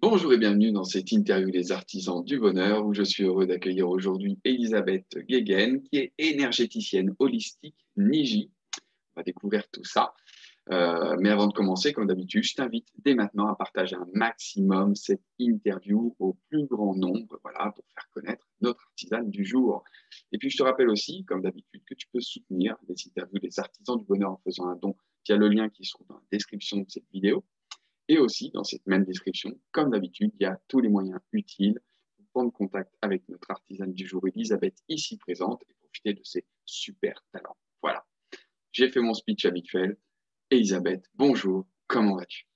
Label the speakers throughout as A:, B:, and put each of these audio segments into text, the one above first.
A: Bonjour et bienvenue dans cette interview des artisans du bonheur où je suis heureux d'accueillir aujourd'hui Elisabeth Guéguen qui est énergéticienne holistique Niji. On va découvrir tout ça. Mais avant de commencer, comme d'habitude, je t'invite dès maintenant à partager un maximum cette interview au plus grand nombre, voilà, pour faire connaître notre artisane du jour. Et puis je te rappelle aussi, comme d'habitude, que tu peux soutenir les interviews des artisans du bonheur en faisant un don via le lien qui se trouve dans la description de cette vidéo. Et aussi, dans cette même description, comme d'habitude, il y a tous les moyens utiles pour prendre contact avec notre artisane du jour, Elisabeth, ici présente, et profiter de ses super talents. Voilà, j'ai fait mon speech habituel. Elisabeth, bonjour, comment vas-tu?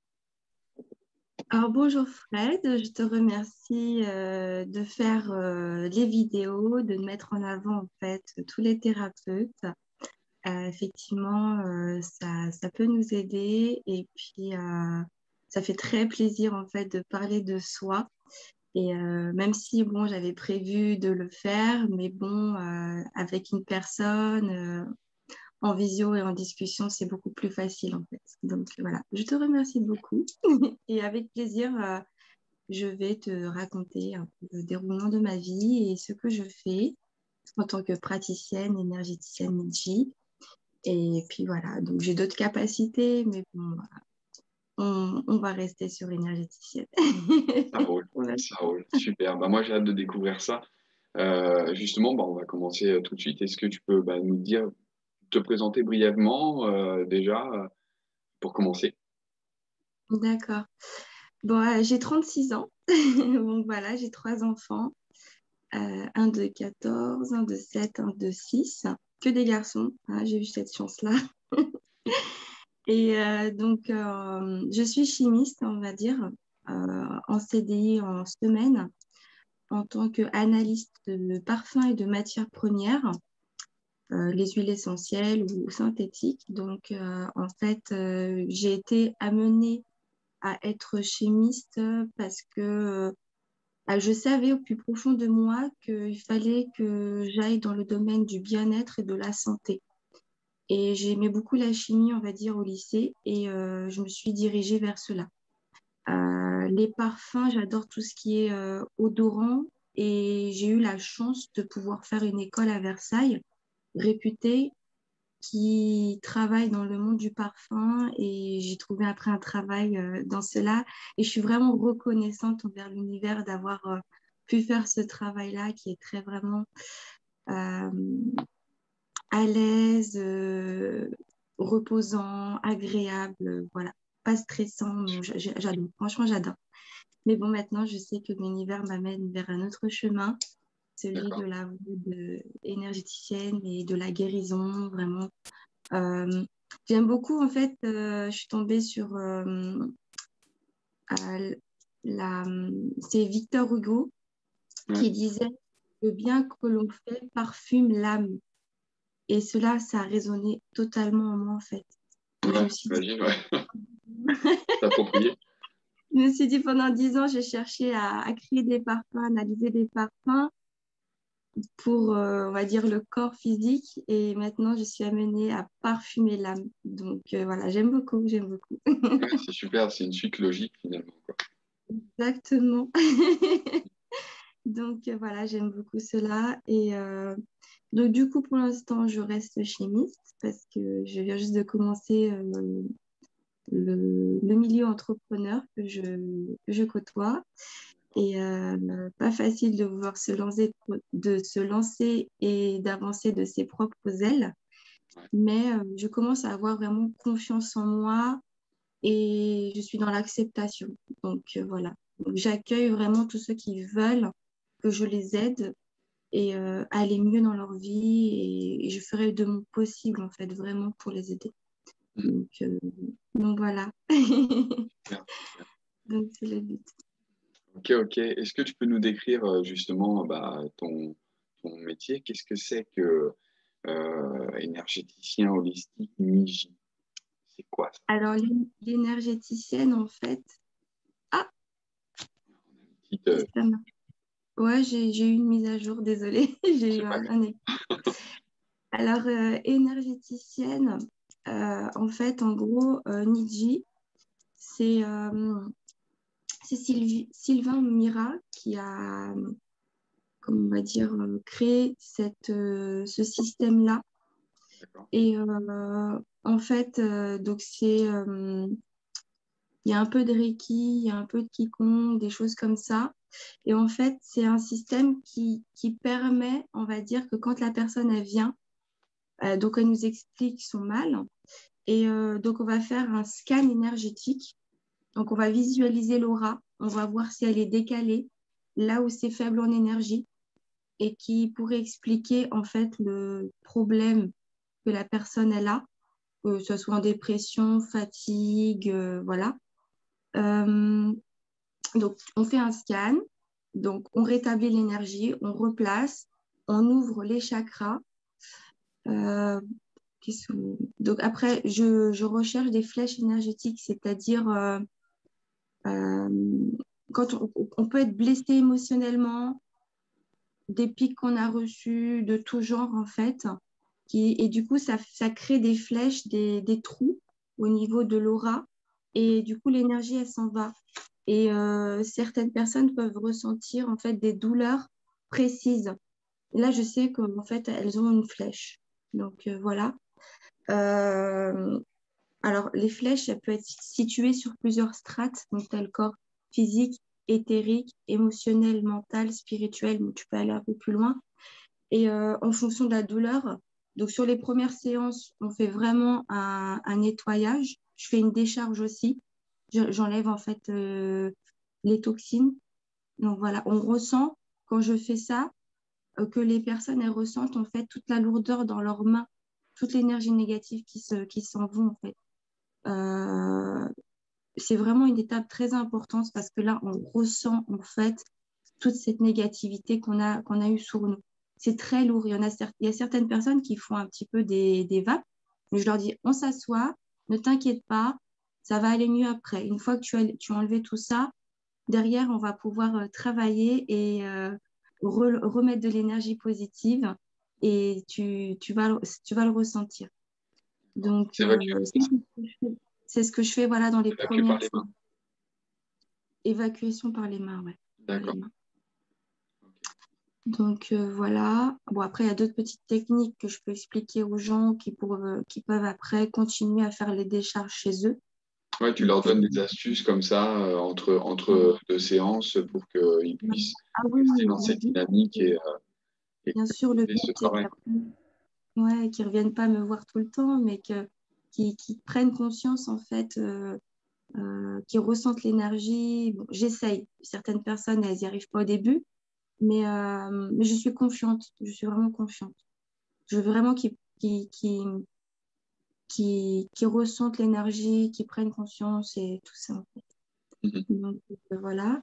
B: Alors bonjour Fred, je te remercie de faire les vidéos, de mettre en avant en fait tous les thérapeutes. Effectivement, ça peut nous aider et puis ça fait très plaisir en fait de parler de soi. Et même si bon, j'avais prévu de le faire, mais bon, avec une personne en visio et en discussion, c'est beaucoup plus facile en fait. Donc voilà, je te remercie beaucoup et avec plaisir, je vais te raconter un peu le déroulement de ma vie et ce que je fais en tant que praticienne énergéticienne Nidji. Et puis voilà, donc j'ai d'autres capacités, mais bon, on va rester sur énergéticienne. Ouais.
A: Ça roule, super. Bah, moi, j'ai hâte de découvrir ça. Justement, bah, on va commencer tout de suite. Est-ce que tu peux nous dire, te présenter brièvement déjà pour commencer?
B: D'accord. Bon, j'ai 36 ans. Donc voilà, j'ai trois enfants. Un de 14, un de 7, un de 6. Que des garçons, hein, j'ai eu cette chance-là. Et je suis chimiste, on va dire, en CDI en semaine, en tant qu'analyste de parfums et de matières premières, les huiles essentielles ou synthétiques. Donc, en fait, j'ai été amenée à être chimiste parce que je savais au plus profond de moi qu'il fallait que j'aille dans le domaine du bien-être et de la santé. Et j'aimais beaucoup la chimie, on va dire, au lycée, et je me suis dirigée vers cela. Les parfums, j'adore tout ce qui est odorant, et j'ai eu la chance de pouvoir faire une école à Versailles, réputée, qui travaille dans le monde du parfum, et j'ai trouvé après un travail dans cela, et je suis vraiment reconnaissante envers l'univers d'avoir pu faire ce travail-là qui est très vraiment euh, à l'aise, reposant, agréable, voilà, pas stressant. Non, j'adore, franchement, j'adore. Mais bon, maintenant, je sais que l'univers m'amène vers un autre chemin, celui de
A: D'accord.
B: la voie énergéticienne et de la guérison, vraiment. Euh, J'aime beaucoup, en fait, je suis tombée sur euh, c'est Victor Hugo
A: Ouais.
B: qui disait: le bien que l'on fait parfume l'âme. Et cela, ça a résonné totalement en moi, en fait. Et je
A: Ouais,
B: me suis dit,
A: j'imagine, ouais. T'as approprié.
B: je me suis dit pendant 10 ans, j'ai cherché à créer des parfums, analyser des parfums pour, on va dire, le corps physique. Et maintenant, je suis amenée à parfumer l'âme. Donc voilà, j'aime beaucoup, j'aime beaucoup.
A: Ouais, c'est super, c'est une suite logique finalement, quoi.
B: Exactement. Donc voilà, j'aime beaucoup cela. Et donc du coup, pour l'instant, je reste chimiste parce que je viens juste de commencer le milieu entrepreneur que je côtoie. Et pas facile de vouloir se lancer et d'avancer de ses propres ailes.
A: Ouais.
B: Mais je commence à avoir vraiment confiance en moi et je suis dans l'acceptation. Donc voilà. Donc, j'accueille vraiment tous ceux qui veulent que je les aide et aller mieux dans leur vie et je ferai de mon possible en fait vraiment pour les aider.
A: Mhm.
B: Donc, euh, donc voilà.
A: Super, super.
B: Donc c'est le but.
A: Ok, ok. Est-ce que tu peux nous décrire justement ton métier? Qu'est-ce que c'est que énergéticien holistique Niji? C'est quoi ça?
B: Alors l'énergéticienne en fait. Ah,
A: Petite,
B: ça marche. Ouais, j'ai eu une mise à jour, désolée. J'ai eu
A: c'est pas grave.
B: un écho. Alors, énergéticienne, en fait, en gros, Nidji, c'est c'est Sylvain Mira qui a, comme on va dire, créé ce système-là.
A: D'accord.
B: Et en fait, donc il y a un peu de Reiki, il y a un peu de Qigong, des choses comme ça. Et en fait, c'est un système qui permet, on va dire, que quand la personne elle vient, donc elle nous explique son mal. Et donc, on va faire un scan énergétique. Donc, on va visualiser l'aura. On va voir si elle est décalée, là où c'est faible en énergie, et qui pourrait expliquer en fait le problème que la personne elle a, que ce soit en dépression, fatigue, voilà. Euh, donc, on fait un scan, donc on rétablit l'énergie, on replace, on ouvre les chakras. Euh, donc après, je recherche des flèches énergétiques, c'est-à-dire euh, quand on peut être blessé émotionnellement, des pics qu'on a reçus de tout genre en fait, et du coup ça crée des flèches, des trous au niveau de l'aura, et du coup l'énergie elle s'en va. Et certaines personnes peuvent ressentir en fait des douleurs précises. Là, je sais qu'en fait elles ont une flèche. Donc voilà. Euh, alors, les flèches, elles peuvent être situées sur plusieurs strates, donc tu as le corps physique, éthérique, émotionnel, mental, spirituel, mais tu peux aller un peu plus loin. Et en fonction de la douleur, donc sur les premières séances, on fait vraiment un nettoyage. Je fais une décharge aussi. J'enlève en fait les toxines. Donc voilà, on ressent quand je fais ça que les personnes elles ressentent en fait toute la lourdeur dans leurs mains, toute l'énergie négative qui s'en vont en fait. Euh, c'est vraiment une étape très importante parce que là, on ressent en fait toute cette négativité qu'on a eue sur nous. C'est très lourd. Il y a certaines personnes qui font un petit peu des vapes, mais je leur dis, on s'assoit, ne t'inquiète pas, ça va aller mieux après. Une fois que tu as enlevé tout ça, derrière, on va pouvoir travailler et remettre de l'énergie positive et tu vas le ressentir. Donc,
A: S'évacuer,
B: c'est ce que je fais voilà, dans les
A: évacuer par
B: premières
A: les mains.
B: séances. Évacuation par les mains, ouais. Par les
A: D'accord.
B: mains. Donc voilà. Bon, après, il y a d'autres petites techniques que je peux expliquer aux gens qui peuvent après continuer à faire les décharges chez eux.
A: Ouais, tu leur
B: Donc,
A: donnes des astuces comme ça entre deux séances pour qu'ils puissent
B: ah oui,
A: rester dans
B: le
A: cette
B: but,
A: dynamique et
B: bien sûr, le
A: et ce
B: but, c'est
A: travail.
B: ouais, qu'ils ne reviennent pas me voir tout le temps, mais qu'ils prennent conscience, en fait, qu'ils ressentent l'énergie. Bon, j'essaye. Certaines personnes, elles n'y arrivent pas au début, mais je suis confiante. Je suis vraiment confiante. Je veux vraiment qu'ils ressentent l'énergie, qu'ils prennent conscience et tout ça, en fait.
A: Mhm.
B: Donc, voilà.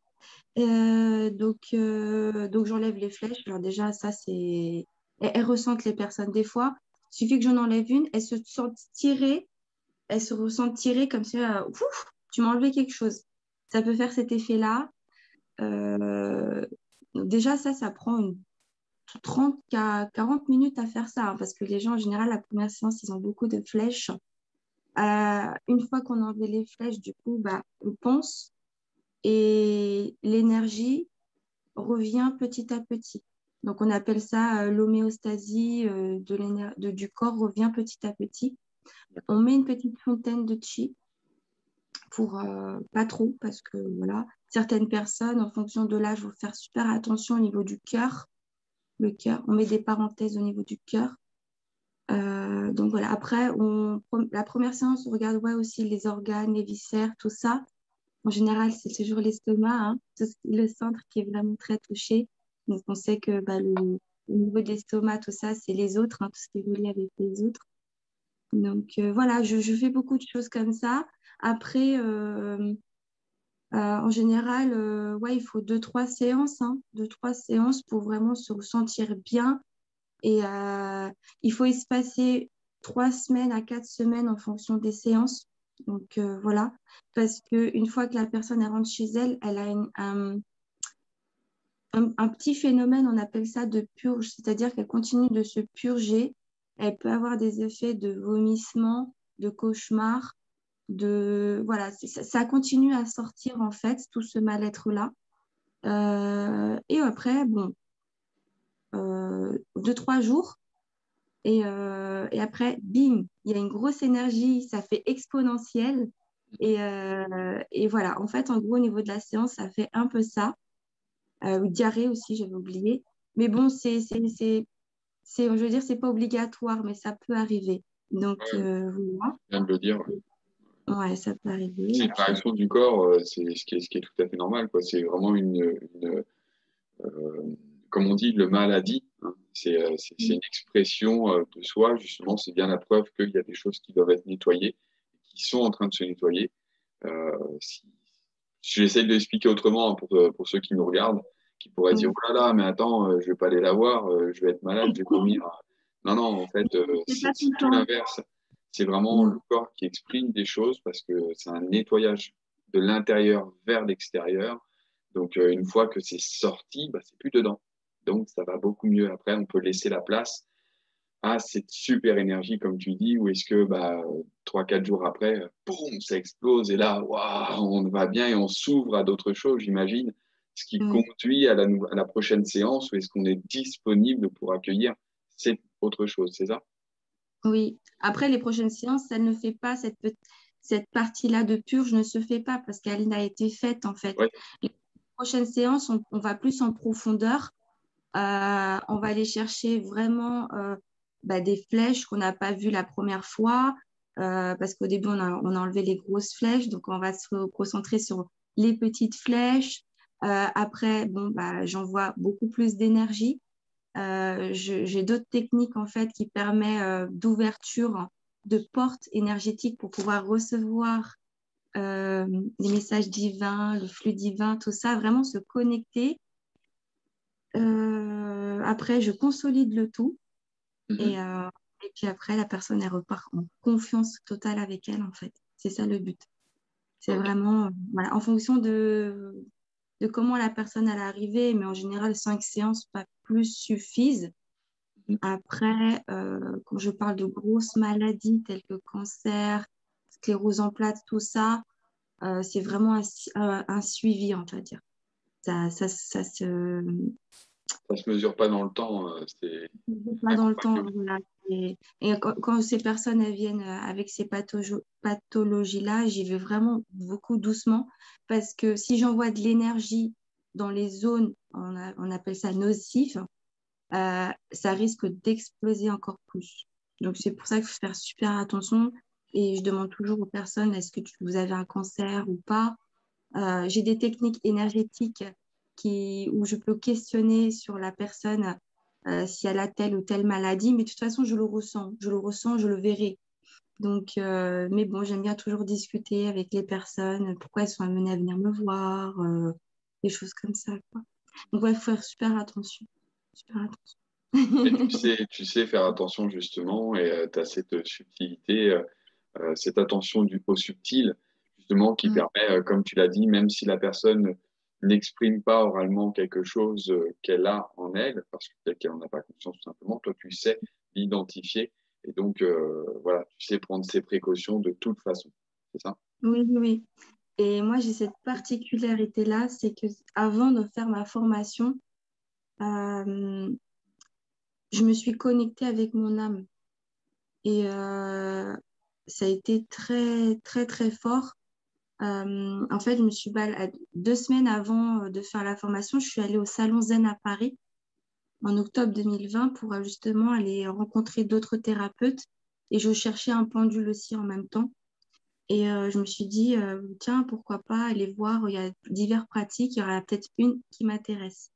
B: Donc j'enlève les flèches. Alors déjà, ça, c'est... elles ressentent les personnes. Des fois, il suffit que j'en enlève une, elles se sentent tirées, elles se ressentent tirées comme si, ouf, tu m'as enlevé quelque chose. Ça peut faire cet effet-là. Euh, déjà, ça prend 30 à 40 minutes à faire ça, hein, parce que les gens, en général, la première séance, ils ont beaucoup de flèches. Une fois qu'on a enlevé les flèches, du coup, bah, on pense et l'énergie revient petit à petit. Donc, on appelle ça l'homéostasie du corps revient petit à petit. On
A: D'accord.
B: met une petite fontaine de chi pour pas trop, parce que voilà, certaines personnes, en fonction de l'âge, vont faire super attention au niveau du cœur. Le cœur, on met des parenthèses au niveau du cœur. Donc voilà, après, la première séance, on regarde ouais, aussi les organes, les viscères, tout ça. En général, c'est toujours l'estomac, hein, le centre qui est vraiment très touché. Donc on sait que bah, au niveau de l'estomac, tout ça, c'est les autres, hein, tout ce qui est relié avec les autres. Donc voilà, je fais beaucoup de choses comme ça. Après, en général, ouais, il faut deux, trois séances, hein, deux, trois séances pour vraiment se ressentir bien. Et il faut espacer 3 semaines à 4 semaines en fonction des séances. Donc voilà, parce qu'une fois que la personne elle rentre chez elle, elle a un petit phénomène, on appelle ça de purge, c'est-à-dire qu'elle continue de se purger. Elle peut avoir des effets de vomissement, de cauchemar. voilà, ça continue à sortir en fait, tout ce mal-être-là. Et après, bon, 2, 3 jours. Et après, bim, il y a une grosse énergie, ça fait exponentiel. Et voilà, en fait, en gros, au niveau de la séance, ça fait un peu ça. Diarrhée aussi, j'avais oublié. Mais bon, je veux dire, c'est pas obligatoire, mais ça peut arriver. Donc,
A: Ouais,
B: voilà.
A: je viens de le dire.
B: Ouais, ça peut arriver.
A: C'est
B: Et
A: une
B: puis,
A: réaction du corps, c'est ce qui est tout à fait normal, quoi. C'est vraiment comme on dit, le maladie, hein. C'est une expression de soi, justement. C'est bien la preuve qu'il y a des choses qui doivent être nettoyées, qui sont en train de se nettoyer. Si j'essaie de l'expliquer autrement, hein, pour ceux qui nous regardent, qui pourraient dire,
B: mm.
A: oh là là, mais attends, je vais pas aller la voir, je vais être malade, je vais vomir. Non, non, en fait,
B: C'est
A: c'est
B: pas tout le
A: tout
B: temps.
A: l'inverse. C'est vraiment le
B: Mm.
A: corps qui exprime des choses parce que c'est un nettoyage de l'intérieur vers l'extérieur. Donc, une fois que c'est sorti, bah, c'est plus dedans. Donc, ça va beaucoup mieux. Après, on peut laisser la place à cette super énergie, comme tu dis, ou est-ce que 3, 4 jours après, boum, ça explose et là, waouh, on va bien et on s'ouvre à d'autres choses, j'imagine, ce qui
B: Mm.
A: conduit à la prochaine séance, ou est-ce qu'on est disponible pour accueillir cette autre chose, c'est ça?
B: Oui. Après, les prochaines séances, ça ne fait pas cette partie-là de purge ne se fait pas parce qu'elle n'a été faite en fait.
A: Oui,
B: Les prochaines séances, on va plus en profondeur. On va aller chercher vraiment des flèches qu'on n'a pas vues la première fois parce qu'au début, on a enlevé les grosses flèches. Donc, on va se concentrer sur les petites flèches. Après, bon, j'envoie beaucoup plus d'énergie. J'ai d'autres techniques en fait qui permettent d'ouverture de portes énergétiques pour pouvoir recevoir euh, les messages divins, le flux divin, tout ça, vraiment se connecter. Après, je consolide le tout et,
A: mhm.
B: euh, et puis après, la personne, elle repart en confiance totale avec elle en fait. C'est ça le but. C'est
A: Ok.
B: vraiment voilà, en fonction de comment la personne elle est arrivée, mais en général, 5 séances, pas plus, suffisent.
A: Mhm.
B: Après, quand je parle de grosses maladies telles que cancer, sclérose en plaques, tout ça, c'est vraiment un suivi, on va dire. Ça se
A: Ça se mesure pas dans le temps, c'est
B: pas dans le temps.
A: accompagnement.
B: Voilà. Et quand ces personnes elles viennent avec ces pathologies-là, j'y vais vraiment beaucoup doucement parce que si j'envoie de l'énergie dans les zones, on appelle ça nocives, ça risque d'exploser encore plus. Donc, c'est pour ça qu'il faut faire super attention. Et je demande toujours aux personnes, est-ce que vous avez un cancer ou pas? J'ai des techniques énergétiques où je peux questionner sur la personne si elle a telle ou telle maladie, mais de toute façon, je le ressens, je le verrai. Donc, mais bon, j'aime bien toujours discuter avec les personnes, pourquoi elles sont amenées à venir me voir, des choses comme ça, quoi. Donc, ouais, il faut faire super attention. Super
A: Et
B: attention.
A: tu sais faire attention justement, et tu as cette subtilité, cette attention au subtil, justement, qui
B: Mm.
A: permet, comme tu l'as dit, même si la personne n'exprime pas oralement quelque chose qu'elle a en elle, parce que peut-être qu'elle n'en a pas conscience tout simplement, toi tu sais l'identifier, et donc voilà, tu sais prendre ses précautions de toute façon. C'est ça?
B: Oui, oui, oui. Et moi, j'ai cette particularité-là, c'est que avant de faire ma formation, euh, je me suis connectée avec mon âme. Et ça a été très, très, très fort. En fait, je me suis 2 semaines avant de faire la formation, je suis allée au Salon Zen à Paris en octobre 2020 pour justement aller rencontrer d'autres thérapeutes. Et je cherchais un pendule aussi en même temps. Et je me suis dit, tiens, pourquoi pas aller voir, il y a diverses pratiques, il y aura peut-être une qui m'intéresse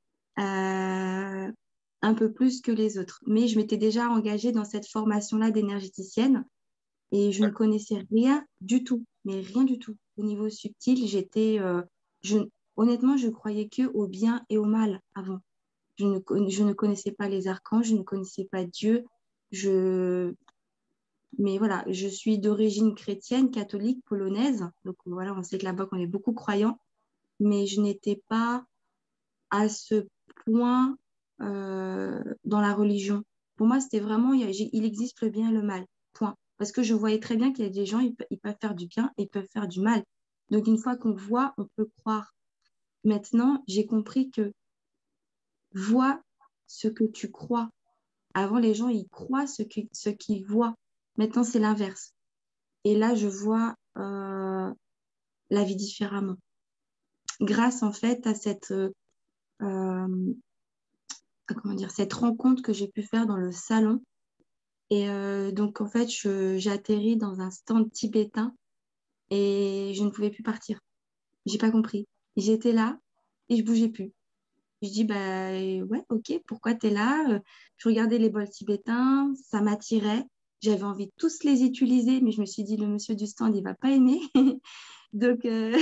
B: un peu plus que les autres. Mais je m'étais déjà engagée dans cette formation-là d'énergéticienne et je ne connaissais rien du tout, mais rien du tout. Au niveau subtil, je, honnêtement, je croyais que au bien et au mal avant. Je ne connaissais pas les archanges, je ne connaissais pas Dieu. Je, mais voilà, je suis d'origine chrétienne, catholique, polonaise. Donc voilà, on sait que là-bas, on est beaucoup croyants. Mais je n'étais pas à ce point dans la religion. Pour moi, c'était vraiment, il existe le bien et le mal. Point. parce que je voyais très bien qu'il y a des gens, ils peuvent faire du bien et ils peuvent faire du mal. Donc, une fois qu'on voit, on peut croire. Maintenant, j'ai compris que vois ce que tu crois. Avant, les gens, ils croient ce qu'ils voient. Maintenant, c'est l'inverse. Et là, je vois la vie différemment. Grâce, en fait, à euh, comment dire, cette rencontre que j'ai pu faire dans le salon. Et donc, en fait, j'ai atterri dans un stand tibétain et je ne pouvais plus partir. J'ai pas compris. J'étais là et je bougeais plus. Je dis, bah ouais, ok, pourquoi tu es là? Je regardais les bols tibétains, ça m'attirait. J'avais envie de tous les utiliser, mais je me suis dit, le monsieur du stand, il va pas aimer. Donc,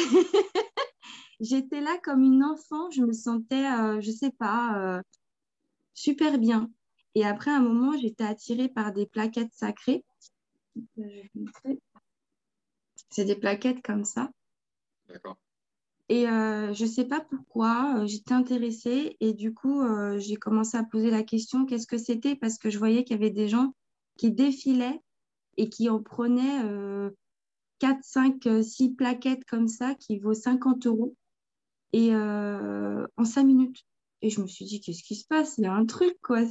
B: j'étais là comme une enfant, je me sentais, je sais pas, super bien. Et après, à un moment, j'étais attirée par des plaquettes sacrées. Je vais vous montrer. C'est des plaquettes comme ça.
A: D'accord.
B: Et je ne sais pas pourquoi, j'étais intéressée et du coup, j'ai commencé à poser la question, qu'est-ce que c'était? Parce que je voyais qu'il y avait des gens qui défilaient et qui en prenaient 4, 5, 6 plaquettes comme ça qui vaut 50 euros et en 5 minutes. Et je me suis dit, qu'est-ce qui se passe? Il y a un truc, quoi.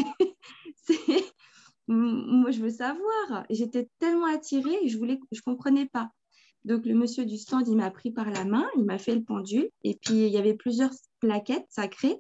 B: C'est- Moi, je veux savoir. J'étais tellement attirée et je comprenais pas. Donc, le monsieur du stand, il m'a pris par la main, il m'a fait le pendule. Et puis, il y avait plusieurs plaquettes sacrées.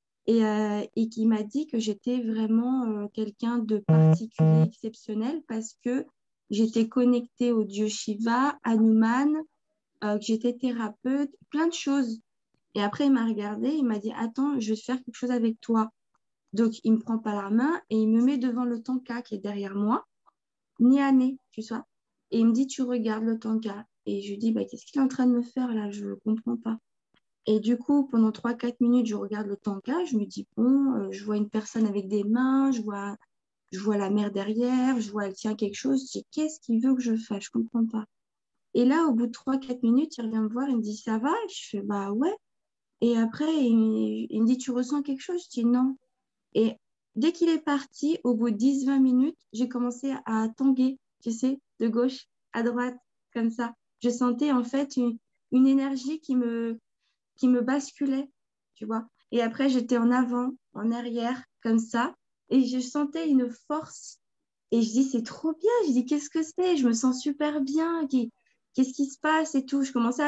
B: Et qui m'a dit que j'étais vraiment quelqu'un de particulier, exceptionnel, parce que j'étais connectée au dieu Shiva, Hanuman, que j'étais thérapeute, plein de choses. Et après, il m'a regardé, il m'a dit, attends, je vais faire quelque chose avec toi. Donc, il me prend par la main et il me met devant le tanka qui est derrière moi, nez à nez, tu vois. Et il me dit, tu regardes le tanka. Et je lui dis, bah, qu'est-ce qu'il est en train de me faire là? Je ne comprends pas. Et du coup, pendant 3, 4 minutes, je regarde le tanka. Je me dis, bon, je vois une personne avec des mains, je vois la mère derrière, je vois elle tient quelque chose. Je dis, qu'est-ce qu'il veut que je fasse? Je ne comprends pas. Et là, au bout de 3, 4 minutes, il revient me voir, il me dit, ça va? Je fais, bah ouais. Et après, il me dit, tu ressens quelque chose? Je dis, non. Et dès qu'il est parti, au bout de 10, 20 minutes, j'ai commencé à tanguer, tu sais, de gauche à droite, comme ça. Je sentais en fait une énergie qui me basculait, tu vois. Et après, j'étais en avant, en arrière, comme ça. Et je sentais une force. Et je dis, c'est trop bien. Je dis, qu'est-ce que c'est? Je me sens super bien. Qu'est-ce qui se passe et tout. Je commençais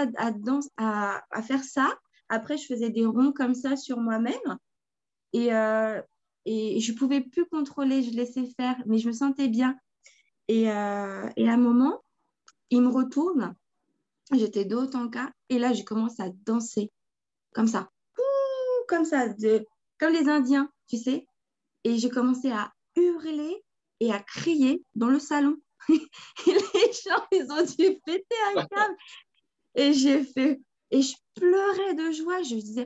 B: à faire ça. Après, je faisais des ronds comme ça sur moi-même. Et, euh, et je ne pouvais plus contrôler, je laissais faire, mais je me sentais bien. Et à un moment, il me retourne, j'étais dos au tanka, et là, je commence à danser, comme ça, comme ça, comme les Indiens, tu sais. Et j'ai commencé à hurler et à crier dans le salon. Et les gens, ils ont dû péter un câble. Et j'ai fait, et je pleurais de joie. Je disais,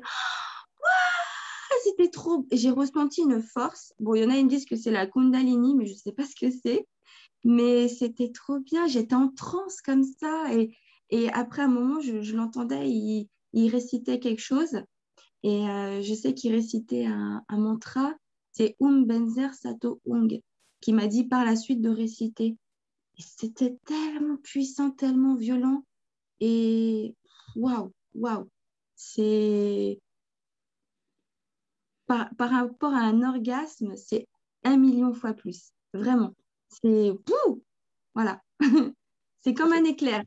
B: c'était trop. J'ai ressenti une force. Bon, il y en a qui me disent que c'est la Kundalini, mais je ne sais pas ce que c'est. Mais c'était trop bien. J'étais en transe comme ça. Et après un moment, je l'entendais, il récitait quelque chose. Et je sais qu'il récitait un mantra. C'est Benzer Sato Ung, qui m'a dit par la suite de réciter. Et c'était tellement puissant, tellement violent. Et waouh, waouh. C'est par rapport à un orgasme, c'est 1 million fois plus. Vraiment. C'est bouh, voilà. C'est comme un éclair.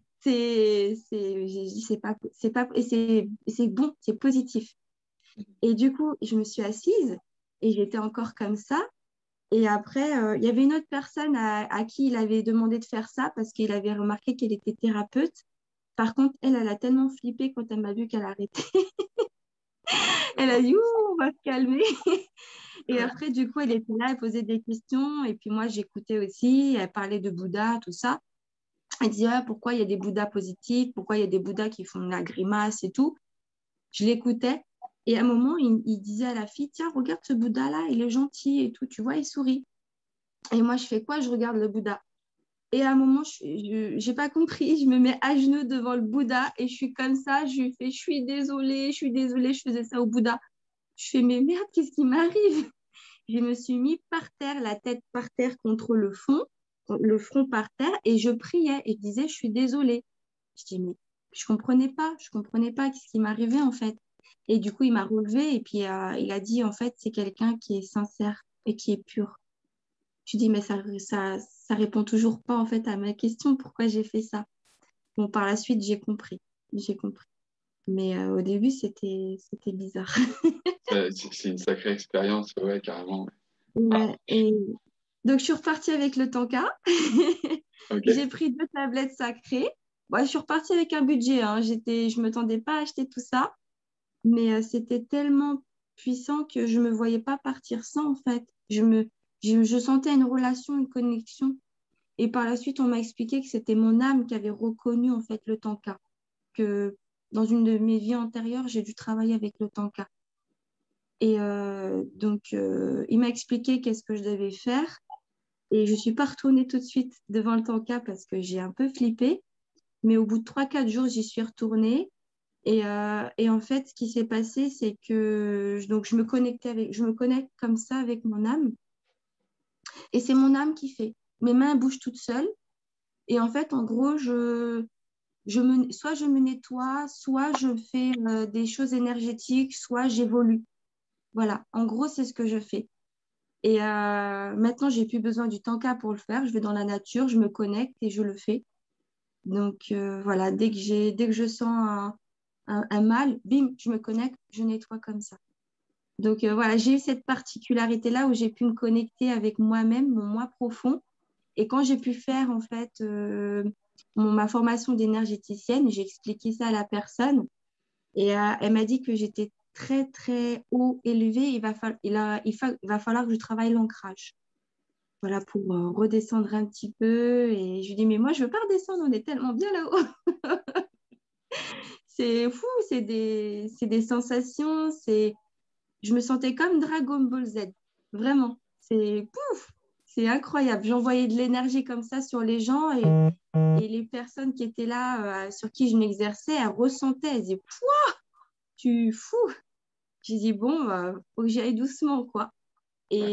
B: C'est pas, et c'est bon, c'est positif. Et du coup, je me suis assise et j'étais encore comme ça. Et après, il y avait une autre personne à qui il avait demandé de faire ça parce qu'il avait remarqué qu'elle était thérapeute. Par contre, elle a tellement flippé quand elle m'a vu qu'elle a arrêté. Elle a
A: D'accord.
B: dit, ouh, on va se calmer. Et après, du coup, elle était là, elle posait des questions. Et puis moi, j'écoutais aussi. Elle parlait de Bouddha, tout ça. Elle disait, ah, pourquoi il y a des Bouddhas positifs? Pourquoi il y a des Bouddhas qui font de la grimace et tout? Je l'écoutais. Et à un moment, il disait à la fille, tiens, regarde ce Bouddha-là, il est gentil et tout. Tu vois, il sourit. Et moi, je fais quoi? Je regarde le Bouddha. Et à un moment, je n'ai pas compris. Je me mets à genoux devant le Bouddha et je suis comme ça. Je lui fais, je suis désolée, je faisais ça au Bouddha. Je fais, mais merde, qu'est-ce qui m'arrive? Je me suis mis par terre, la tête par terre contre le fond. le front par terre et je priais et je disais, je suis désolée. Je dis, mais je comprenais pas ce qui m'arrivait en fait. Et du coup, il m'a relevé et puis il a dit, en fait, c'est quelqu'un qui est sincère et qui est pur. Je dis, mais ça répond toujours pas en fait à ma question, pourquoi j'ai fait ça. Bon, par la suite, j'ai compris. Mais au début, c'était bizarre.
A: C'est une sacrée expérience, ouais, carrément. Ah,
B: Ouais, et donc, je suis repartie avec le tanka. J'ai
A: ok.
B: pris 2 tablettes sacrées. Bon, je suis repartie avec un budget, hein. Je ne m'attendais pas à acheter tout ça. Mais c'était tellement puissant que je ne me voyais pas partir sans, en fait. Je sentais une relation, une connexion. Et par la suite, on m'a expliqué que c'était mon âme qui avait reconnu, en fait, le tanka. Que dans une de mes vies antérieures, j'ai dû travailler avec le tanka. Et donc, il m'a expliqué qu'est-ce que je devais faire. Et je ne suis pas retournée tout de suite devant le tanka parce que j'ai un peu flippé. Mais au bout de 3, 4 jours, j'y suis retournée. Et en fait, ce qui s'est passé, c'est que donc, je me connecte comme ça avec mon âme. Et c'est mon âme qui fait. Mes mains bougent toutes seules. Et en fait, en gros, soit je me nettoie, soit je fais des choses énergétiques, soit j'évolue. Voilà, en gros, c'est ce que je fais. Et maintenant, j'ai plus besoin du tanka pour le faire. Je vais dans la nature, je me connecte et je le fais. Donc voilà, dès que je sens un mal, bim, je me connecte, je nettoie comme ça. Donc voilà, j'ai eu cette particularité-là où j'ai pu me connecter avec moi-même, mon moi profond. Et quand j'ai pu faire en fait ma formation d'énergéticienne, j'ai expliqué ça à la personne et elle m'a dit que j'étais très très haut élevée. Il va falloir que je travaille l'ancrage. Voilà, pour redescendre un petit peu. Et je lui dis, mais moi, je veux pas redescendre, on est tellement bien là-haut. C'est fou, c'est des sensations. Je me sentais comme Dragon Ball Z. Vraiment. C'est pouf, c'est incroyable. J'envoyais de l'énergie comme ça sur les gens et les personnes qui étaient là, sur qui je m'exerçais, elles ressentaient. Elles disaient, pouah, tu fou. J'ai dit, bon, faut que j'y aille doucement, quoi.
A: Ouais.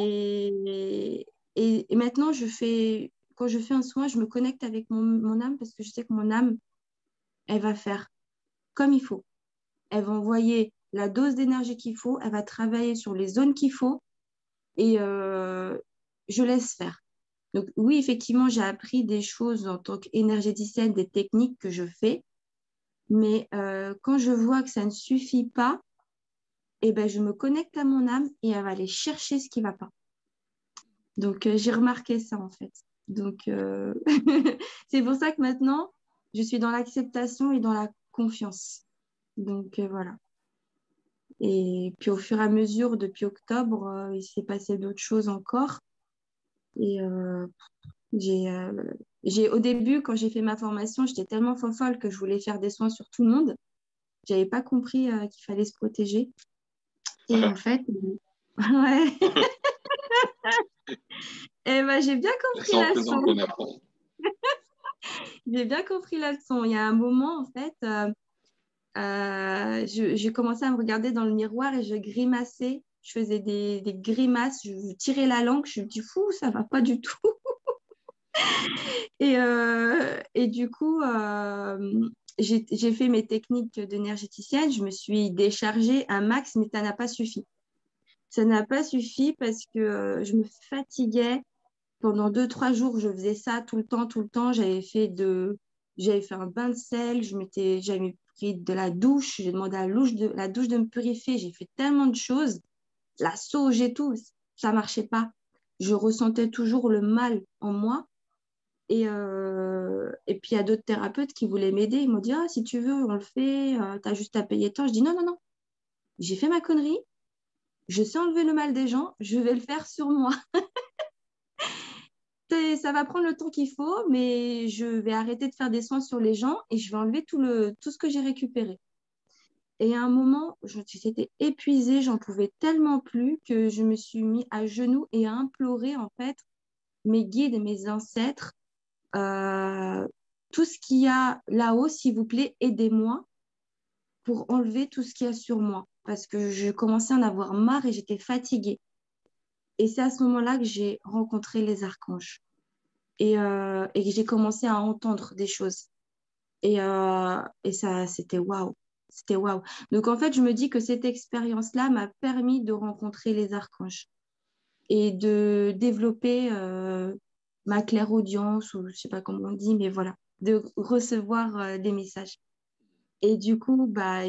B: Et maintenant, quand je fais un soin, je me connecte avec mon âme parce que je sais que mon âme, elle va faire comme il faut. Elle va envoyer la dose d'énergie qu'il faut, elle va travailler sur les zones qu'il faut et je laisse faire. Donc oui, effectivement, j'ai appris des choses en tant qu'énergéticienne, des techniques que je fais, mais quand je vois que ça ne suffit pas, eh ben, je me connecte à mon âme et elle va aller chercher ce qui ne va pas. Donc, j'ai remarqué ça en fait. Donc, c'est pour ça que maintenant, je suis dans l'acceptation et dans la confiance. Donc, voilà. Et puis, au fur et à mesure, depuis octobre, il s'est passé d'autres choses encore. Et j'ai, euh, au début, quand j'ai fait ma formation, j'étais tellement folle que je voulais faire des soins sur tout le monde. Je n'avais pas compris qu'il fallait se protéger. Et en fait, ouais, et ben, j'ai bien compris
A: C'est en
B: la
A: faisant
B: leçon.
A: qu'on apprend.
B: J'ai bien compris la leçon. Il y a un moment, en fait, j'ai commencé à me regarder dans le miroir et je grimaçais. Je faisais des grimaces, je tirais la langue. Je me dis, fou, ça va pas du tout. Et du coup, j'ai fait mes techniques d'énergéticienne. Je me suis déchargée un max, mais ça n'a pas suffi. Ça n'a pas suffi parce que je me fatiguais. Pendant 2, 3 jours, je faisais ça tout le temps, tout le temps. J'avais fait un bain de sel, j'avais pris de la douche, j'ai demandé à la douche de me purifier. J'ai fait tellement de choses, la sauge et tout, ça marchait pas. Je ressentais toujours le mal en moi. Et puis, il y a d'autres thérapeutes qui voulaient m'aider. Ils m'ont dit, ah, si tu veux, on le fait, tu as juste à payer tant. Je dis, non, non, non, j'ai fait ma connerie, je sais enlever le mal des gens, je vais le faire sur moi. Ça va prendre le temps qu'il faut, mais je vais arrêter de faire des soins sur les gens et je vais enlever tout ce que j'ai récupéré. Et à un moment, j'étais épuisée, j'en pouvais tellement plus que je me suis mis à genoux et à implorer en fait mes guides et mes ancêtres, euh, tout ce qu'il y a là-haut, s'il vous plaît, aidez-moi pour enlever tout ce qu'il y a sur moi parce que je commençais à en avoir marre et j'étais fatiguée. Et c'est à ce moment-là que j'ai rencontré les archanges. et j'ai commencé à entendre des choses. Et ça, c'était waouh. C'était waouh. Donc, en fait, je me dis que cette expérience-là m'a permis de rencontrer les archanges et de développer ma clairaudience, ou je sais pas comment on dit, mais voilà, de recevoir des messages. Et du coup,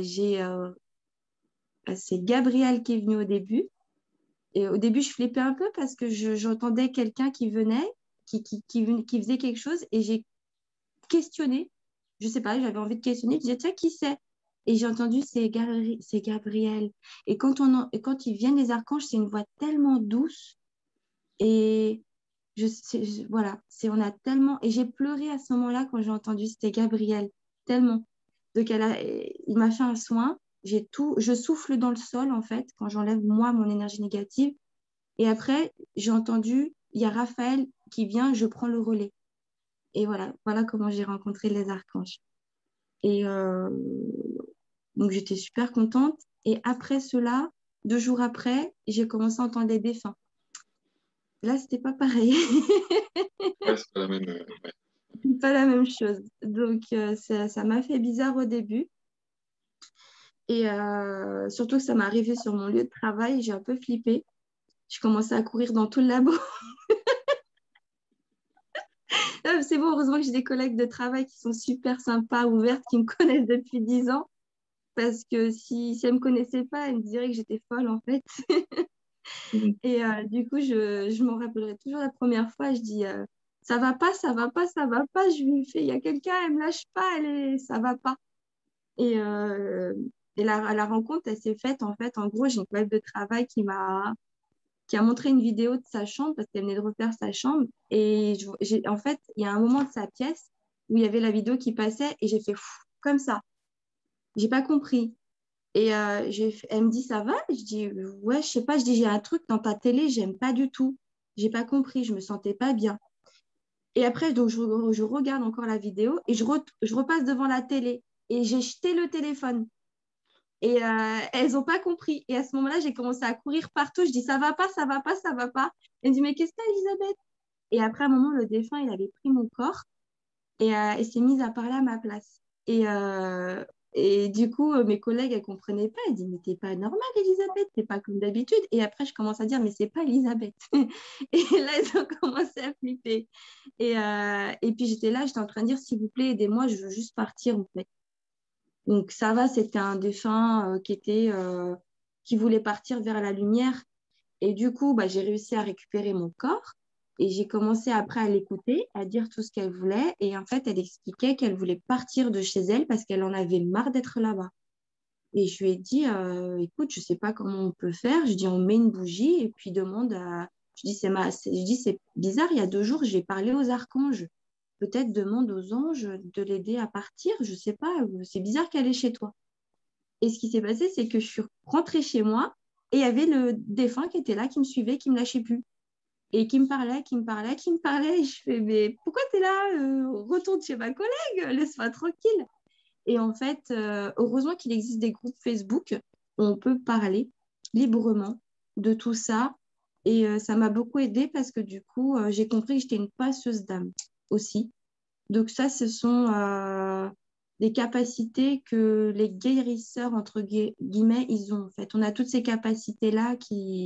B: c'est Gabriel qui est venu au début. Et au début, je flippais un peu parce que j'entendais quelqu'un qui venait, qui faisait quelque chose, et j'ai questionné. Je sais pas, j'avais envie de questionner. Je disais, tiens, qui c'est? Et j'ai entendu, c'est Gabriel. Et quand ils viennent, les archanges, c'est une voix tellement douce. Et voilà, on a tellement. Et j'ai pleuré à ce moment-là quand j'ai entendu, c'était Gabriel. Tellement. Donc, il m'a fait un soin. Je souffle dans le sol, en fait, quand j'enlève, moi, mon énergie négative. Et après, j'ai entendu, il y a Raphaël qui vient, je prends le relais. Et voilà comment j'ai rencontré les archanges. Et donc, j'étais super contente. Et après cela, 2 jours après, j'ai commencé à entendre des défunts. Là, c'était pas pareil.
A: Ouais, c'est pas la même. Ouais.
B: C'est pas la même chose. Donc, ça m'a fait bizarre au début. Et surtout que ça m'est arrivé sur mon lieu de travail. J'ai un peu flippé. Je commençais à courir dans tout le labo. C'est bon, heureusement que j'ai des collègues de travail qui sont super sympas, ouvertes, qui me connaissent depuis 10 ans. Parce que si elles ne me connaissaient pas, elles me diraient que j'étais folle, en fait.
A: Mhm.
B: Et du coup, je m'en rappellerai toujours la première fois. Je dis, ça va pas, ça va pas, ça va pas. Je lui fais, il y a quelqu'un, elle me lâche pas, ça va pas. Et, la rencontre, elle s'est faite, en fait. En gros, j'ai une collègue de travail qui a montré une vidéo de sa chambre parce qu'elle venait de refaire sa chambre. Et en fait, il y a un moment de sa pièce où il y avait la vidéo qui passait et j'ai fait comme ça. J'ai pas compris. Et elle me dit, ça va? Je dis, ouais, je sais pas. Je dis, j'ai un truc dans ta télé, j'aime pas du tout. J'ai pas compris, je me sentais pas bien. Et après, donc, je regarde encore la vidéo et je repasse devant la télé et j'ai jeté le téléphone. Et elles n'ont pas compris. Et à ce moment-là, j'ai commencé à courir partout. Je dis, ça va pas, ça va pas, ça va pas. Elle me dit, mais qu'est-ce que t'as, Elisabeth? Et après, à un moment, le défunt, il avait pris mon corps et s'est mise à parler à ma place. Et du coup, mes collègues, elles ne comprenaient pas. Elles disaient, mais t'es pas normale, Elisabeth, t'es pas comme d'habitude. Et après, je commence à dire, mais c'est pas Elisabeth. Et là, elles ont commencé à flipper. Et puis, j'étais en train de dire, s'il vous plaît, aidez-moi, je veux juste partir, en fait. Donc, ça va, c'était un défunt qui voulait partir vers la lumière. Et du coup, j'ai réussi à récupérer mon corps et j'ai commencé après à l'écouter, à dire tout ce qu'elle voulait. Et en fait, elle expliquait qu'elle voulais partir de chez elle parce qu'elle en avait marre d'être là-bas. Et je lui ai dit, écoute, je ne sais pas comment on peut faire. Je dis, on met une bougie et puis demande à... Je dis, c'est bizarre, il y a 2 jours, j'ai parlé aux archanges. Peut-être demande aux anges de l'aider à partir. Je ne sais pas, c'est bizarre qu'elle est chez toi. Et ce qui s'est passé, c'est que je suis rentrée chez moi et il y avait le défunt qui était là, qui me suivait, qui ne me lâchait plus. Et qui me parlait, qui me parlait, qui me parlait. Et je fais, mais pourquoi tu es là? Retourne chez ma collègue, laisse-moi tranquille. Et en fait, heureusement qu'il existe des groupes Facebook où on peut parler librement de tout ça. Et ça m'a beaucoup aidée parce que du coup, j'ai compris que j'étais une passeuse d'âme aussi. Donc ça, ce sont des capacités que les guérisseurs, entre guillemets, ils ont en fait. On a toutes ces capacités-là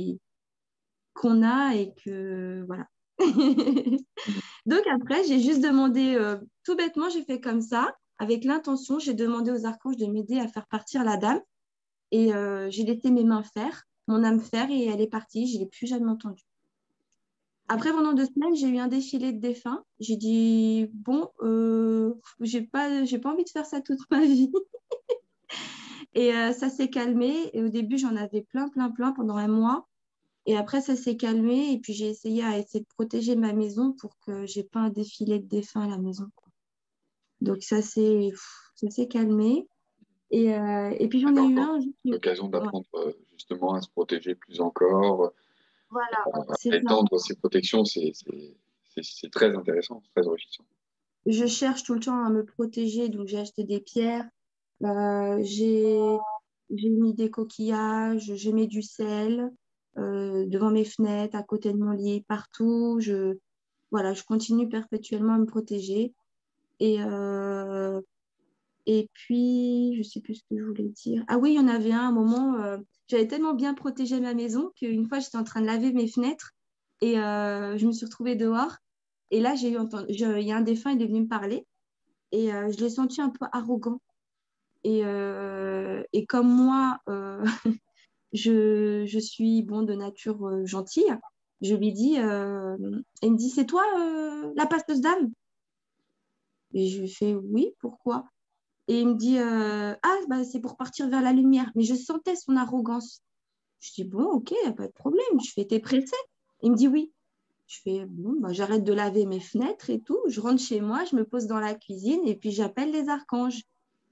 B: qu'on a et que voilà.
A: Mhm.
B: Donc après, j'ai juste demandé, tout bêtement, j'ai fait comme ça, avec l'intention, j'ai demandé aux archanges de m'aider à faire partir la dame et j'ai laissé mes mains faire, mon âme faire et elle est partie, je ne l'ai plus jamais entendue. Après, pendant 2 semaines, j'ai eu un défilé de défunts. J'ai dit, bon, j'ai pas envie de faire ça toute ma vie. Et ça s'est calmé. Et au début, j'en avais plein, plein, plein pendant un mois. Et après, ça s'est calmé. Et puis, j'ai essayé de protéger ma maison pour que j'ai pas un défilé de défunts à la maison. Donc, ça s'est calmé. Et puis,
A: Ouais,
B: j'en
A: t'as
B: ai eu
A: encore
B: un.
A: l'occasion
B: Ouais,
A: d'apprendre justement à se protéger plus encore,
B: voilà,
A: à
B: c'est ça.
A: étendre ses protections. C'est très intéressant, très enrichissant.
B: Je cherche tout le temps à me protéger. Donc, j'ai acheté des pierres. J'ai mis des coquillages, j'ai mis du sel devant mes fenêtres, à côté de mon lit, partout. voilà, je continue perpétuellement à me protéger. Et, et puis, je sais plus ce que je voulais dire. Ah oui, il y en avait un moment, j'avais tellement bien protégé ma maison qu'une fois, j'étais en train de laver mes fenêtres et je me suis retrouvée dehors. Et là, il y a un défunt, il est venu me parler et je l'ai senti un peu arrogant. Et comme moi, je suis bon, de nature gentille, je lui dis, il me dit, c'est toi la passeuse d'âme? Et je lui fais, oui, pourquoi? Et il me dit, ah, bah, c'est pour partir vers la lumière. Mais je sentais son arrogance. Je dis, bon, ok, y a pas de problème. Je fais, t'es pressé? Il me dit, oui. Je fais, bon, bah, j'arrête de laver mes fenêtres et tout. Je rentre chez moi, je me pose dans la cuisine et puis j'appelle les archanges.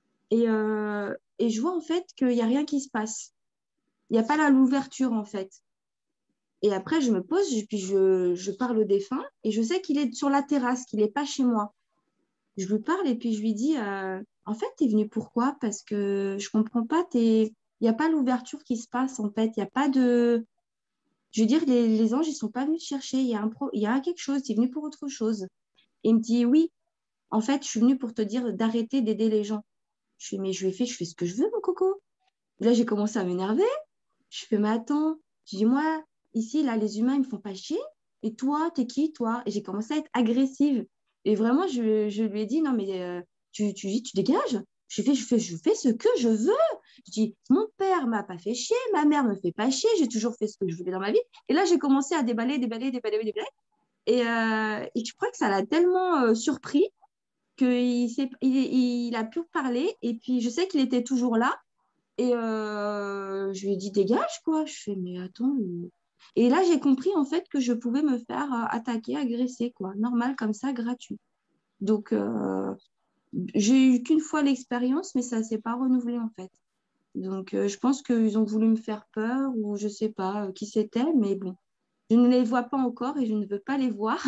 B: Et je vois en fait qu'il n'y a rien qui se passe. Il n'y a pas l'ouverture en fait. Et après, je me pose, puis je parle au défunt et je sais qu'il est sur la terrasse, qu'il n'est pas chez moi. Je lui parle et puis je lui dis, en fait, tu es venu pourquoi? Parce que je comprends pas, il n'y a pas l'ouverture qui se passe en fait. Il n'y a pas de... Je veux dire, les anges, ils sont pas venus te chercher. Il y a quelque chose, tu es venu pour autre chose. Et il me dit, oui, en fait, je suis venue pour te dire d'arrêter d'aider les gens. Je fais, mais je fais ce que je veux, mon coco. Là, j'ai commencé à m'énerver. Je fais, mais attends, je dis, moi, ici, là, les humains, ils me font pas chier. Et toi, t'es qui, toi? Et j'ai commencé à être agressive. Et vraiment, je lui ai dit, non, mais tu dégages. Je fais ce que je veux. Je dis, mon père m'a pas fait chier, ma mère me fait pas chier, j'ai toujours fait ce que je voulais dans ma vie. Et là, j'ai commencé à déballer. Et je crois que ça l'a tellement surpris qu'il a pu parler. Et puis, je sais qu'il était toujours là. Et je lui ai dit, dégage, quoi. Je fais, mais attends. Et là, j'ai compris, en fait, que je pouvais me faire attaquer, agresser, quoi. Normal, comme ça, gratuit. Donc, j'ai eu qu'une fois l'expérience, mais ça ne s'est pas renouvelé, en fait. Donc, je pense qu'ils ont voulu me faire peur ou je ne sais pas qui c'était, mais bon. Je ne les vois pas encore et je ne veux pas les voir.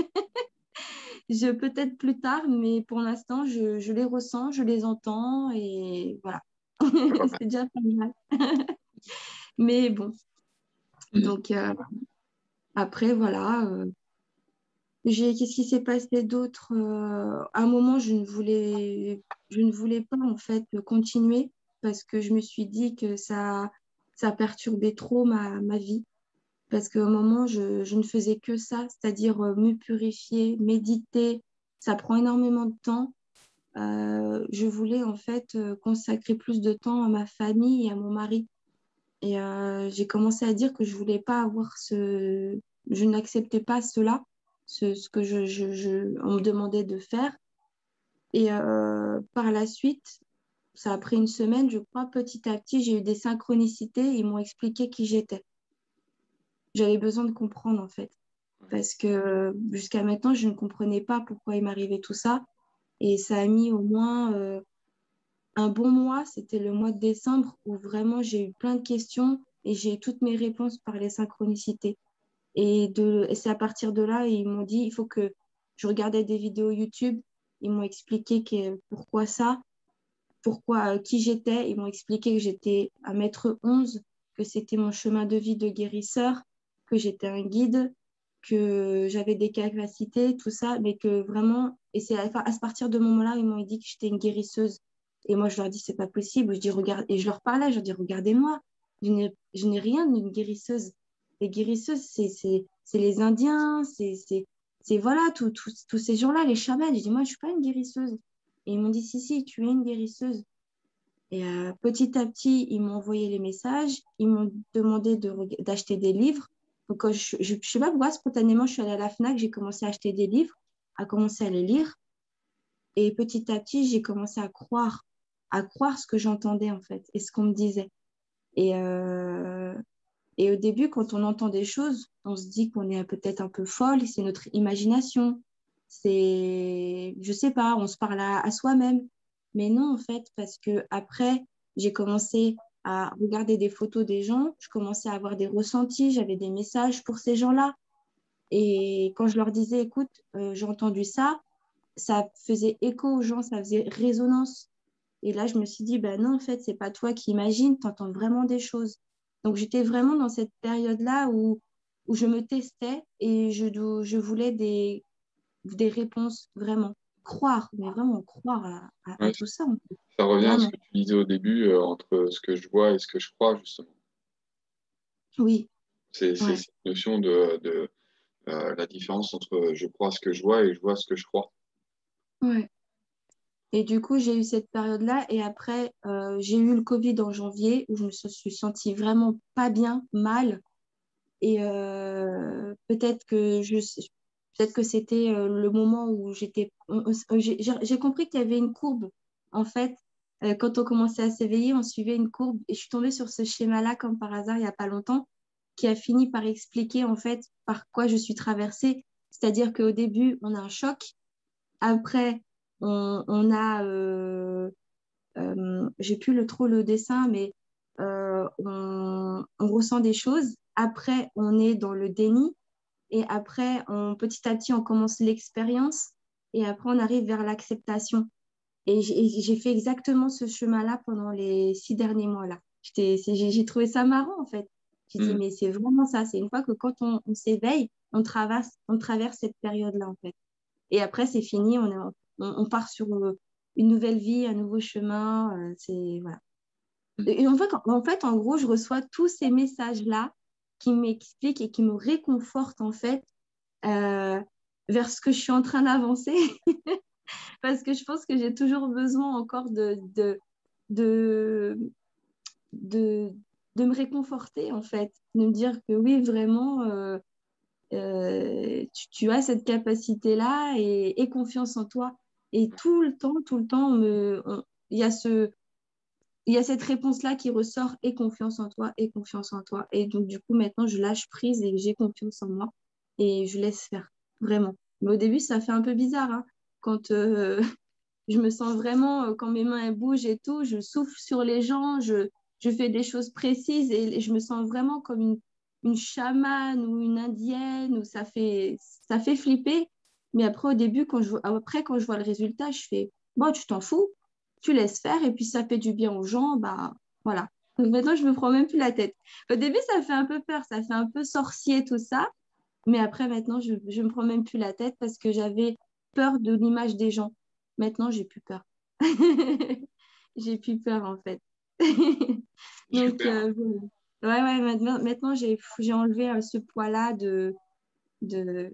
B: Peut-être plus tard, mais pour l'instant, je les ressens, je les entends et voilà. C'est déjà pas mal. Mais bon, donc après, voilà. Qu'est-ce qui s'est passé d'autre? À un moment, je ne voulais pas en fait continuer parce que je me suis dit que ça perturbait trop ma vie. Parce qu'à un moment, je ne faisais que ça, c'est-à-dire me purifier, méditer. Ça prend énormément de temps. Je voulais en fait consacrer plus de temps à ma famille et à mon mari. Et j'ai commencé à dire que je voulais pas avoir je n'acceptais pas cela, ce que on me demandait de faire. Et par la suite, ça a pris une semaine, je crois, petit à petit, j'ai eu des synchronicités, ils m'ont expliqué qui j'étais. J'avais besoin de comprendre en fait, parce que jusqu'à maintenant, je ne comprenais pas pourquoi il m'arrivait tout ça. Et ça a mis au moins un bon mois, c'était le mois de décembre, où vraiment j'ai eu plein de questions et j'ai eu toutes mes réponses par les synchronicités. Et c'est à partir de là, ils m'ont dit, il faut que je regardais des vidéos YouTube. Ils m'ont expliqué pourquoi ça, pourquoi qui j'étais. Ils m'ont expliqué que j'étais un maître 11, que c'était mon chemin de vie de guérisseur, que j'étais un guide, que j'avais des capacités, tout ça, mais que vraiment, et c'est à partir de ce moment-là, ils m'ont dit que j'étais une guérisseuse. Et moi, je leur dis, c'est pas possible. Je dis, regarde, et je leur parlais, je leur dis, regardez-moi, je n'ai rien d'une guérisseuse. Les guérisseuses, c'est les Indiens, c'est voilà, tous ces gens-là, les chamans. Je dis, moi, je suis pas une guérisseuse. Et ils m'ont dit, si, tu es une guérisseuse. Et petit à petit, ils m'ont envoyé les messages, ils m'ont demandé d'acheter des livres. Donc, je ne sais pas pourquoi, spontanément, je suis allée à la FNAC, j'ai commencé à acheter des livres, à commencer à les lire. Et petit à petit, j'ai commencé à croire ce que j'entendais, en fait, et ce qu'on me disait. Et, euh, et au début, quand on entend des choses, on se dit qu'on est peut-être un peu folle, c'est notre imagination. Je sais pas, on se parle à soi-même. Mais non, en fait, parce que après, j'ai commencé à regarder des photos des gens, je commençais à avoir des ressentis, j'avais des messages pour ces gens-là. Et quand je leur disais, écoute, j'ai entendu ça faisait écho aux gens, ça faisait résonance. Et là, je me suis dit, ben non, en fait, c'est pas toi qui imagines, tu entends vraiment des choses. Donc, j'étais vraiment dans cette période-là où où je me testais et je voulais des réponses vraiment. Croire, mais vraiment croire
A: Ouais,
B: à tout ça, en fait.
A: ça revient à ce
B: Vraiment.
A: que tu disais au début, entre ce que je vois et ce que je crois, justement.
B: Oui,
A: C'est
B: ouais,
A: cette notion de la différence entre je crois ce que je vois et je vois ce que je crois.
B: ouais. Et du coup, j'ai eu cette période-là. Et après, j'ai eu le Covid en janvier où je me suis sentie vraiment pas bien, mal. Et peut-être que c'était le moment où j'ai compris qu'il y avait une courbe. En fait, quand on commençait à s'éveiller, on suivait une courbe. Et je suis tombée sur ce schéma-là, comme par hasard, il n'y a pas longtemps, qui a fini par expliquer en fait par quoi je suis traversée. C'est-à-dire qu'au début, on a un choc. Après, on a, j'ai plus trop le dessin, mais on ressent des choses. Après, on est dans le déni. Et après, petit à petit, on commence l'expérience. Et après, on arrive vers l'acceptation. Et j'ai fait exactement ce chemin-là pendant les 6 derniers mois-là. J'ai trouvé ça marrant, en fait. J'ai dit,
A: Hmm.
B: mais c'est vraiment ça. C'est une fois que quand on s'éveille, on traverse cette période-là, en fait. Et après, c'est fini. On part sur une nouvelle vie, un nouveau chemin. Voilà. Et en gros, je reçois tous ces messages-là qui m'expliquent et qui me réconfortent, en fait, euh, vers ce que je suis en train d'avancer. Parce que je pense que j'ai toujours besoin encore de, de, de me réconforter, en fait. De me dire que oui, vraiment, tu as cette capacité-là et confiance en toi. Et tout le temps, il y a il y a cette réponse-là qui ressort et confiance en toi et confiance en toi. Et donc, du coup, maintenant, je lâche prise et j'ai confiance en moi et je laisse faire, vraiment. Mais au début, ça fait un peu bizarre, hein, quand je me sens vraiment, quand mes mains elles bougent et tout, je souffle sur les gens, je fais des choses précises et je me sens vraiment comme une chamane ou une indienne, où ça fait flipper. Mais après, au début, quand je vois le résultat, je fais, bon, tu t'en fous, tu laisses faire et puis ça fait du bien aux gens, bah voilà. Donc maintenant, je me prends même plus la tête. Au début, ça fait un peu peur, ça fait un peu sorcier tout ça. Mais après, maintenant, je me prends même plus la tête parce que j'avais peur de l'image des gens. Maintenant, j'ai plus peur. J'ai plus peur, en fait. Donc,
A: Super.
B: voilà. Ouais, maintenant j'ai enlevé ce poids-là de,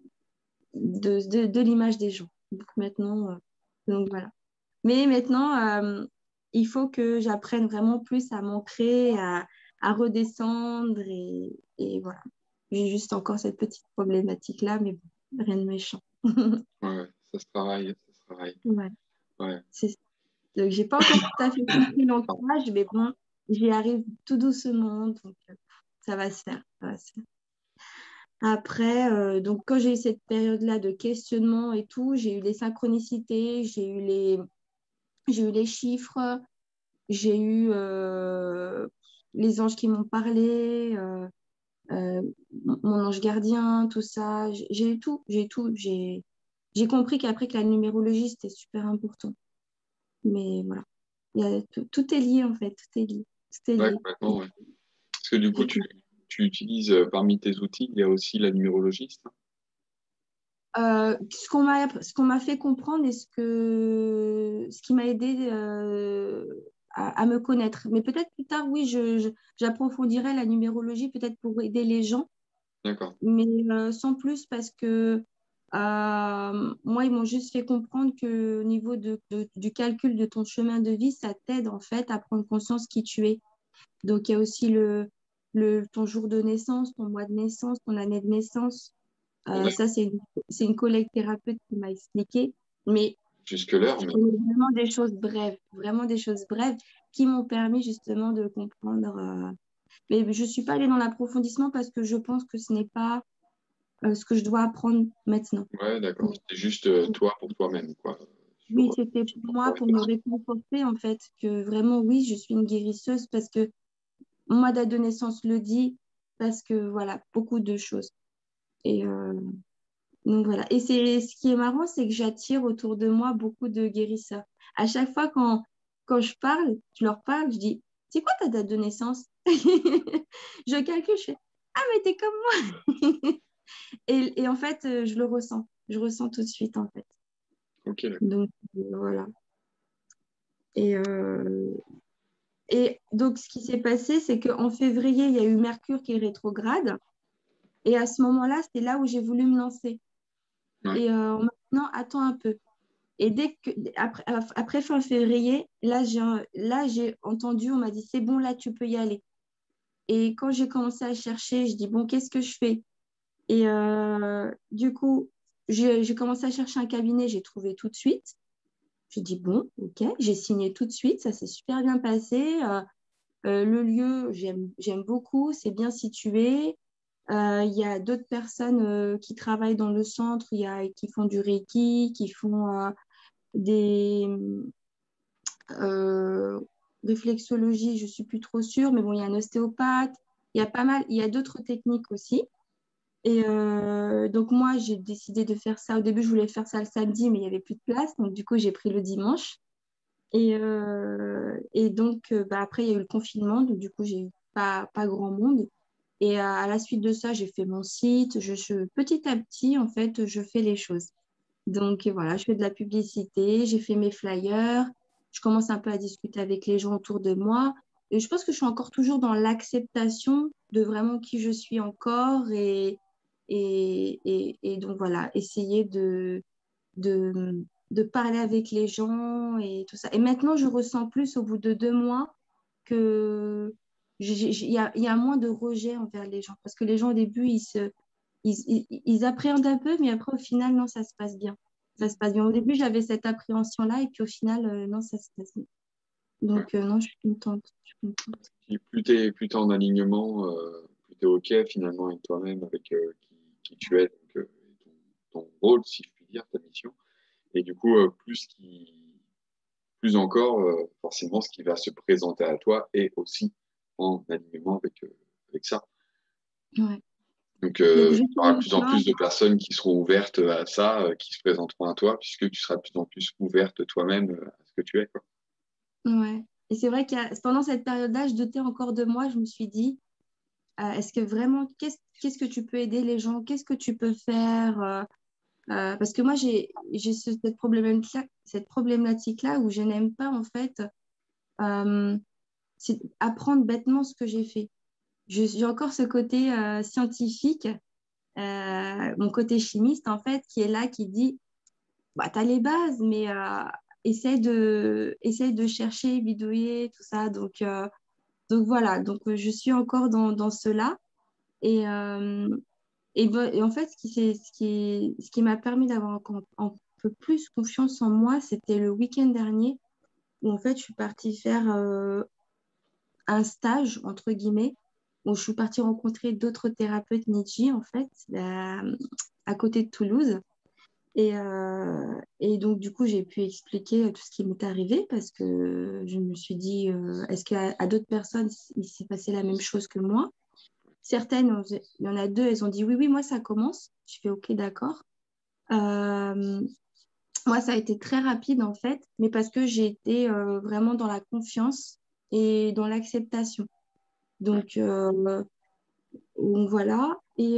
B: de l'image des gens. Donc, maintenant, donc voilà. Mais maintenant, il faut que j'apprenne vraiment plus à m'ancrer, à redescendre et voilà. J'ai juste encore cette petite problématique-là, mais bon, rien de méchant.
A: Ouais, ça se travaille, ça se travaille.
B: Ouais,
A: Ouais.
B: c'est ça. Donc, j'ai pas encore tout à fait compris l'ancrage, mais bon, j'y arrive tout doucement, donc ça va se faire, ça va se faire. Après, donc quand j'ai eu cette période-là de questionnement et tout, j'ai eu les synchronicités, j'ai eu les chiffres, j'ai eu les anges qui m'ont parlé, euh, mon ange gardien, tout ça. J'ai eu tout, j'ai eu tout. J'ai compris qu'après que la numérologie, c'était super important. Mais voilà, tout est lié en fait, tout est lié. Tout est
A: Ouais,
B: lié.
A: complètement, ouais. Parce que du coup,
B: J'ai compris.
A: tu utilises parmi tes outils, il y a aussi la numérologiste.
B: Ce qu'on m'a fait comprendre et ce qui m'a aidé à me connaître. Mais peut-être plus tard, oui, j'approfondirai la numérologie, peut-être pour aider les gens,
A: D'accord.
B: mais sans plus parce que moi, ils m'ont juste fait comprendre que au niveau du calcul de ton chemin de vie, ça t'aide en fait à prendre conscience qui tu es. Donc, il y a aussi ton jour de naissance, ton mois de naissance, ton année de naissance. Ça, c'est une collègue thérapeute qui m'a expliqué. Mais
A: Jusque l'heure,
B: je
A: mais
B: connais vraiment des choses brèves qui m'ont permis justement de comprendre. Mais je ne suis pas allée dans l'approfondissement parce que je pense que ce n'est pas ce que je dois apprendre maintenant.
A: ouais, d'accord. C'était juste toi pour toi-même, quoi.
B: Oui, c'était
A: Sur
B: pour
A: ton
B: moi,
A: corps et
B: pour me
A: personne.
B: réconforter en fait, que vraiment, oui, je suis une guérisseuse parce que moi, date de naissance le dit, parce que voilà, beaucoup de choses. Et donc voilà. Et ce qui est marrant, c'est que j'attire autour de moi beaucoup de guérisseurs. À chaque fois quand je leur parle, je dis, c'est quoi ta date de naissance? Je calcule, je fais, ah, mais t'es comme moi. Et en fait, je le ressens. Je ressens tout de suite, en fait.
A: Ok, d'accord.
B: Donc, voilà. Et, euh, et donc, ce qui s'est passé, c'est qu'en février, il y a eu Mercure qui est rétrograde. Et à ce moment-là, c'était là où j'ai voulu me lancer.
A: Ouais.
B: Et maintenant, attends un peu. Et après fin février, là, j'ai entendu, on m'a dit, c'est bon, là, tu peux y aller. Et quand j'ai commencé à chercher, je dis, bon, qu'est-ce que je fais? Et du coup, j'ai commencé à chercher un cabinet, j'ai trouvé tout de suite. J'ai dit, bon, ok, j'ai signé tout de suite, ça s'est super bien passé. Le lieu, j'aime beaucoup, c'est bien situé. Il y a d'autres personnes qui travaillent dans le centre, qui font du Reiki, qui font des euh, réflexologie, je suis plus trop sûre, mais bon, il y a un ostéopathe, il y a pas mal, il y a d'autres techniques aussi. Et donc moi, j'ai décidé de faire ça. Au début, je voulais faire ça le samedi, mais il n'y avait plus de place, donc du coup, j'ai pris le dimanche. Et donc, bah, après, il y a eu le confinement, donc du coup, j'ai eu pas grand monde. Et à la suite de ça, j'ai fait mon site. Petit à petit, en fait, je fais les choses. Donc voilà, je fais de la publicité, j'ai fait mes flyers, je commence un peu à discuter avec les gens autour de moi. Et je pense que je suis encore toujours dans l'acceptation de vraiment qui je suis encore et donc voilà, essayer de parler avec les gens et tout ça. Et maintenant, je ressens plus au bout de 2 mois que il y a moins de rejet envers les gens parce que les gens au début, ils appréhendent un peu, mais après, au final, non, ça se passe bien. Ça se passe bien. Au début, j'avais cette appréhension-là, et puis au final, non, ça se passe bien.
A: Ouais.
B: Donc, non, je suis contente. Je suis contente.
A: Puis plus t'es en alignement, plus t'es OK finalement avec toi-même, avec qui tu es, donc, ton rôle, si je puis dire, ta mission. Et du coup, plus encore, forcément, ce qui va se présenter à toi est aussi en alignement avec ça.
B: Ouais.
A: Donc,
B: Donc, je
A: il y
B: fais
A: aura de
B: mes
A: plus en
B: plans.
A: plus de personnes qui seront ouvertes à ça, qui se présenteront à toi, puisque tu seras de plus en plus ouverte toi-même à ce que tu es, quoi.
B: Ouais. Et c'est vrai que pendant cette période-là, je doutais encore de moi. Je me suis dit, est-ce que vraiment, qu'est-ce que tu peux aider les gens? Qu'est-ce que tu peux faire? Parce que moi, j'ai cette problématique-là où je n'aime pas, en fait, euh, c'est apprendre bêtement ce que j'ai fait. J'ai encore ce côté scientifique, mon côté chimiste, en fait, qui est là, qui dit, bah, tu as les bases, mais essaye de chercher, bidouiller, tout ça. Donc voilà, je suis encore dans cela. Et, et en fait, ce qui m'a permis d'avoir encore un peu plus confiance en moi, c'était le week-end dernier, où en fait, je suis partie faire un stage, entre guillemets, où je suis partie rencontrer d'autres thérapeutes Nietzsche, en fait, à côté de Toulouse. Et donc, du coup, j'ai pu expliquer tout ce qui m'est arrivé parce que je me suis dit, est-ce qu'à d'autres personnes, il s'est passé la même chose que moi? Certaines, il y en a deux, elles ont dit, oui, oui, moi, ça commence. Je fais, OK, d'accord. Euh, Moi, ça a été très rapide, en fait, mais parce que j'ai été vraiment dans la confiance et dans l'acceptation. Donc, voilà.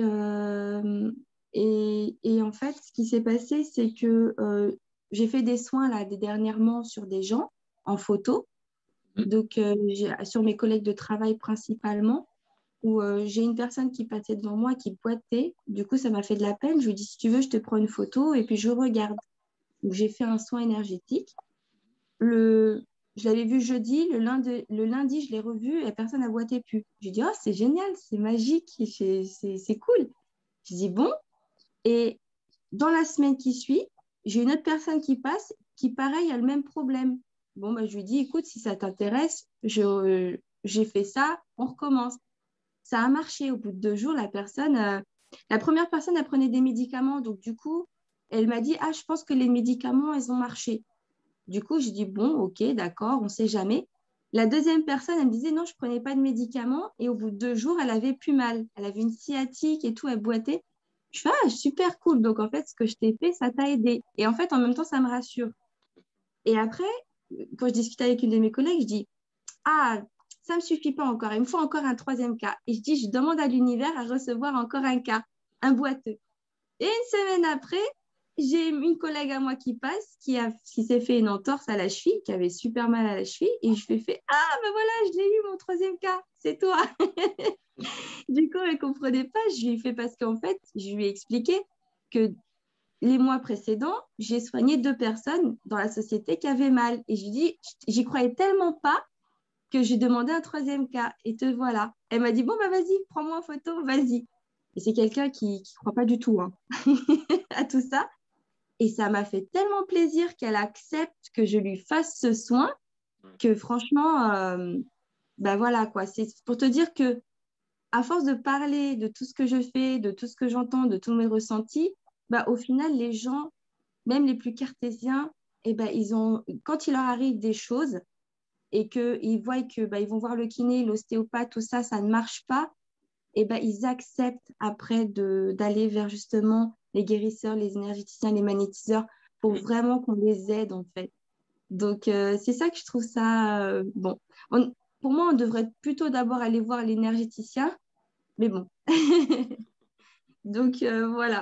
B: Et en fait, ce qui s'est passé, c'est que j'ai fait des soins là, dernièrement sur des gens en photo.
A: Mhm.
B: Donc, sur mes collègues de travail principalement, où j'ai une personne qui passait devant moi qui boitait. Du coup, ça m'a fait de la peine. Je lui dis, si tu veux, je te prends une photo et puis je regarde. Donc, j'ai fait un soin énergétique. Le, je l'avais vu jeudi, le lundi, je l'ai revu et la personne n'a boité plus. J'ai dit, oh, c'est génial, c'est magique, c'est cool. Je dis, bon, et dans la semaine qui suit, j'ai une autre personne qui passe qui, pareil, a le même problème. Bon, bah, je lui dis, écoute, si ça t'intéresse, j'ai fait ça, on recommence. Ça a marché. Au bout de 2 jours, la première personne, elle prenait des médicaments. Donc, du coup, elle m'a dit, ah, je pense que les médicaments, elles ont marché. Du coup, je dis, bon, ok, d'accord, on ne sait jamais. La deuxième personne, elle me disait, non, je ne prenais pas de médicaments. Et au bout de 2 jours, elle avait plus mal. Elle avait une sciatique et tout, elle boitait. Je fais, ah, super cool. Donc, en fait, ce que je t'ai fait, ça t'a aidé. Et en fait, en même temps, ça me rassure. Et après, quand je discutais avec une de mes collègues, je dis, ah, ça ne me suffit pas encore. Il me faut encore un troisième cas. Et je dis, je demande à l'univers à recevoir encore un cas, un boiteux. Et une semaine après, j'ai une collègue à moi qui passe, qui s'est fait une entorse à la cheville, qui avait super mal à la cheville. Et je lui ai fait, ah, ben voilà, je l'ai eu, mon troisième cas, c'est toi. Du coup, elle ne comprenait pas. Je lui ai fait parce qu'en fait, je lui ai expliqué que les mois précédents, j'ai soigné 2 personnes dans la société qui avaient mal. Et je lui ai dit, j'y croyais tellement pas que j'ai demandé un troisième cas. Et te voilà. Elle m'a dit, bon, bah vas-y, prends-moi en photo, vas-y. Et c'est quelqu'un qui ne croit pas du tout, hein, à tout ça. Et ça m'a fait tellement plaisir qu'elle accepte que je lui fasse ce soin que franchement, ben voilà quoi. C'est pour te dire que à force de parler de tout ce que je fais, de tout ce que j'entends, de tous mes ressentis, bah, au final, les gens, même les plus cartésiens, eh ben, quand il leur arrive des choses et qu'ils voient que bah, ils vont voir le kiné, l'ostéopathe, tout ça, ça ne marche pas, eh ben, ils acceptent après d'aller vers justement les guérisseurs, les énergéticiens, les magnétiseurs pour vraiment qu'on les aide en fait. Donc, c'est ça que je trouve ça bon. Pour moi, on devrait plutôt d'abord aller voir l'énergéticien, mais bon. Donc, voilà,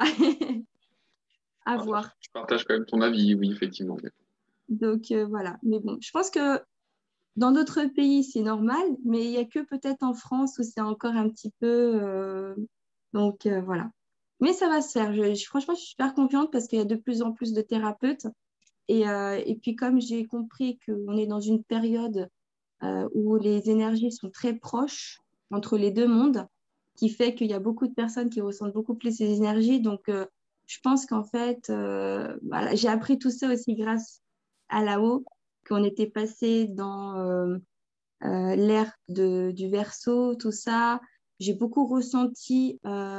B: à voir.
A: Je partage quand même ton avis, oui, effectivement.
B: Donc, voilà. Mais bon, je pense que dans d'autres pays, c'est normal, mais il n'y a que peut-être en France où c'est encore un petit peu. Donc, voilà. Mais ça va se faire. Franchement, je suis super confiante parce qu'il y a de plus en plus de thérapeutes. Et puis, comme j'ai compris qu'on est dans une période où les énergies sont très proches entre les deux mondes, qui fait qu'il y a beaucoup de personnes qui ressentent beaucoup plus ces énergies. Donc, je pense qu'en fait, voilà, j'ai appris tout ça aussi grâce à Lao, qu'on était passé dans l'ère du Verseau, tout ça. J'ai beaucoup ressenti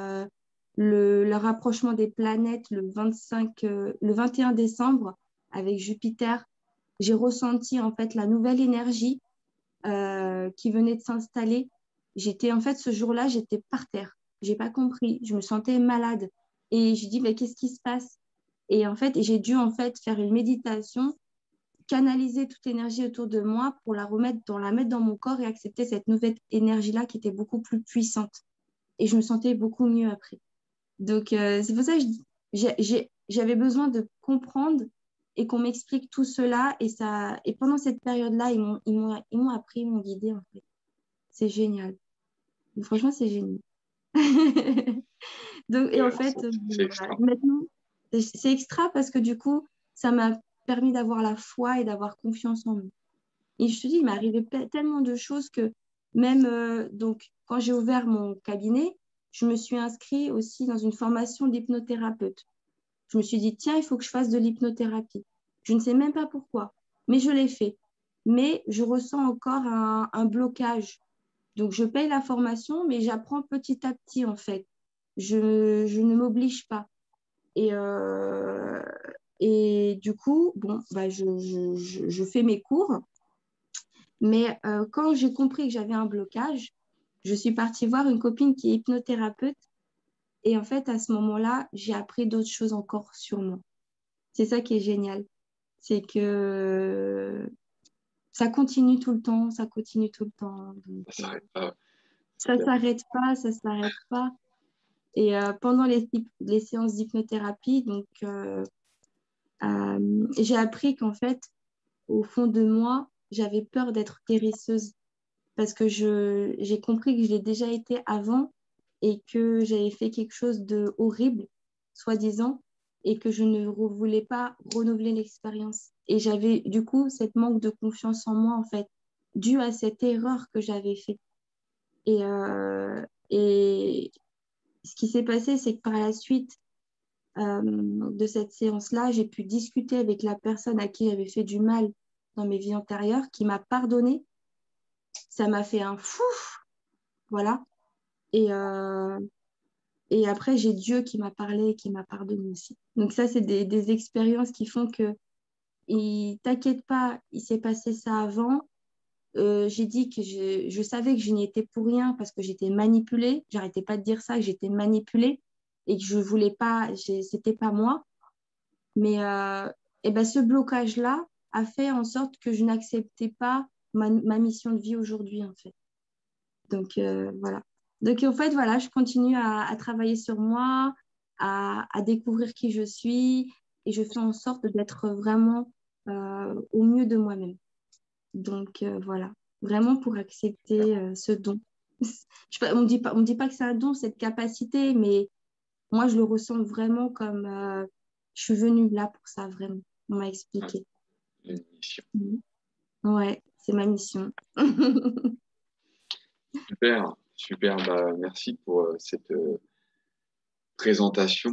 B: le rapprochement des planètes le 21 décembre avec Jupiter. J'ai ressenti en fait la nouvelle énergie qui venait de s'installer. En fait, ce jour-là, j'étais par terre. J'ai pas compris. Je me sentais malade. Et je dis, mais qu'est-ce qui se passe? Et en fait, j'ai dû en fait faire une méditation, canaliser toute l'énergie autour de moi pour la mettre dans mon corps et accepter cette nouvelle énergie-là qui était beaucoup plus puissante. Et je me sentais beaucoup mieux après. Donc, c'est pour ça que j'avais besoin de comprendre et qu'on m'explique tout cela. Et pendant cette période-là, ils m'ont appris, ils m'ont guidé, en fait. C'est génial. Donc, franchement, c'est génial. Donc, et en fait,
A: C'est
B: voilà.
A: extra.
B: Maintenant, c'est extra parce que du coup, ça m'a permis d'avoir la foi et d'avoir confiance en moi. Et je te dis, il m'est arrivé tellement de choses que même donc, quand j'ai ouvert mon cabinet, je me suis inscrite aussi dans une formation d'hypnothérapeute. Je me suis dit, tiens, il faut que je fasse de l'hypnothérapie. Je ne sais même pas pourquoi, mais je l'ai fait. Mais je ressens encore un blocage. Donc, je paye la formation, mais j'apprends petit à petit, en fait. Je ne m'oblige pas. Et, euh, et du coup, bon, bah, je fais mes cours. Mais quand j'ai compris que j'avais un blocage, je suis partie voir une copine qui est hypnothérapeute. Et en fait, à ce moment-là, j'ai appris d'autres choses encore sur moi. C'est ça qui est génial. C'est que ça continue tout le temps, ça continue tout le temps. Donc,
A: Ça s'arrête pas. C'est
B: ça
A: clair.
B: s'arrête pas, ça s'arrête pas. Et pendant les séances d'hypnothérapie, donc, j'ai appris qu'en fait, au fond de moi, j'avais peur d'être guérisseuse parce que j'ai compris que je l'ai déjà été avant et que j'avais fait quelque chose de horrible, soi-disant, et que je ne voulais pas renouveler l'expérience. Et j'avais du coup cette manque de confiance en moi, en fait, dû à cette erreur que j'avais faite. Et ce qui s'est passé, c'est que par la suite de cette séance-là, j'ai pu discuter avec la personne à qui j'avais fait du mal dans mes vies antérieures, qui m'a pardonné. Ça m'a fait un fou, voilà. Et, euh, et après, j'ai Dieu qui m'a parlé et qui m'a pardonné aussi. Donc ça, c'est des expériences qui font que, t'inquiète pas, il s'est passé ça avant. J'ai dit que je savais que je n'y étais pour rien parce que j'étais manipulée. J'arrêtais pas de dire ça, que j'étais manipulée et que je voulais pas, c'était pas moi. Mais et ben, ce blocage-là a fait en sorte que je n'acceptais pas ma mission de vie aujourd'hui, en fait. Donc, voilà. Donc, en fait, voilà, je continue à travailler sur moi, à découvrir qui je suis et je fais en sorte d'être vraiment au mieux de moi-même. Donc, voilà, vraiment pour accepter ce don. On me dit pas que c'est un don, cette capacité, mais moi, je le ressens vraiment comme je suis venue là pour ça, vraiment. On m'a expliqué.
A: Une mission.
B: Ouais, c'est ma mission.
A: Super, super. Bah, merci pour cette présentation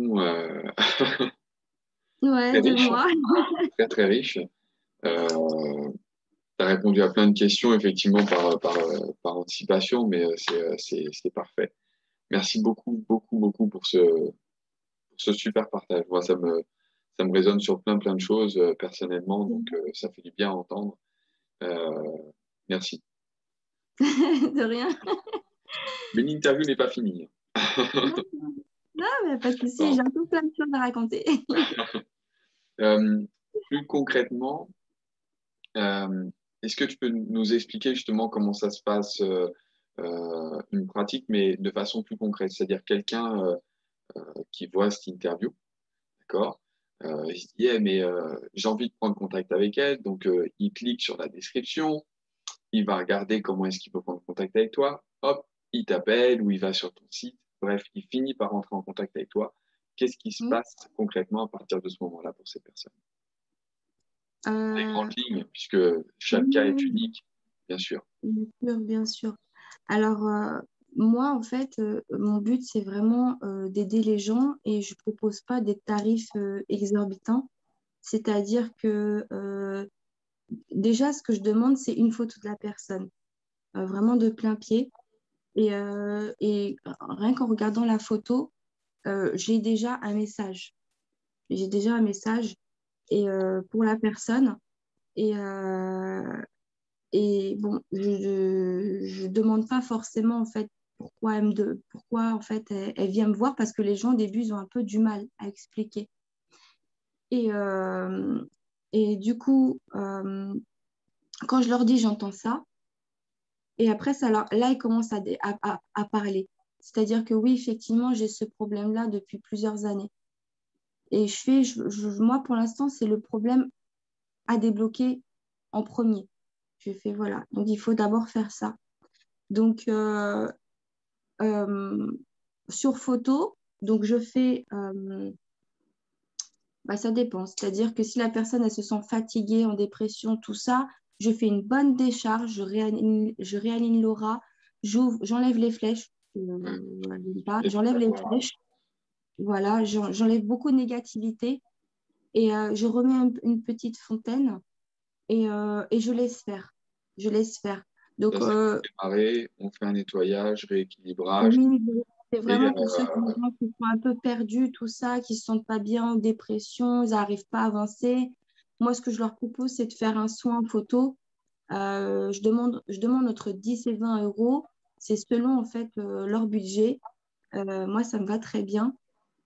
B: Ouais,
A: très
B: de
A: riche,
B: moi.
A: très très riche. Tu as répondu à plein de questions, effectivement, par anticipation, mais c'est parfait. Merci beaucoup, beaucoup, beaucoup pour ce super partage. Moi, ça me résonne sur plein, plein de choses personnellement, donc ça fait du bien à entendre. Euh, merci.
B: De rien.
A: Mais l'interview n'est pas finie.
B: Non, non, mais pas de souci,
A: Bon.
B: j'ai un peu plein de choses à raconter.
A: Euh, Plus concrètement, euh, est-ce que tu peux nous expliquer justement comment ça se passe, une pratique, mais de façon plus concrète, c'est-à-dire quelqu'un qui voit cette interview, d'accord? Il se dit, eh, mais j'ai envie de prendre contact avec elle, donc il clique sur la description, il va regarder comment est-ce qu'il peut prendre contact avec toi, hop, il t'appelle ou il va sur ton site, bref, il finit par rentrer en contact avec toi. Qu'est-ce qui se
B: Oui.
A: passe concrètement à partir de ce moment-là pour ces personnes? Les
B: Euh,
A: grandes lignes, puisque chaque cas est
B: oui,
A: unique, bien sûr.
B: bien sûr, bien sûr. Alors, moi, en fait, mon but, c'est vraiment d'aider les gens et je propose pas des tarifs exorbitants. C'est-à-dire que déjà, ce que je demande, c'est une photo de la personne, vraiment de plein pied. Et rien qu'en regardant la photo, j'ai déjà un message. J'ai déjà un message et, pour la personne. Et, bon, je demande pas forcément en fait pourquoi en fait elle vient me voir parce que les gens au début ils ont un peu du mal à expliquer. Et, du coup, quand je leur dis j'entends ça, et après là ils commencent à parler. C'est-à-dire que oui, effectivement, j'ai ce problème-là depuis plusieurs années. Et moi pour l'instant, c'est le problème à débloquer en premier. Je fais voilà. Donc il faut d'abord faire ça. Donc, euh, sur photo, donc je fais, bah, ça dépend. C'est-à-dire que si la personne elle se sent fatiguée, en dépression, tout ça, je fais une bonne décharge, je réaligne l'aura, j'enlève les flèches,
A: Ouais. Et
B: j'enlève les
A: voilà.
B: flèches, voilà, j'enlève beaucoup de négativité et je remets une petite fontaine et je laisse faire. Je laisse faire.
A: Ça,
B: Donc,
A: c'est pour démarrer. On fait un nettoyage, rééquilibrage.
B: oui, c'est
A: Et
B: vraiment pour ceux qui sont un peu perdus, tout ça, qui se sentent pas bien en dépression, ils n'arrivent pas à avancer. Moi, ce que je leur propose, c'est de faire un soin en photo. Je demande entre 10 et 20 euros. C'est selon, en fait, leur budget. Moi, ça me va très bien.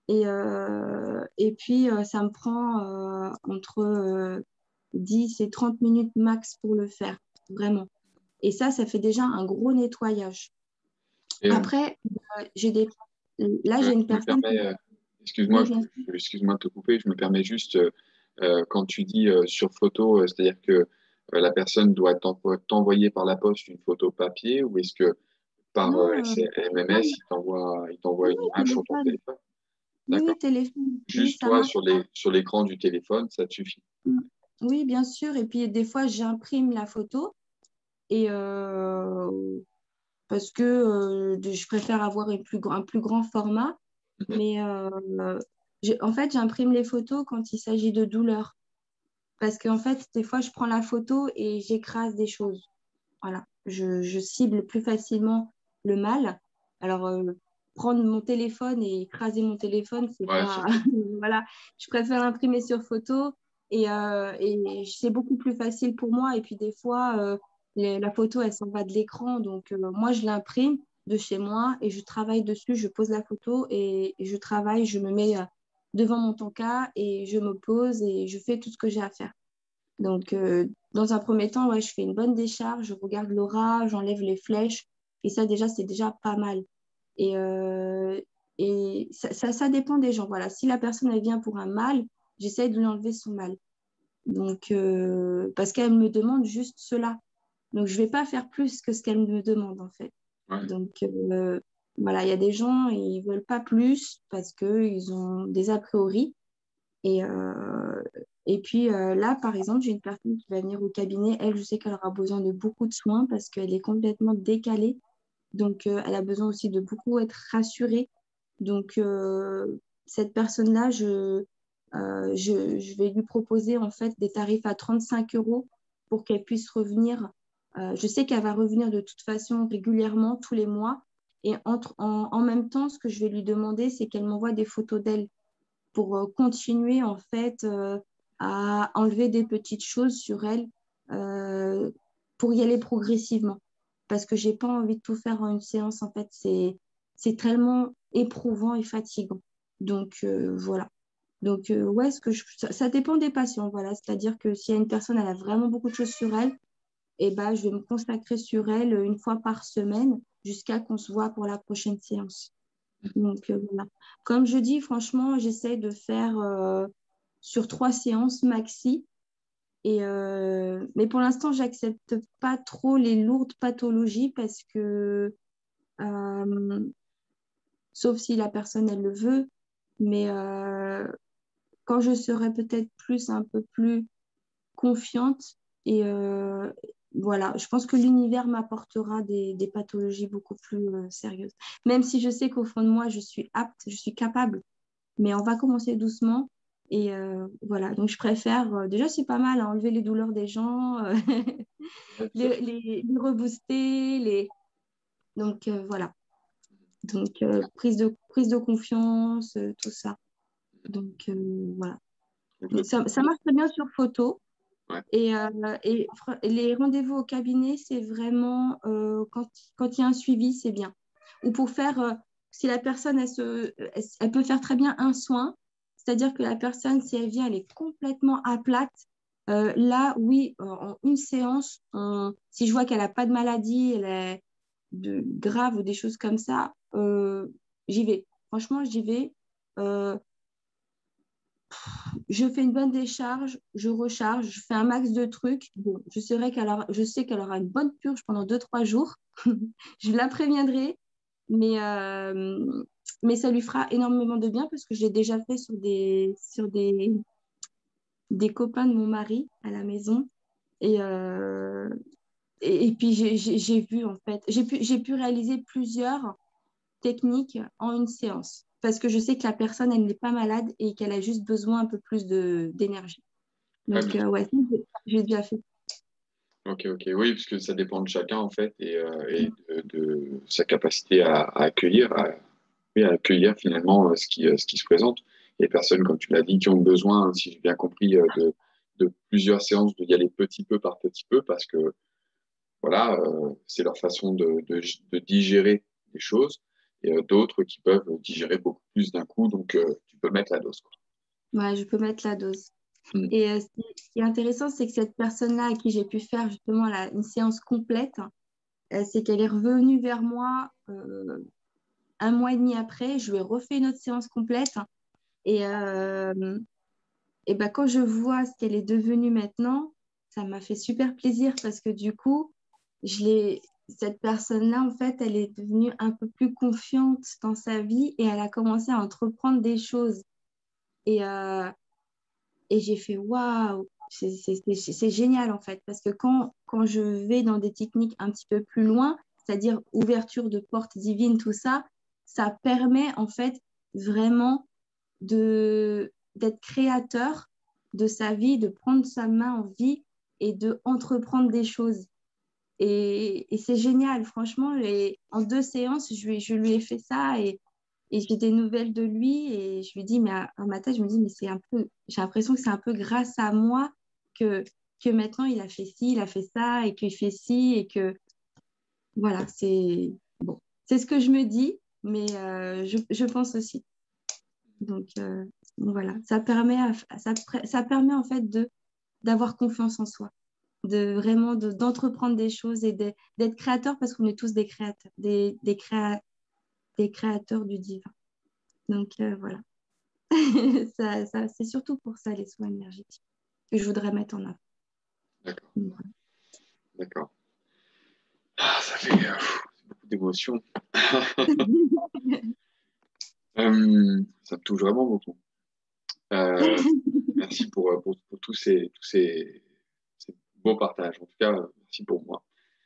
B: Et puis, ça me prend entre 10 et 30 minutes max pour le faire, vraiment. Et ça fait déjà un gros nettoyage.
A: et,
B: Après, j'ai des... là, j'ai une
A: je me
B: personne
A: permets,
B: qui...
A: excuse-moi,
B: Oui, bien sûr.
A: excuse-moi de te couper, je me permets juste, quand tu dis sur photo, c'est-à-dire que la personne doit t'envoyer par la poste une photo papier ou est-ce que par
B: Non,
A: MMS, il t'envoie
B: oui,
A: une image sur ton
B: téléphone.
A: téléphone? D'accord.
B: Oui, téléphone. Oui,
A: Juste
B: ça
A: toi
B: marche.
A: sur l'écran du téléphone, ça te suffit.
B: Mm. Oui, bien sûr. Et puis, des fois, j'imprime la photo et parce que je préfère avoir un plus grand format.
A: Mhm.
B: Mais en fait, j'imprime les photos quand il s'agit de douleur. Parce qu'en fait, des fois, je prends la photo et j'écrase des choses. Voilà, je cible plus facilement le mal. Alors, prendre mon téléphone et écraser mon téléphone, c'est
A: Ouais,
B: pas... Voilà, je préfère l'imprimer sur photo et c'est beaucoup plus facile pour moi. Et puis, des fois, la photo, elle s'en va de l'écran. Donc, moi, je l'imprime de chez moi et je travaille dessus. Je pose la photo et je travaille. Je me mets devant mon Tanka et je me pose et je fais tout ce que j'ai à faire. Donc, dans un premier temps, ouais, je fais une bonne décharge, je regarde l'aura, j'enlève les flèches. Et ça, déjà, c'est déjà pas mal. Et, ça dépend des gens. Voilà. Si la personne, elle vient pour un mal, j'essaie de lui enlever son mal. Donc, parce qu'elle me demande juste cela. Donc, je ne vais pas faire plus que ce qu'elle me demande, en fait.
A: Ouais.
B: Donc, voilà, il y a des gens, ils ne veulent pas plus parce qu'ils ont des a priori. Et, et puis là, par exemple, j'ai une personne qui va venir au cabinet. Elle, je sais qu'elle aura besoin de beaucoup de soins parce qu'elle est complètement décalée. Donc, elle a besoin aussi de beaucoup être rassurée. Donc, cette personne-là, je vais lui proposer en fait des tarifs à 35 euros pour qu'elle puisse revenir. Je sais qu'elle va revenir de toute façon régulièrement tous les mois. Et en même temps, ce que je vais lui demander, c'est qu'elle m'envoie des photos d'elle pour continuer en fait à enlever des petites choses sur elle euh, pour y aller progressivement. Parce que j'ai pas envie de tout faire en une séance. En fait, c'est tellement éprouvant et fatigant. Donc voilà. Donc ouais, ça dépend des patients. Voilà, c'est-à-dire que s'il y a une personne, elle a vraiment beaucoup de choses sur elle, et ben, je vais me consacrer sur elle une fois par semaine jusqu'à qu'on se voit pour la prochaine séance. Donc, voilà. Comme je dis, franchement, j'essaie de faire sur 3 séances maxi. Mais pour l'instant, j'accepte pas trop les lourdes pathologies parce que, euh, sauf si la personne, elle le veut, mais quand je serai peut-être un peu plus confiante et voilà, je pense que l'univers m'apportera des pathologies beaucoup plus sérieuses. Même si je sais qu'au fond de moi, je suis apte, je suis capable, mais on va commencer doucement. Et voilà, donc je préfère, déjà c'est pas mal à enlever les douleurs des gens,
A: Ouais, tout à fait.
B: les rebooster, donc voilà. Donc prise de confiance, tout ça. Donc voilà.
A: Donc,
B: Donc, ça marche très bien sur photo.
A: ouais.
B: Et les rendez-vous au cabinet, c'est vraiment quand il y a un suivi, c'est bien. Ou pour faire, si la personne, elle peut faire très bien un soin, c'est-à-dire que la personne, si elle vient, elle est complètement à plate. Là, oui, en une séance, si je vois qu'elle n'a pas de maladie, elle est grave ou des choses comme ça, j'y vais. Franchement, j'y vais. Euh, je fais une bonne décharge, je recharge, je fais un max de trucs. Bon, je sais qu'elle aura une bonne purge pendant 2, 3 jours. Je la préviendrai, mais, euh, mais ça lui fera énormément de bien parce que je l'ai déjà fait sur des copains de mon mari à la maison. Et, euh, et puis, j'ai vu, en fait, j'ai pu réaliser plusieurs techniques en une séance parce que je sais que la personne, elle n'est pas malade et qu'elle a juste besoin un peu plus d'énergie.
A: Ouais,
B: Donc,
A: bien sûr.
B: ouais, ça, j'ai déjà fait.
A: Ok, ok, oui, parce que ça dépend de chacun en fait et de sa capacité à accueillir, oui, à accueillir finalement ce qui se présente. Il y a des personnes, comme tu l'as dit, qui ont besoin, si j'ai bien compris, de plusieurs séances, d'y aller petit peu par petit peu, parce que voilà, c'est leur façon de digérer les choses, et d'autres qui peuvent digérer beaucoup plus d'un coup, donc tu peux mettre la dose, quoi.
B: Ouais, je peux mettre la dose.
A: Mm.
B: Et ce qui est intéressant, c'est que cette personne-là à qui j'ai pu faire justement une séance complète, c'est qu'elle est revenue vers moi un mois et demi après. Je lui ai refait une autre séance complète. Et, ben, quand je vois ce qu'elle est devenue maintenant, ça m'a fait super plaisir parce que du coup, cette personne-là, en fait, elle est devenue un peu plus confiante dans sa vie et elle a commencé à entreprendre des choses. Et, et j'ai fait waouh, c'est génial en fait, parce que quand je vais dans des techniques un petit peu plus loin, c'est-à-dire ouverture de portes divines, tout ça, ça permet en fait vraiment d'être créateur de sa vie, de prendre sa main en vie et de entreprendre des choses. Et c'est génial, franchement. En 2 séances, je lui ai fait ça et j'ai des nouvelles de lui. Et je lui dis, mais dans ma tête, je me dis, mais j'ai l'impression que c'est un peu grâce à moi que, que maintenant il a fait ci, il a fait ça et qu'il fait ci et que voilà, c'est bon. C'est ce que je me dis, mais je pense aussi. Donc voilà, ça permet en fait d'avoir confiance en soi. d'entreprendre des choses et d'être créateur parce qu'on est tous des créateurs, des créateurs du divin. Donc voilà. C'est surtout pour ça les soins énergétiques que je voudrais mettre en avant.
A: D'accord.
B: Voilà.
A: D'accord. Ah, ça fait beaucoup d'émotions. Ça me touche vraiment beaucoup. Merci pour tous ces beaux partages. En tout cas, merci pour moi.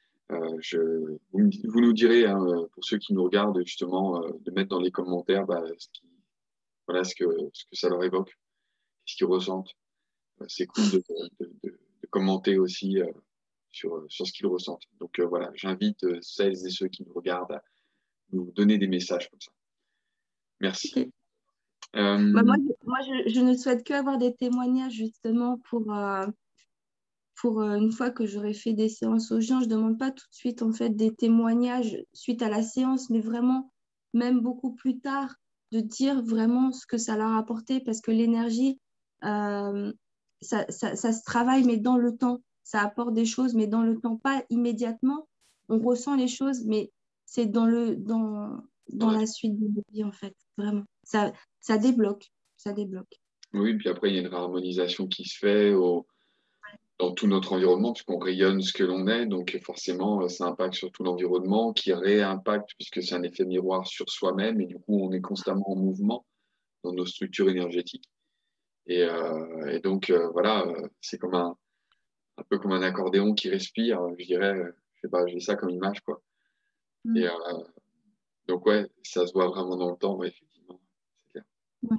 A: Vous nous direz, hein, pour ceux qui nous regardent, justement, de mettre dans les commentaires voilà, ce que ça leur évoque, ce qu'ils ressentent. C'est cool de commenter aussi sur ce qu'ils ressentent. Donc voilà, j'invite celles et ceux qui nous regardent à nous donner des messages comme ça. Merci.
B: Okay. Moi, je ne souhaite qu'avoir des témoignages justement pour une fois que j'aurai fait des séances aux gens. Je ne demande pas tout de suite en fait des témoignages suite à la séance, mais vraiment, même beaucoup plus tard, de dire vraiment ce que ça leur a apporté parce que l'énergie, ça se travaille, mais dans le temps. Ça apporte des choses, mais dans le temps, pas immédiatement. On ressent les choses, mais c'est dans la suite de la vie, en fait, vraiment. Ça débloque, ça débloque.
A: Oui, puis après, il y a une réharmonisation qui se fait dans tout notre environnement, puisqu'on rayonne ce que l'on est, donc forcément, ça impacte sur tout l'environnement, qui réimpacte, puisque c'est un effet miroir sur soi-même, et du coup, on est constamment en mouvement dans nos structures énergétiques. Et donc, voilà, c'est un peu comme un accordéon qui respire, je dirais, je sais pas, j'ai ça comme image, quoi. Et donc, ouais, ça se voit vraiment dans le temps, ouais, effectivement, c'est clair.
B: Ouais.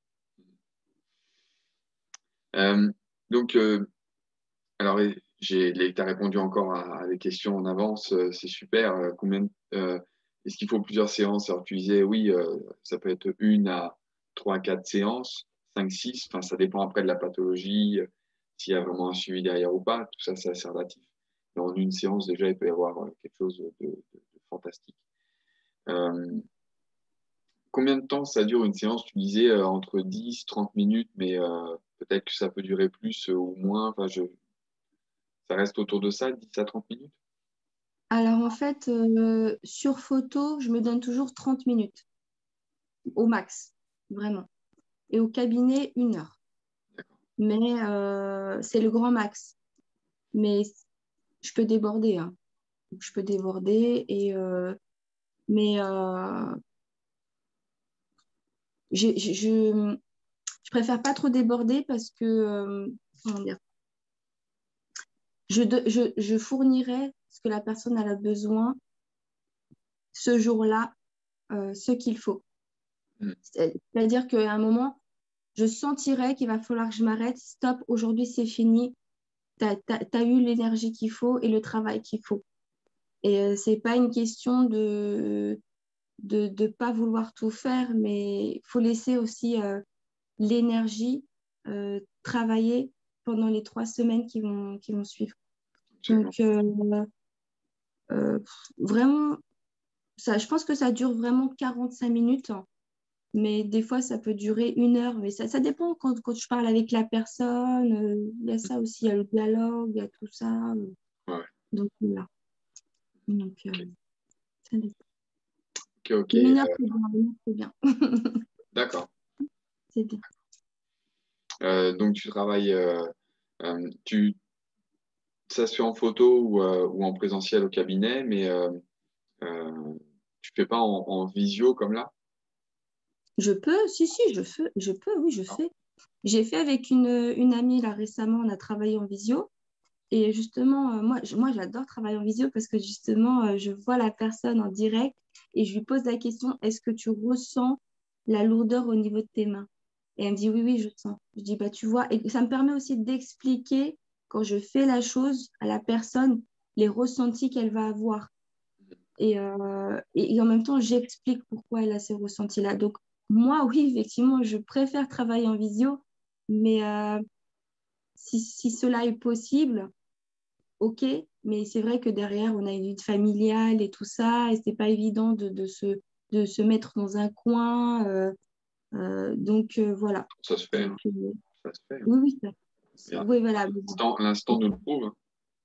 A: Donc, alors, tu as répondu encore à des questions en avance, c'est super. Est-ce qu'il faut plusieurs séances? Alors, tu disais, oui, ça peut être 1 à 3 à 4 séances, 5, 6, enfin, ça dépend après de la pathologie, s'il y a vraiment un suivi derrière ou pas, tout ça, c'est assez relatif. Mais en une séance, déjà, il peut y avoir quelque chose de fantastique. Combien de temps ça dure une séance? Tu disais entre 10 30 minutes, mais peut-être que ça peut durer plus ou moins. Enfin, ça reste autour de ça, 10 à 30 minutes?
B: Alors en fait, sur photo, je me donne toujours 30 minutes au max, vraiment. Et au cabinet, 1 heure.
A: D'accord.
B: Mais c'est le grand max. Mais je peux déborder, hein. Je peux déborder mais je préfère pas trop déborder parce que comment dire, je fournirai ce que la personne elle a besoin ce jour-là, ce qu'il faut.
A: Mm.
B: C'est-à-dire qu'à un moment, je sentirai qu'il va falloir que je m'arrête. Stop, aujourd'hui c'est fini. Tu as eu l'énergie qu'il faut et le travail qu'il faut. Et c'est pas une question de pas vouloir tout faire, mais il faut laisser aussi l'énergie travailler pendant les 3 semaines qui vont suivre.
A: Absolument.
B: Donc, vraiment, je pense que ça dure vraiment 45 minutes, hein, mais des fois, ça peut durer 1 heure. Mais ça dépend quand je parle avec la personne. Il y a ça aussi, il y a le dialogue, il y a tout ça.
A: Ouais.
B: Donc, voilà. Donc,
A: Ok.
B: ça dépend.
A: Ok.
B: 1 heure, c'est bien.
A: D'accord.
B: C'est bien.
A: Donc, tu travailles, ça se fait en photo ou en présentiel au cabinet, mais tu fais pas en visio comme là?
B: Je peux, si, je peux, oui, je fais. J'ai fait avec une amie là récemment, on a travaillé en visio. Et justement, moi j'adore travailler en visio parce que justement, je vois la personne en direct et je lui pose la question, est-ce que tu ressens la lourdeur au niveau de tes mains? Et elle me dit, oui, oui, je sens. Je dis, bah, tu vois, et ça me permet aussi d'expliquer quand je fais la chose à la personne, les ressentis qu'elle va avoir. Et en même temps, j'explique pourquoi elle a ces ressentis-là. Donc, moi, oui, effectivement, je préfère travailler en visio, mais si cela est possible, ok, mais c'est vrai que derrière, on a une vie familiale et tout ça, et c'est pas évident de se mettre dans un coin. Donc, voilà.
A: Ça se fait,
B: Donc,
A: hein. Ça se fait, hein.
B: oui, oui,
A: Regarde,
B: oui, voilà.
A: l'instant nous le prouve, hein.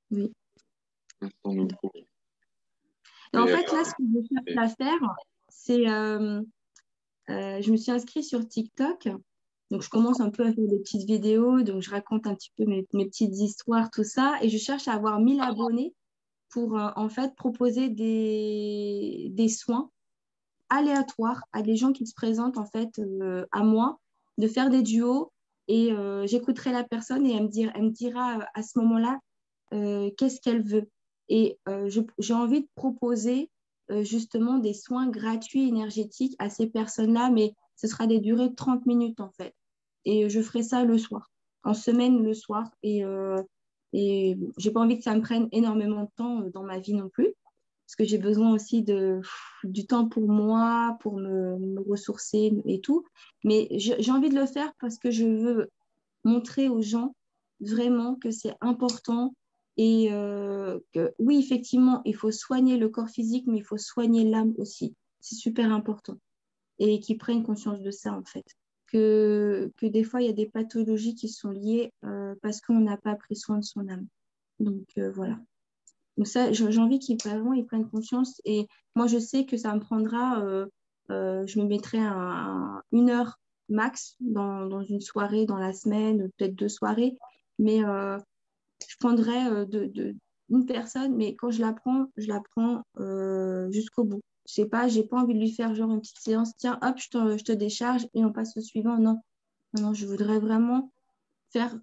B: Oui.
A: Instant nouveau.
B: Et en
A: Mais,
B: fait, là, ce que je cherche à faire, c'est, je me suis inscrite sur TikTok. Donc, je commence un peu à faire des petites vidéos. Donc, je raconte un petit peu mes petites histoires, tout ça. Et je cherche à avoir 1000 abonnés pour, en fait, proposer des soins aléatoires à des gens qui se présentent, en fait, à moi, de faire des duos. Et j'écouterai la personne et elle me dira à ce moment-là qu'est-ce qu'elle veut. Et j'ai envie de proposer justement des soins gratuits énergétiques à ces personnes-là, mais ce sera des durées de 30 minutes en fait. Et je ferai ça le soir, en semaine le soir. Et j'ai pas envie que ça me prenne énormément de temps dans ma vie non plus, parce que j'ai besoin aussi du temps pour moi, pour me ressourcer et tout. Mais j'ai envie de le faire parce que je veux montrer aux gens vraiment que c'est important et que oui, effectivement, il faut soigner le corps physique, mais il faut soigner l'âme aussi. C'est super important. Et qu'ils prennent conscience de ça, en fait. Que des fois, il y a des pathologies qui sont liées parce qu'on n'a pas pris soin de son âme. Donc, voilà. Donc ça, j'ai envie qu'ils vraiment ils prennent conscience. Et moi, je sais que ça me prendra, je me mettrai une heure max dans une soirée, dans la semaine, peut-être 2 soirées. Mais je prendrai une personne, mais quand je la prends jusqu'au bout. Je sais pas, j'ai pas envie de lui faire genre une petite séance, tiens, hop, je te décharge et on passe au suivant. Non, non, non, je voudrais vraiment faire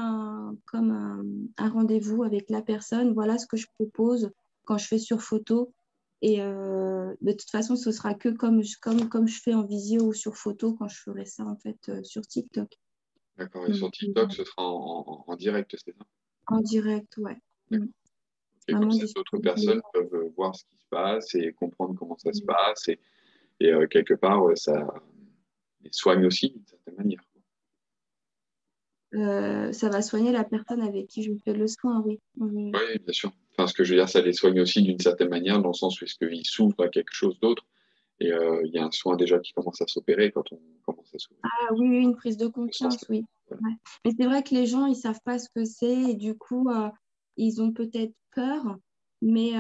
B: un rendez-vous avec la personne. Voilà ce que je propose quand je fais sur photo. Et de toute façon, ce sera que comme je fais en visio ou sur photo quand je ferai ça en fait sur TikTok.
A: d'accord. Et
B: Donc,
A: sur TikTok, ce sera en direct, c'est ça?
B: en direct, ouais.
A: D'accord.
B: Mm.
A: Et comme
B: Vraiment
A: ça, d'autres
B: disponible.
A: personnes peuvent voir ce qui se passe et comprendre comment ça se passe. Et quelque part, ça les soigne aussi d'une certaine manière.
B: Ça va soigner la personne avec qui je fais le soin, oui. Oui.
A: Oui, bien sûr. Enfin, ce que je veux dire, ça les soigne aussi d'une certaine manière, dans le sens où est-ce qu'ils s'ouvrent à quelque chose d'autre. Et il y a un soin déjà qui commence à s'opérer quand on commence à s'ouvrir.
B: Ah oui, oui, une prise de
A: Ce sens-là.
B: conscience, oui.
A: Voilà.
B: Ouais. Mais c'est vrai que les gens, ils savent pas ce que c'est et du coup, ils ont peut-être peur, mais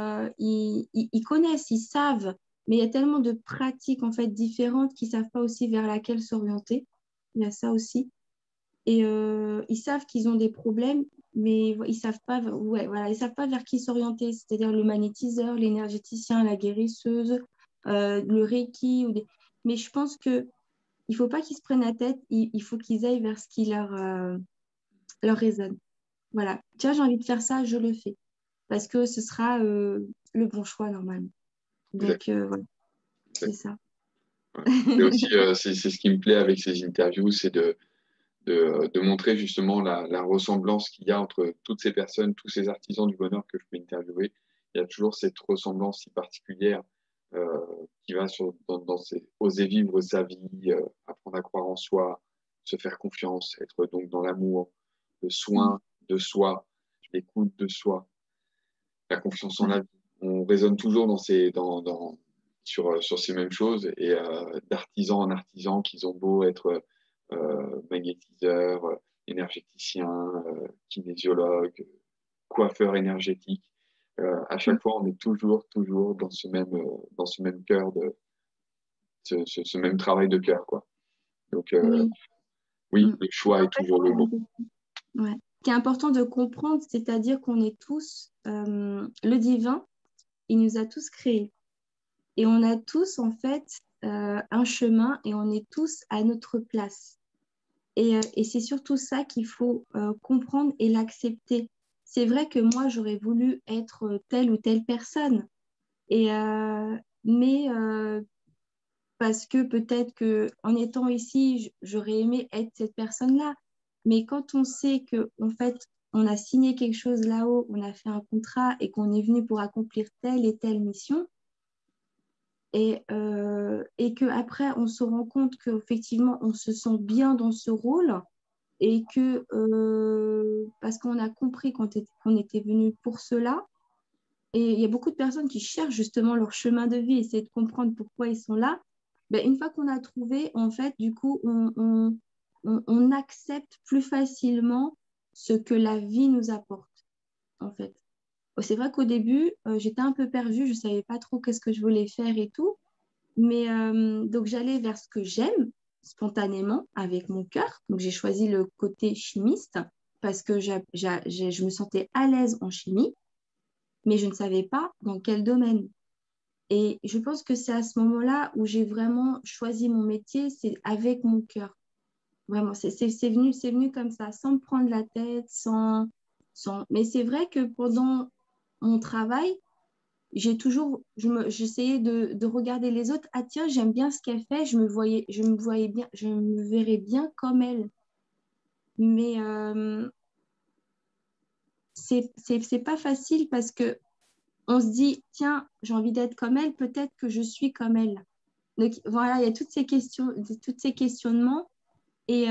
B: ils connaissent, ils savent. Mais il y a tellement de pratiques en fait différentes qu'ils savent pas aussi vers laquelle s'orienter. Il y a ça aussi. Et ils savent qu'ils ont des problèmes, mais ils savent pas, ouais, voilà, ils savent pas vers qui s'orienter. C'est-à-dire le magnétiseur, l'énergéticien, la guérisseuse, le Reiki Mais je pense que il faut pas qu'ils se prennent la tête, il faut qu'ils aillent vers ce qui leur résonne. Voilà. Tiens, j'ai envie de faire ça, je le fais. Parce que ce sera le bon choix normalement.
A: Exact,
B: Donc, voilà, c'est
A: exact.
B: ça.
A: Ouais. Et aussi, c'est ce qui me plaît avec ces interviews, c'est de montrer justement la ressemblance qu'il y a entre toutes ces personnes, tous ces artisans du bonheur que je peux interviewer. Il y a toujours cette ressemblance si particulière euh, qui va dans oser vivre sa vie, apprendre à croire en soi, se faire confiance, être donc dans l'amour, le
B: Mm.
A: soin de soi, l'écoute de soi, la confiance en
B: Ouais.
A: la vie. On raisonne toujours sur ces mêmes choses et d'artisan en artisan qu'ils ont beau être magnétiseurs, énergéticiens, kinésiologues, coiffeurs énergétiques. À
B: Mm.
A: chaque fois, on est toujours dans ce même cœur, ce même travail de cœur, quoi. Donc,
B: Oui.
A: oui,
B: Mm.
A: le choix est
B: En fait,
A: toujours le bon.
B: ouais. Ce qui est important de comprendre, c'est-à-dire qu'on est tous, le divin, il nous a tous créés. Et on a tous, en fait, un chemin et on est tous à notre place. Et c'est surtout ça qu'il faut comprendre et l'accepter. C'est vrai que moi, j'aurais voulu être telle ou telle personne. Et, mais parce que peut-être que en étant ici, j'aurais aimé être cette personne-là. Mais quand on sait que en fait, on a signé quelque chose là-haut, on a fait un contrat et qu'on est venu pour accomplir telle et telle mission, et qu'après, on se rend compte qu'effectivement, on se sent bien dans ce rôle et que parce qu'on a compris qu'on était venu pour cela. Et il y a beaucoup de personnes qui cherchent justement leur chemin de vie, essayer de comprendre pourquoi ils sont là. Ben, une fois qu'on a trouvé, en fait, du coup, on accepte plus facilement ce que la vie nous apporte. en fait. C'est vrai qu'au début, j'étais un peu perdue, je ne savais pas trop qu'est-ce que je voulais faire et tout. Mais donc, j'allais vers ce que j'aime spontanément avec mon cœur. Donc, j'ai choisi le côté chimiste parce que je me sentais à l'aise en chimie, mais je ne savais pas dans quel domaine. Et je pense que c'est à ce moment-là où j'ai vraiment choisi mon métier, c'est avec mon cœur. Vraiment, c'est venu comme ça, sans me prendre la tête, sans... Mais c'est vrai que pendant mon travail, j'essayais de regarder les autres. Ah tiens, j'aime bien ce qu'elle fait, je me voyais bien, je me verrais bien comme elle. Mais c'est pas facile parce que on se dit, tiens, j'ai envie d'être comme elle, peut-être que je suis comme elle. Donc voilà, il y a toutes ces questions, tous ces questionnements. Et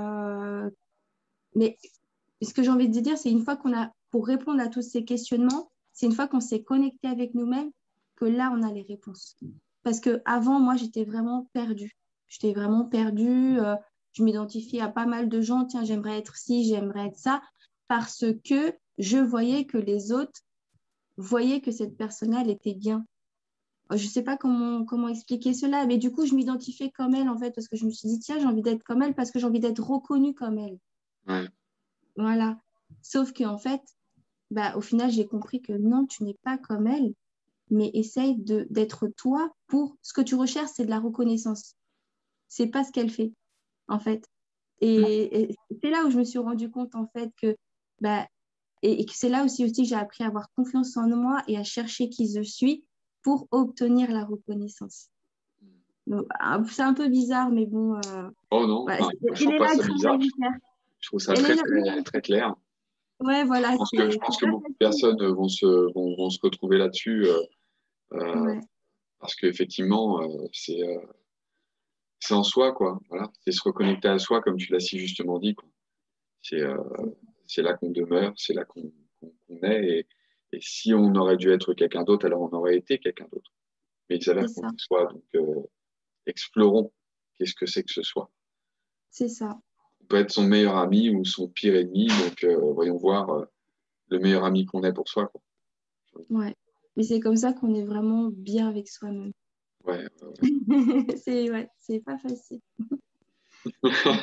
B: mais ce que j'ai envie de dire, c'est une fois pour répondre à tous ces questionnements, c'est une fois qu'on s'est connecté avec nous-mêmes que là, on a les réponses. Parce que avant, moi, j'étais vraiment perdue. J'étais vraiment perdue. Je m'identifiais à pas mal de gens. Tiens, j'aimerais être ci, j'aimerais être ça. Parce que je voyais que les autres voyaient que cette personne-là, elle était bien. Je ne sais pas comment expliquer cela, mais du coup, je m'identifiais comme elle, en fait, parce que je me suis dit, tiens, j'ai envie d'être comme elle, parce que j'ai envie d'être reconnue comme elle.
A: Ouais.
B: Voilà. Sauf qu'en fait, bah, au final, j'ai compris que non, tu n'es pas comme elle, mais essaye d'être toi pour ce que tu recherches, c'est de la reconnaissance. C'est pas ce qu'elle fait, en fait. Et c'est là où je me suis rendu compte, en fait, que, bah, et que c'est là aussi que j'ai appris à avoir confiance en moi et à chercher qui je suis pour obtenir la reconnaissance. Donc, c'est un peu bizarre, mais bon,
A: Oh non,
B: ouais,
A: enfin, moi, je
B: il
A: trouve
B: est
A: pas
B: là le
A: ça bizarre.
B: travail à faire.
A: Je trouve ça
B: Elle est
A: très,
B: là,
A: très, très clair.
B: ouais, voilà,
A: Je pense
B: c'est
A: que
B: pas
A: beaucoup de
B: facile.
A: personnes vont se retrouver là-dessus euh,
B: Ouais,
A: parce qu'effectivement, c'est en soi, quoi. Voilà. C'est se reconnecter à soi, comme tu l'as si justement dit, quoi. C'est c'est là qu'on demeure, c'est là qu'on est. Et si on aurait dû être quelqu'un d'autre, alors on aurait été quelqu'un d'autre. Mais il
B: c'est
A: s'avère qu'on
B: ça,
A: est soi, donc explorons qu'est-ce que c'est que ce soi.
B: c'est ça.
A: On peut être son meilleur ami ou son pire ennemi, donc voyons voir le meilleur ami qu'on est pour soi, quoi.
B: Ouais. Mais c'est comme ça qu'on est vraiment bien avec soi-même.
A: Ouais, ouais,
B: Ouais, c'est pas facile.
A: ouais.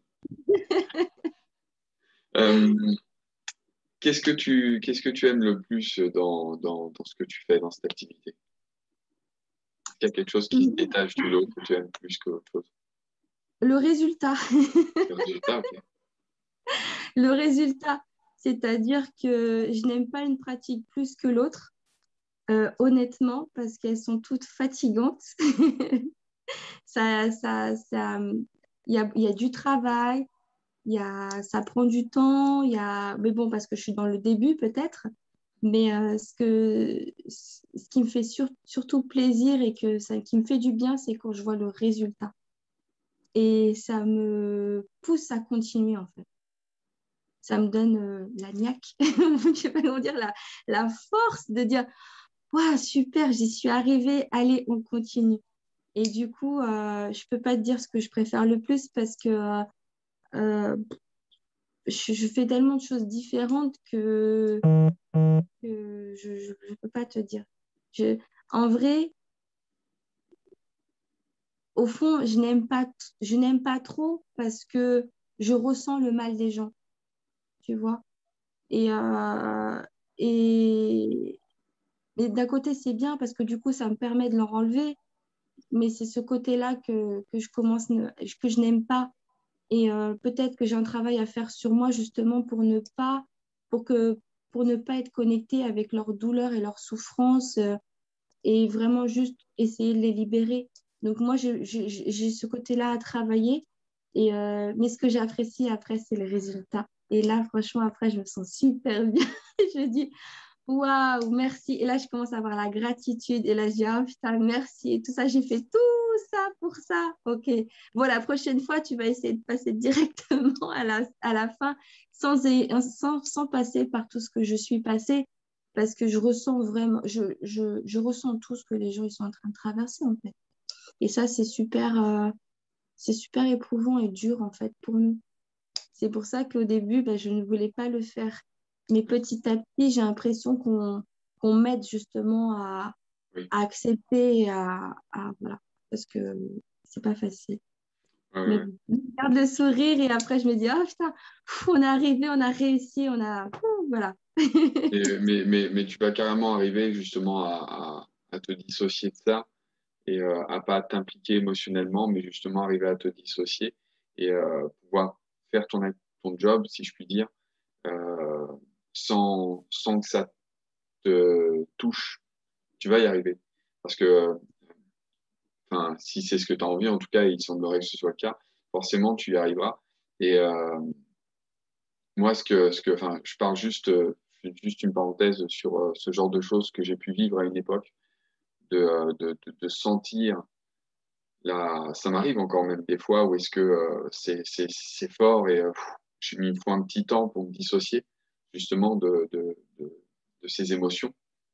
A: Euh, qu'est-ce que tu aimes le plus dans ce que tu fais, dans cette activité? Est-ce qu'il y a quelque chose qui se détache de l'autre que tu aimes plus que autre chose?
B: Le résultat,
A: Le résultat, ok.
B: le résultat, c'est-à-dire que je n'aime pas une pratique plus que l'autre, honnêtement, parce qu'elles sont toutes fatigantes. Ça, il y a du travail, ça prend du temps, mais bon, parce que je suis dans le début peut-être, mais ce qui me fait surtout plaisir et qui me fait du bien, c'est quand je vois le résultat. Et ça me pousse à continuer en fait. Ça me donne la niaque, je sais pas comment dire, la force de dire, waouh, super, j'y suis arrivée, allez, on continue. Et du coup, je peux pas te dire ce que je préfère le plus parce que euh, je fais tellement de choses différentes que je peux pas te dire. Je, En vrai, au fond, je n'aime pas trop parce que je ressens le mal des gens, tu vois. Et, euh, et, et d'un côté, c'est bien parce que du coup, ça me permet de leur enlever, mais c'est ce côté-là que que je n'aime pas. Et peut-être que j'ai un travail à faire sur moi justement pour que, pour ne pas être connectée avec leurs douleurs et leurs souffrances et vraiment juste essayer de les libérer. Donc moi, j'ai ce côté-là à travailler. Mais ce que j'apprécie après, c'est le résultat. Et là, franchement, après, je me sens super bien. Je dis, waouh, merci. Et là, je commence à avoir la gratitude. Et là, je dis, ah putain, merci. Et tout ça, j'ai fait tout ça pour ça. OK. Bon, la prochaine fois, tu vas essayer de passer directement à la fin sans passer par tout ce que je suis passée. Parce que je ressens vraiment, je ressens tout ce que les gens ils sont en train de traverser, en fait. Et ça, c'est super éprouvant et dur, en fait, pour nous. C'est pour ça qu'au début, ben, je ne voulais pas le faire Mais petit à petit, j'ai l'impression qu'on m'aide justement
A: Oui.
B: à accepter et voilà, parce que c'est pas facile.
A: Ouais,
B: Mais
A: ouais.
B: bon, je garde le sourire et après, je me dis, oh putain, on est arrivé, on a réussi, voilà.
A: Mais tu vas carrément arriver justement à te dissocier de ça et à pas t'impliquer émotionnellement, mais justement arriver à te dissocier et pouvoir faire ton job, si je puis dire, euh, sans que ça te touche. Tu vas y arriver. Parce que, enfin, si c'est ce que tu as envie, en tout cas, il semblerait que ce soit le cas, forcément, tu y arriveras. Et moi, enfin, je parle juste une parenthèse sur ce genre de choses que j'ai pu vivre à une époque, de sentir ça m'arrive encore même des fois où est-ce que c'est fort et il me faut un petit temps pour me dissocier justement de ces émotions.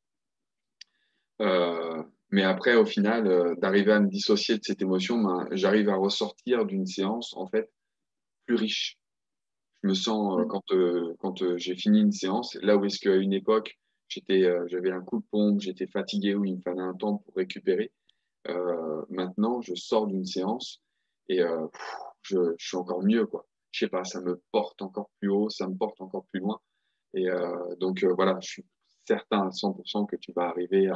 A: Mais après, au final, d'arriver à me dissocier de cette émotion, ben, j'arrive à ressortir d'une séance en fait plus riche. Je me sens quand j'ai fini une séance, là où est-ce qu'à une époque j'avais un coup de pompe, j'étais fatigué, où il me fallait un temps pour récupérer. Maintenant, je sors d'une séance et je suis encore mieux, quoi. Je sais pas, ça me porte encore plus haut, ça me porte encore plus loin. Et donc voilà, je suis certain à 100% que tu vas arriver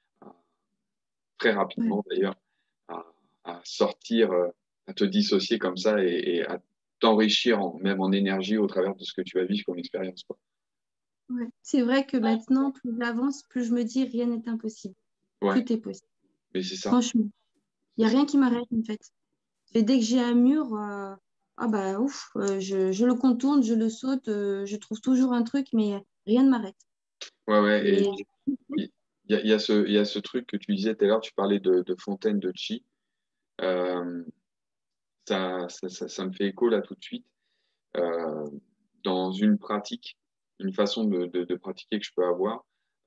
A: très
B: Ouais.
A: rapidement d'ailleurs à, à sortir, à te dissocier comme ça et à t'enrichir même en énergie au travers de ce que tu vas vivre comme expérience, quoi.
B: Ouais. C'est vrai que maintenant, plus j'avance, plus je me dis rien n'est impossible.
A: Ouais,
B: Tout est possible.
A: mais c'est ça,
B: Franchement, il n'y
A: c'est
B: a
A: ça.
B: rien qui m'arrête en fait. Et dès que j'ai un mur, ah bah ouf, je le contourne, je le saute, je trouve toujours un truc, mais rien ne m'arrête.
A: Ouais, ouais, et
B: Et
A: il y a ce truc que tu disais tout à l'heure, tu parlais de fontaine de chi. Euh, ça me fait écho là tout de suite. Euh, dans une pratique, une façon de pratiquer que je peux avoir,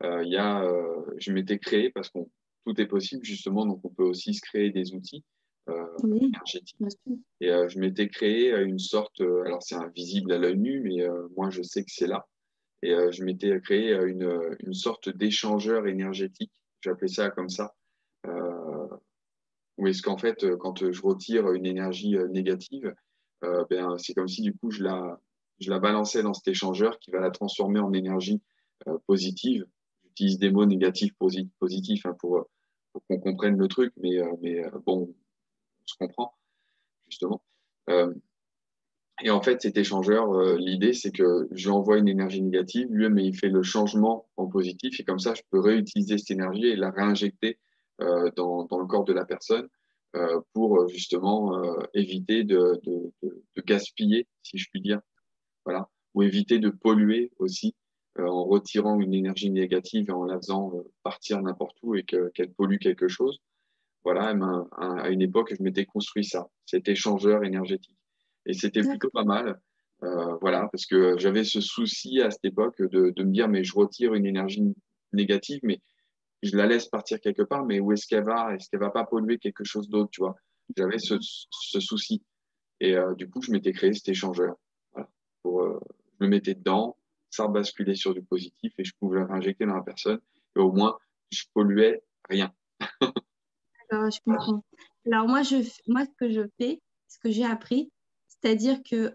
A: je m'étais créé, parce que tout est possible justement, donc on peut aussi se créer des outils
B: oui,
A: énergétiques.
B: bien sûr.
A: Et je m'étais créé une sorte, alors c'est invisible à l'œil nu, mais moi je sais que c'est là. Et je m'étais créé une sorte d'échangeur énergétique, j'appelais ça comme ça, euh, où est-ce qu'en fait, quand je retire une énergie négative, ben, c'est comme si du coup je la balançais dans cet échangeur qui va la transformer en énergie positive. J'utilise des mots négatifs, positifs, hein, pour qu'on comprenne le truc, mais bon, on se comprend justement. Euh, et en fait, cet échangeur, l'idée, c'est que je lui envoie une énergie négative, lui, mais il fait le changement en positif, et comme ça, je peux réutiliser cette énergie et la réinjecter dans le corps de la personne pour justement éviter de gaspiller, si je puis dire, voilà, ou éviter de polluer aussi en retirant une énergie négative et en la faisant partir n'importe où et qu'elle pollue quelque chose. Voilà, eh ben, à une époque, je m'étais construit ça, cet échangeur énergétique. Et c'était plutôt
B: D'accord.
A: pas mal, voilà, parce que j'avais ce souci à cette époque de me dire, mais je retire une énergie négative, mais je la laisse partir quelque part, mais où est-ce qu'elle va? Est-ce qu'elle va pas polluer quelque chose d'autre, tu vois? J'avais ce souci. Et du coup, je m'étais créé cet échangeur. Voilà, je me mettais dedans, ça basculait sur du positif et je pouvais le réinjecter dans la personne. Et au moins, je polluais rien.
B: Alors, je comprends. Alors, moi, ce que je fais, ce que j'ai appris, c'est-à-dire que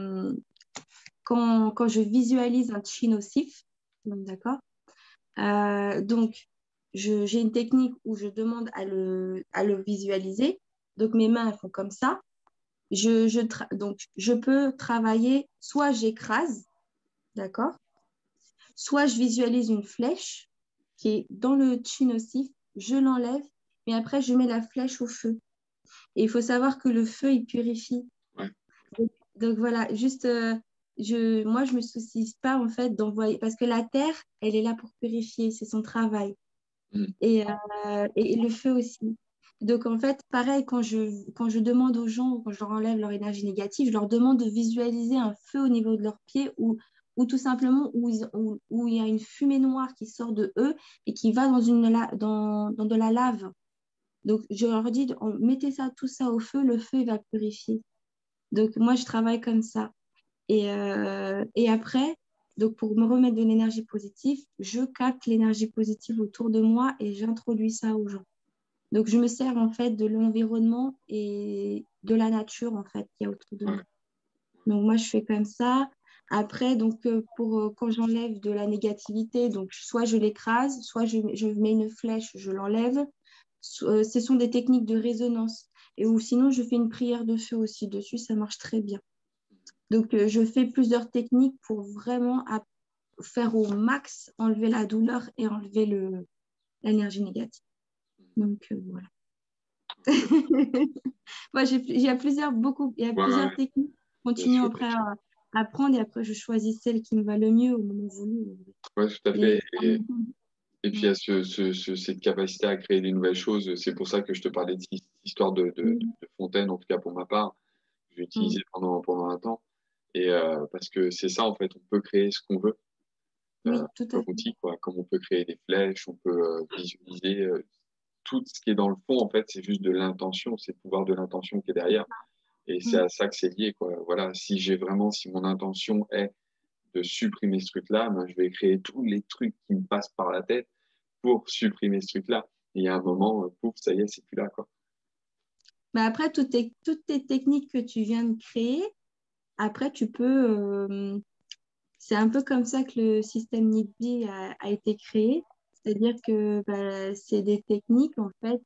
B: quand je visualise un chi nocif, d'accord, donc j'ai une technique où je demande à le visualiser. Donc, mes mains elles font comme ça. Donc, je peux travailler, soit j'écrase, d'accord, soit je visualise une flèche qui est dans le chi nocif, je l'enlève, et après, je mets la flèche au feu. Et il faut savoir que le feu, il purifie.
A: Ouais.
B: Donc voilà, juste, moi, je me soucie pas en fait d'envoyer, parce que la terre, elle est là pour purifier, c'est son travail.
A: Mm.
B: Et le feu aussi. Donc en fait, pareil, quand je demande aux gens, quand je leur enlève leur énergie négative, je leur demande de visualiser un feu au niveau de leurs pieds ou tout simplement où il y a une fumée noire qui sort de eux et qui va dans de la lave. Donc je leur dis, mettez ça, tout ça au feu, le feu, il va purifier. Donc moi, je travaille comme ça. Et après, Donc, pour me remettre de l'énergie positive, je capte l'énergie positive autour de moi et j'introduis ça aux gens. Donc, je me sers en fait de l'environnement et de la nature en fait qu'il y a autour de moi. Donc, moi, je fais comme ça. Après, donc, quand j'enlève de la négativité, donc soit je l'écrase, soit je mets une flèche, je l'enlève. Ce sont des techniques de résonance. Ou sinon, je fais une prière de feu aussi dessus, ça marche très bien. Donc, je fais plusieurs techniques pour vraiment faire au max, enlever la douleur et enlever l'énergie négative. Donc, voilà. Moi, il y a plusieurs techniques. Je
A: bien
B: continue
A: sûr, bien
B: après
A: sûr.
B: à apprendre et après, je choisis celle qui me va le mieux au moment voulu.
A: Ouais, tout à
B: Et,
A: fait. Et puis, il y a cette capacité à créer des nouvelles choses. C'est pour ça que je te parlais de cette histoire de fontaine, en tout cas pour ma part. J'ai utilisé pendant un temps. Et parce que c'est ça, en fait, on peut créer ce qu'on veut
B: oui, tout à
A: comme
B: fait.
A: outil, quoi. Comme on peut créer des flèches, on peut visualiser. Tout ce qui est dans le fond, en fait, c'est juste de l'intention, c'est le pouvoir de l'intention qui est derrière. Et c'est
B: Mm.
A: à ça que c'est lié, quoi. Voilà, si mon intention est de supprimer ce truc-là, ben, je vais créer tous les trucs qui me passent par la tête pour supprimer ce truc-là. Et il y a un moment, pouf, ça y est, c'est plus là, quoi.
B: Mais après, toutes tes techniques que tu viens de créer, après, tu peux. C'est un peu comme ça que le système NIDBI a été créé. C'est-à-dire que bah, c'est des techniques, en fait,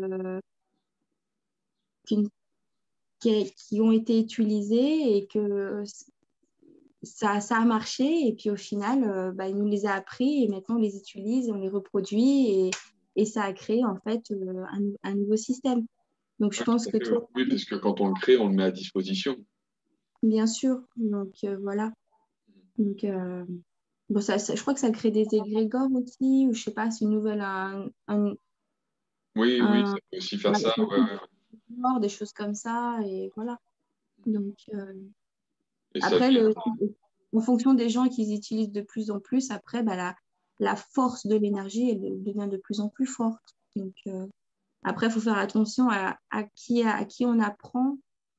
B: qui, qui ont été utilisées et que ça a marché. Et puis au final, bah, il nous les a appris et maintenant on les utilise, on les reproduit et ça a créé en fait un nouveau système. Donc je
A: Ouais, tout
B: pense
A: à
B: que
A: fait, ouais.
B: toi,
A: Oui, parce que quand on le crée, on le met à disposition.
B: bien sûr. Donc voilà. Donc bon, je crois que ça crée des égrégores aussi, ou je sais pas, c'est une nouvelle,
A: Oui, oui,
B: un-
A: ça peut aussi faire
B: ouais,
A: ça. Ouais, ouais.
B: des choses comme ça. Et voilà. Donc
A: Et ça
B: après,
A: vient.
B: en fonction des gens qu'ils utilisent de plus en plus, après, bah, la force de l'énergie elle devient de plus en plus forte. Donc, après, il faut faire attention à qui on apprend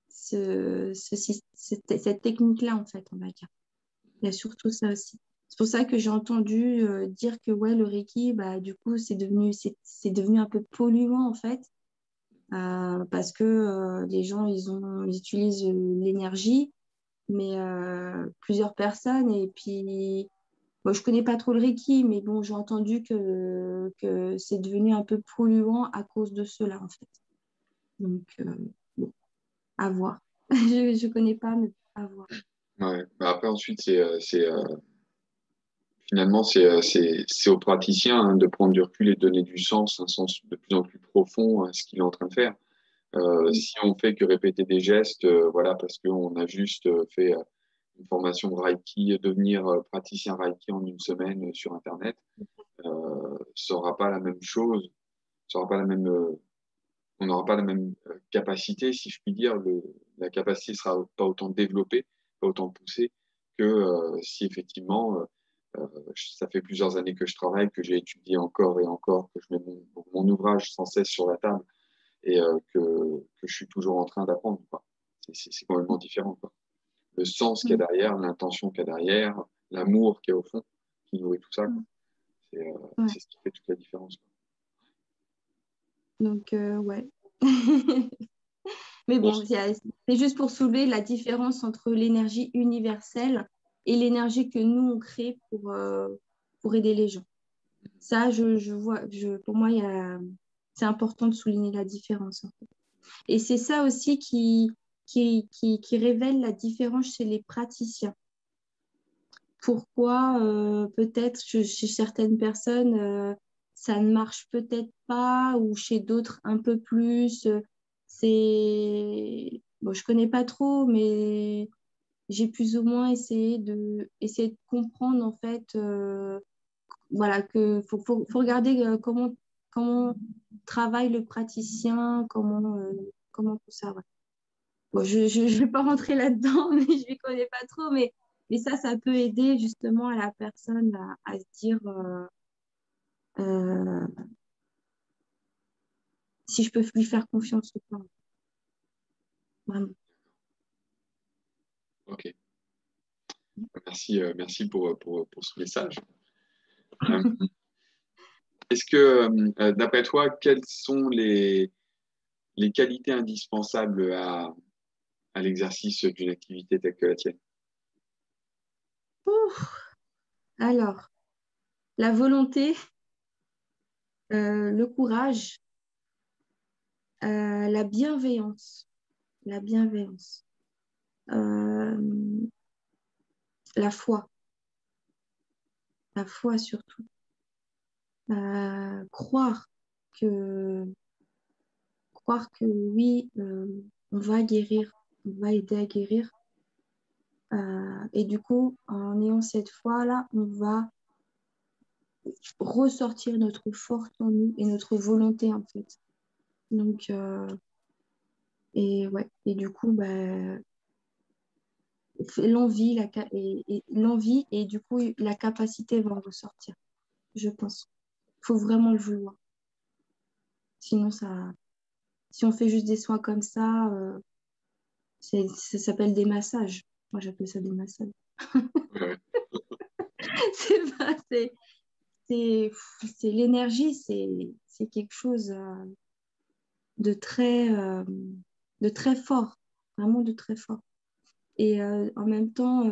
B: cette technique-là, en fait, on va dire. Il y a surtout ça aussi. C'est pour ça que j'ai entendu dire que ouais, le Reiki, bah, du coup, c'est devenu un peu polluant, en fait, parce que les gens, ils utilisent l'énergie mais plusieurs personnes. Et puis, bon, je connais pas trop le Reiki, mais bon, j'ai entendu que c'est devenu un peu polluant à cause de cela, en fait. Donc, bon, à voir. Je connais pas, mais à voir.
A: Ouais. Bah, après, ensuite, finalement, c'est au praticien hein, de prendre du recul et de donner du sens, un sens de plus en plus profond à ce qu'il est en train de faire. Si on fait que répéter des gestes, voilà, parce qu'on a juste fait une formation Reiki, devenir praticien Reiki en une semaine sur Internet, ça n'aura pas la même chose, ça aura pas la même, on n'aura pas la même capacité, si je puis dire. La capacité sera pas autant développée, pas autant poussée que si effectivement, ça fait plusieurs années que je travaille, que j'ai étudié encore et encore, que je mets mon ouvrage sans cesse sur la table et que je suis toujours en train d'apprendre, quoi. C'est complètement différent, quoi. Le sens qu'il y a
B: Mm.
A: derrière, l'intention qu'il y a derrière, l'amour qu'il y a au fond, qui nourrit tout ça, quoi.
B: Mm. Ouais.
A: C'est ce qui fait toute la différence, quoi.
B: Donc, ouais. Mais
A: Bon,
B: bon, c'est juste pour soulever la différence entre l'énergie universelle et l'énergie que nous, on crée pour aider les gens. Ça, je vois, pour moi, c'est important de souligner la différence, en fait. Et c'est ça aussi qui révèle la différence chez les praticiens. Pourquoi peut-être chez certaines personnes, ça ne marche peut-être pas, ou chez d'autres un peu plus. Bon, je connais pas trop, mais j'ai plus ou moins essayer de comprendre en fait. Voilà, faut regarder comment travaille le praticien, comment tout ça. Ouais. Bon, je vais pas rentrer là-dedans, mais je ne connais pas trop. Mais ça peut aider justement à la personne à se dire euh, si je peux lui faire confiance ou pas. Vraiment.
A: ok. Merci pour ce message. Euh, Est-ce que, d'après toi, quelles sont les qualités indispensables à l'exercice d'une activité telle que la tienne?
B: Ouf. Alors, la volonté, le courage, la bienveillance, la bienveillance, euh, la foi surtout. Croire que, croire que oui, on va guérir, on va aider à guérir. Et du coup, en ayant cette foi-là, on va ressortir notre force en nous et notre volonté en fait. Donc, et ouais, et du coup, bah, l'envie l'envie et du coup, la capacité va en ressortir, je pense. Il faut vraiment le vouloir. Sinon, si on fait juste des soins comme ça, ça s'appelle des massages. Moi, j'appelle ça des massages.
A: Ouais,
B: C'est pas, c'est, c'est l'énergie, c'est quelque chose de très, euh, de très fort, vraiment de très fort. Et en même temps,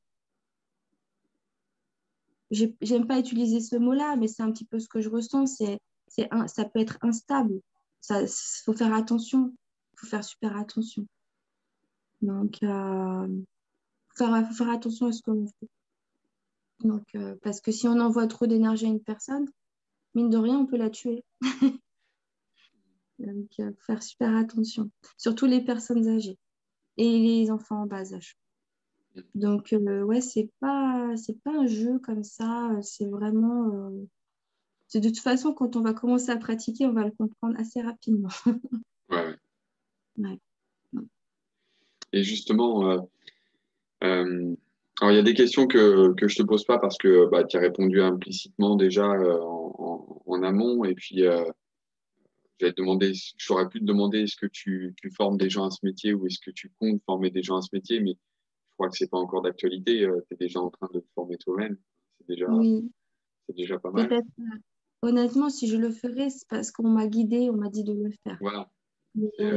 B: j'aime pas utiliser ce mot-là, mais c'est un petit peu ce que je ressens, ça peut être instable. Ça, faut faire attention, faut faire super attention. Donc, faut faire attention à ce qu'on fait. Donc, parce que si on envoie trop d'énergie à une personne, mine de rien, on peut la tuer. Donc, faut faire super attention. Surtout les personnes âgées et les enfants en bas âge. Donc, ouais, c'est pas un jeu comme ça. C'est vraiment. De toute façon, quand on va commencer à pratiquer, on va le comprendre assez rapidement.
A: ouais.
B: Ouais.
A: Et justement, euh, alors il y a des questions que je te pose pas parce que bah, tu as répondu implicitement déjà en amont. Et puis, j'aurais pu te demander est-ce que tu formes des gens à ce métier ou est-ce que tu comptes former des gens à ce métier, mais je crois que c'est pas encore d'actualité. Tu es déjà en train de te former toi-même. C'est déjà,
B: Oui,
A: c'est déjà pas mal.
B: peut-être. Honnêtement, si je le ferais, c'est parce qu'on m'a guidée, on m'a dit de le faire.
A: Voilà.
B: Mais,
A: Et,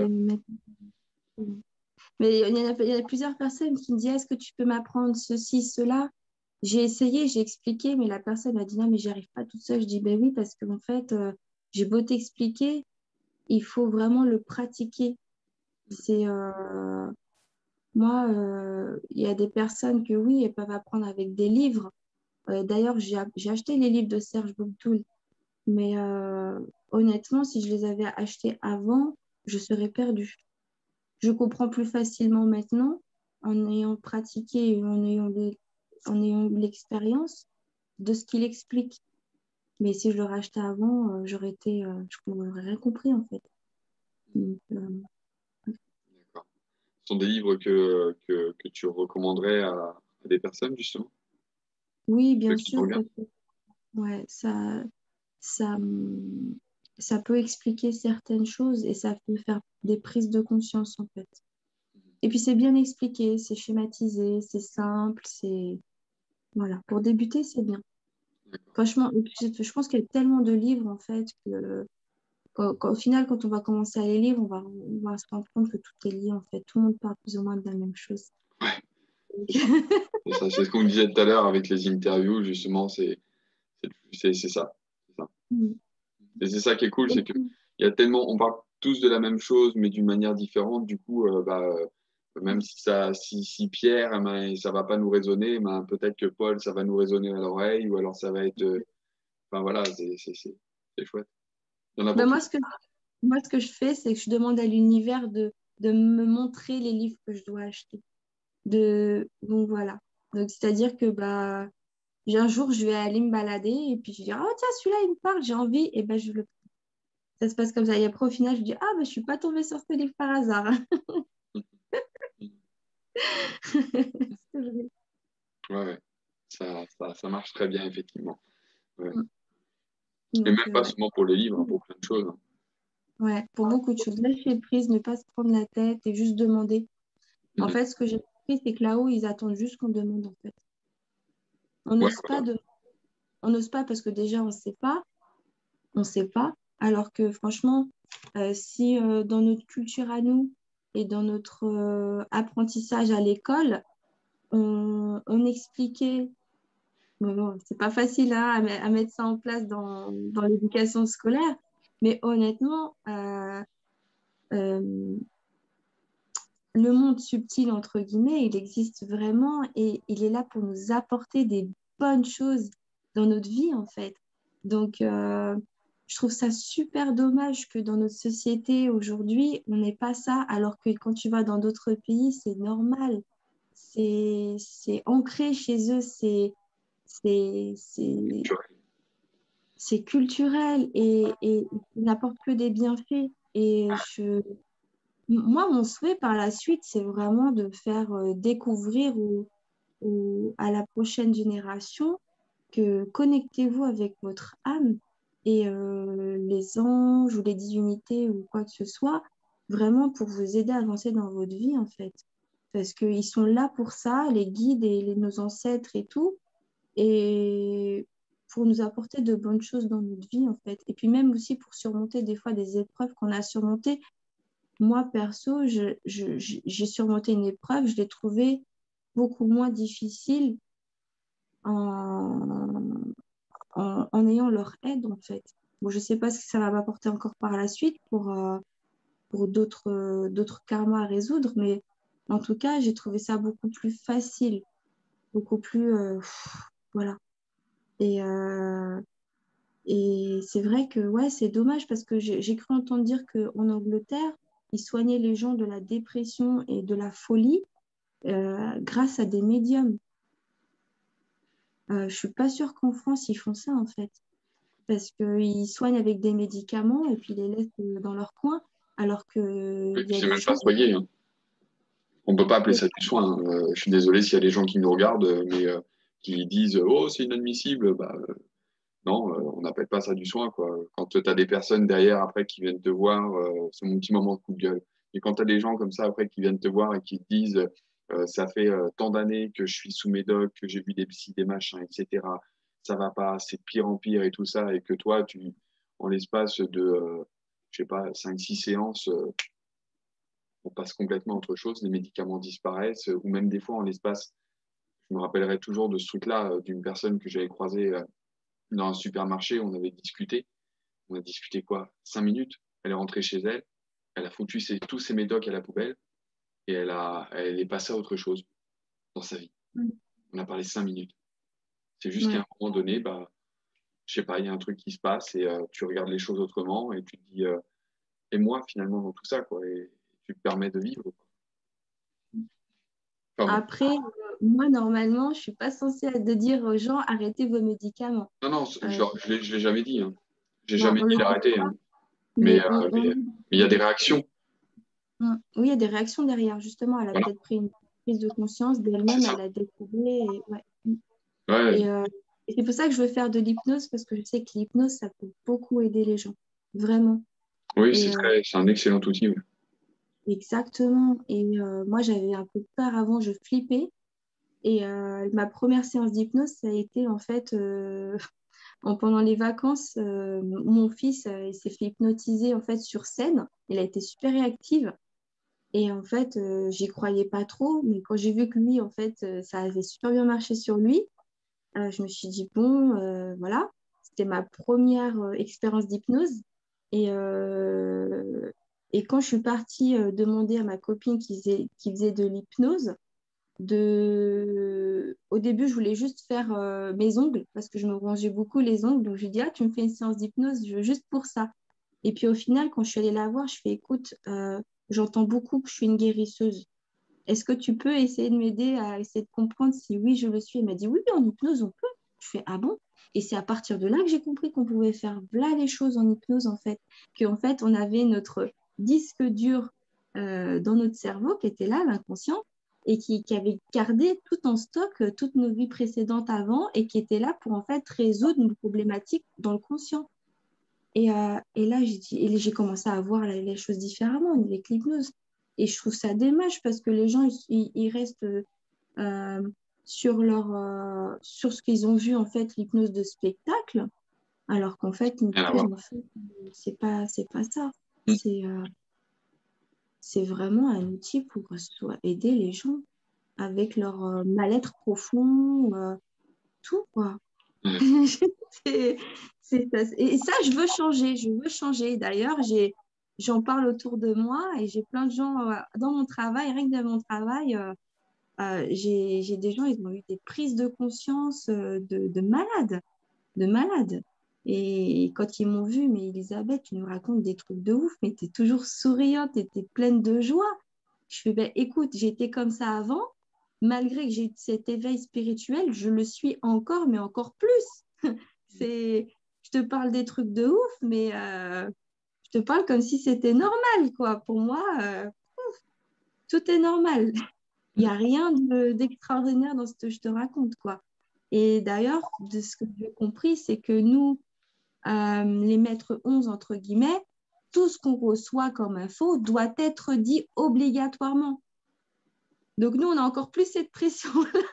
B: il y en a plusieurs personnes qui me disent, est-ce que tu peux m'apprendre ceci, cela? J'ai essayé, j'ai expliqué, mais la personne a dit non, mais j'y arrive pas toute seule. Je dis, ben oui, parce qu'en fait, j'ai beau t'expliquer, il faut vraiment le pratiquer. C'est moi, il y a des personnes que oui, elles peuvent apprendre avec des livres. D'ailleurs, j'ai acheté les livres de Serge Bouktoul, mais honnêtement, si je les avais achetés avant, je serais perdue. Je comprends plus facilement maintenant en ayant pratiqué et en ayant eu l'expérience de ce qu'il explique. Mais si je le rachetais avant, je n'aurais rien compris en fait. Donc,
A: d'accord. Ce sont des livres que tu recommanderais à des personnes, justement,
B: oui,
A: ceux
B: bien
A: qui te
B: sûr,
A: regardent.
B: parce que ouais, ça, hum, ça peut expliquer certaines choses et ça peut faire des prises de conscience en fait. Et puis c'est bien expliqué, c'est schématisé, c'est simple, c'est voilà. Pour débuter, c'est bien.
A: D'accord.
B: Franchement, et puis, je pense qu'il y a tellement de livres en fait que au final, quand on va commencer à les lire, on va se rendre compte que tout est lié en fait. Tout le monde parle plus ou moins de la même chose.
A: Ouais, c'est ça. C'est ça. C'est ce qu'on disait tout à l'heure avec les interviews, justement, c'est ça. C'est ça.
B: Mm.
A: Et c'est ça qui est cool, c'est que il y a tellement, on parle tous de la même chose, mais d'une manière différente. Du coup, même si Pierre, eh ben, ça va pas nous résonner, ben, peut-être que Paul, ça va nous résonner à l'oreille, ou alors ça va être, enfin voilà, c'est chouette. Il y en a
B: Ben,
A: pour tout.
B: moi, ce que je fais, c'est que je demande à l'univers de me montrer les livres que je dois acheter. Donc voilà. Donc c'est-à-dire que bah, un jour, je vais aller me balader et puis je dis, oh tiens, celui-là, il me parle, j'ai envie, et ben je le. Ça se passe comme ça. Et après, au final, je dis, ah ben je suis pas tombée sur ce livre par hasard. C'est vrai.
A: Ouais, ouais. Ça marche très bien, effectivement. Ouais. Et
B: Donc,
A: même pas
B: ouais.
A: seulement pour les livres, hein, pour plein de choses. Hein.
B: Ouais, pour beaucoup de choses. Lâcher prise, ne pas se prendre la tête et juste demander. En
A: Mhm.
B: fait, ce que j'ai surpris, c'est que là-haut, ils attendent juste qu'on demande, en fait. On
A: Ouais,
B: n'ose pas on n'ose pas parce que déjà, on ne sait pas. Alors que franchement, si dans notre culture à nous et dans notre apprentissage à l'école, on expliquait, bon, c'est pas facile hein, à mettre ça en place dans l'éducation scolaire, mais honnêtement, euh, le monde subtil, entre guillemets, il existe vraiment et il est là pour nous apporter des bonnes choses dans notre vie, en fait. Donc, je trouve ça super dommage que dans notre société aujourd'hui, on n'ait pas ça, alors que quand tu vas dans d'autres pays, c'est normal. C'est ancré chez eux, c'est, c'est, c'est culturel et il n'apporte que des bienfaits. Moi, mon souhait par la suite, c'est vraiment de faire découvrir à la prochaine génération que connectez-vous avec votre âme et les anges ou les divinités ou quoi que ce soit, vraiment pour vous aider à avancer dans votre vie, en fait. Parce qu'ils sont là pour ça, les guides et nos ancêtres et tout, et pour nous apporter de bonnes choses dans notre vie, en fait. Et puis même aussi pour surmonter des fois des épreuves qu'on a surmontées. Moi, perso, j'ai surmonté une épreuve, je l'ai trouvée beaucoup moins difficile en, en ayant leur aide, en fait. Bon, je ne sais pas ce que ça va m'apporter encore par la suite pour d'autres karmas à résoudre, mais en tout cas, j'ai trouvé ça beaucoup plus facile, beaucoup plus... voilà. Et, euh, et c'est vrai que ouais, c'est dommage parce que j'ai cru entendre dire qu'en Angleterre, ils soignaient les gens de la dépression et de la folie grâce à des médiums. Je suis pas sûre qu'en France, ils font ça en fait. Parce qu'ils soignent avec des médicaments et puis ils les laissent dans leur coin, alors
A: et
B: qu'il y
A: puis
B: a
A: c'est
B: des
A: même pas
B: choses...
A: soigné, hein. On peut pas appeler ça du soin, hein. Je suis désolé s'il y a des gens qui nous regardent, mais qui disent oh c'est inadmissible. Bah, non, on n'appelle pas ça du soin, quoi. Quand tu as des personnes derrière après qui viennent te voir, c'est mon petit moment de coup de gueule. Et quand tu as des gens comme ça après qui viennent te voir et qui te disent ça fait tant d'années que je suis sous médoc, que j'ai vu des psys, des machins, etc. Ça va pas, c'est de pire en pire et tout ça, et que toi, en l'espace de, je sais pas, 5 6 séances, on passe complètement à autre chose, les médicaments disparaissent, ou même des fois en l'espace, je me rappellerai toujours de ce truc-là, d'une personne que j'avais croisée dans un supermarché, on a discuté quoi? 5 minutes. Elle est rentrée chez elle. Elle a foutu tous ses médocs à la poubelle et elle est passée à autre chose dans sa vie. On a parlé 5 minutes. C'est juste qu'à un
B: Ouais.
A: moment donné, bah, je sais pas, il y a un truc qui se passe et tu regardes les choses autrement et tu te dis, et moi finalement dans tout ça, quoi. Et tu te permets de vivre, quoi. Enfin bon.
B: Après, moi, normalement, je suis pas censée de dire aux gens arrêtez vos médicaments.
A: Non, non,
B: Euh,
A: genre, je l'ai jamais dit, hein. J'ai
B: non,
A: jamais
B: on
A: dit
B: le dit
A: d'arrêter,
B: pas,
A: hein. Mais
B: mais
A: il y a des réactions.
B: Oui, il y a des réactions derrière. Justement, elle a
A: Voilà.
B: peut-être pris une prise de conscience
A: C'est
B: d'elle-même,
A: ça.
B: elle a découvert. Ouais.
A: Ouais.
B: Et, euh, et c'est pour ça que je veux faire de l'hypnose, parce que je sais que l'hypnose, ça peut beaucoup aider les gens. Vraiment.
A: Oui,
B: Et
A: c'est un excellent outil. Ouais.
B: exactement. Et moi, j'avais un peu peur avant, je flippais. Et ma première séance d'hypnose, ça a été en fait pendant les vacances, mon fils, il s'est fait hypnotiser en fait sur scène. Il a été super réactif. Et en fait, j'y croyais pas trop, mais quand j'ai vu que lui, en fait, ça avait super bien marché sur lui, je me suis dit, bon, voilà, c'était ma première expérience d'hypnose. Et, euh, et quand je suis partie demander à ma copine qui faisait de l'hypnose, au début, je voulais juste faire mes ongles parce que je me rongeais beaucoup les ongles. Donc, je lui ai dit, ah, tu me fais une séance d'hypnose, je veux juste pour ça. Et puis, au final, quand je suis allée la voir, je fais, écoute, j'entends beaucoup que je suis une guérisseuse. Est-ce que tu peux essayer de m'aider à essayer de comprendre si oui, je le suis? Elle m'a dit, oui, en hypnose, on peut. Je fais, ah bon? Et c'est à partir de là que j'ai compris qu'on pouvait faire là les choses en hypnose, en fait. Qu'en fait, on avait notre disque dur dans notre cerveau qui était là, l'inconscient, et qui avait gardé tout en stock toutes nos vies précédentes avant et qui était là pour en fait résoudre nos problématiques dans le conscient. Et là, j'ai commencé à voir les choses différemment avec l'hypnose. Et je trouve ça dommage parce que les gens, ils restent sur ce qu'ils ont vu, en fait, l'hypnose de spectacle, alors qu'en fait,
A: Rien à
B: l'hypnose,
A: voir.
B: en fait, c'est pas ça.
A: Mm.
B: C'est vraiment un outil pour aider les gens avec leur mal-être profond, tout, quoi.
A: Mm.
B: C'est- et ça, je veux changer. Je veux changer. D'ailleurs, j'en parle autour de moi et j'ai plein de gens dans mon travail, rien que dans mon travail. J'ai des gens, ils ont eu des prises de conscience de malades. Et quand ils m'ont vu, mais Elisabeth, tu nous racontes des trucs de ouf, mais tu es toujours souriante, tu étais pleine de joie. Je fais, ben, écoute, j'étais comme ça avant, malgré que j'ai eu cet éveil spirituel, je le suis encore, mais encore plus. Je te parle des trucs de ouf, mais je te parle comme si c'était normal, quoi. Pour moi, tout est normal. Il n'y a rien d'extraordinaire dans ce que je te raconte, quoi. Et d'ailleurs, de ce que j'ai compris, c'est que nous, les maîtres 11, entre guillemets, tout ce qu'on reçoit comme info doit être dit obligatoirement. Donc, nous, on a encore plus cette pression.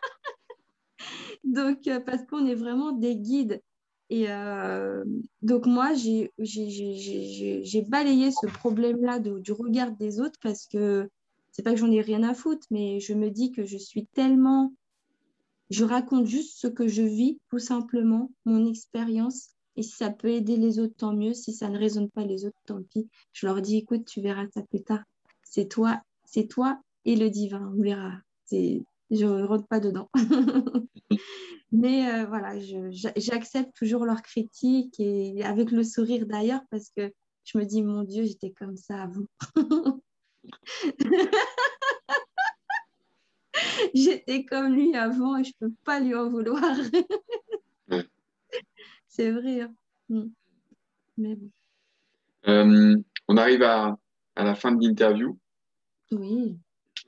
B: Donc, parce qu'on est vraiment des guides. Et donc, moi, j'ai balayé ce problème-là du regard des autres parce que c'est pas que j'en ai rien à foutre, mais je me dis que je suis tellement. Je raconte juste ce que je vis, tout simplement, mon expérience. Et si ça peut aider les autres, tant mieux. Si ça ne résonne pas les autres, tant pis. Je leur dis, écoute, tu verras ça plus tard. C'est toi et le divin, on verra. Je ne rentre pas dedans. Mais voilà, j'accepte toujours leurs critiques et avec le sourire d'ailleurs parce que je me dis, mon Dieu, j'étais comme ça avant. J'étais comme lui avant et je ne peux pas lui en vouloir.
A: Ouais.
B: C'est vrai, hein. Mm. Mais bon.
A: On arrive à la fin de l'interview.
B: Oui,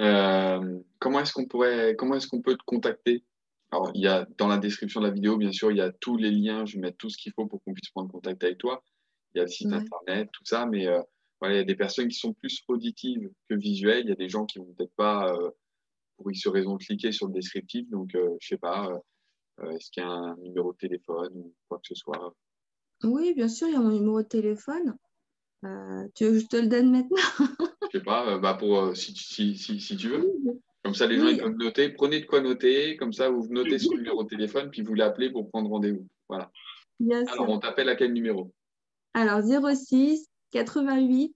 A: Comment est-ce qu'on peut te contacter? Alors, il y a dans la description de la vidéo, bien sûr, il y a tous les liens. Je vais mettre tout ce qu'il faut pour qu'on puisse prendre contact avec toi. Il y a le site
B: ouais.
A: internet, tout ça, mais voilà, il y a des personnes qui sont plus auditives que visuelles. Il y a des gens qui vont peut-être pas, pour X raison, cliquer sur le descriptif. Donc, je sais pas, est-ce qu'il y a un numéro de téléphone ou quoi que ce soit?
B: Oui, bien sûr, il y a mon numéro de téléphone. Tu veux que je te le donne maintenant?
A: Je sais pas, bah pour si tu veux.
B: Oui,
A: Comme ça, les gens ils
B: oui,
A: peuvent noter. Prenez de quoi noter. Comme ça, vous notez son numéro de téléphone, puis vous l'appelez pour prendre rendez-vous. Voilà.
B: bien
A: Alors,
B: sûr.
A: on t'appelle à quel numéro?
B: Alors, 06 88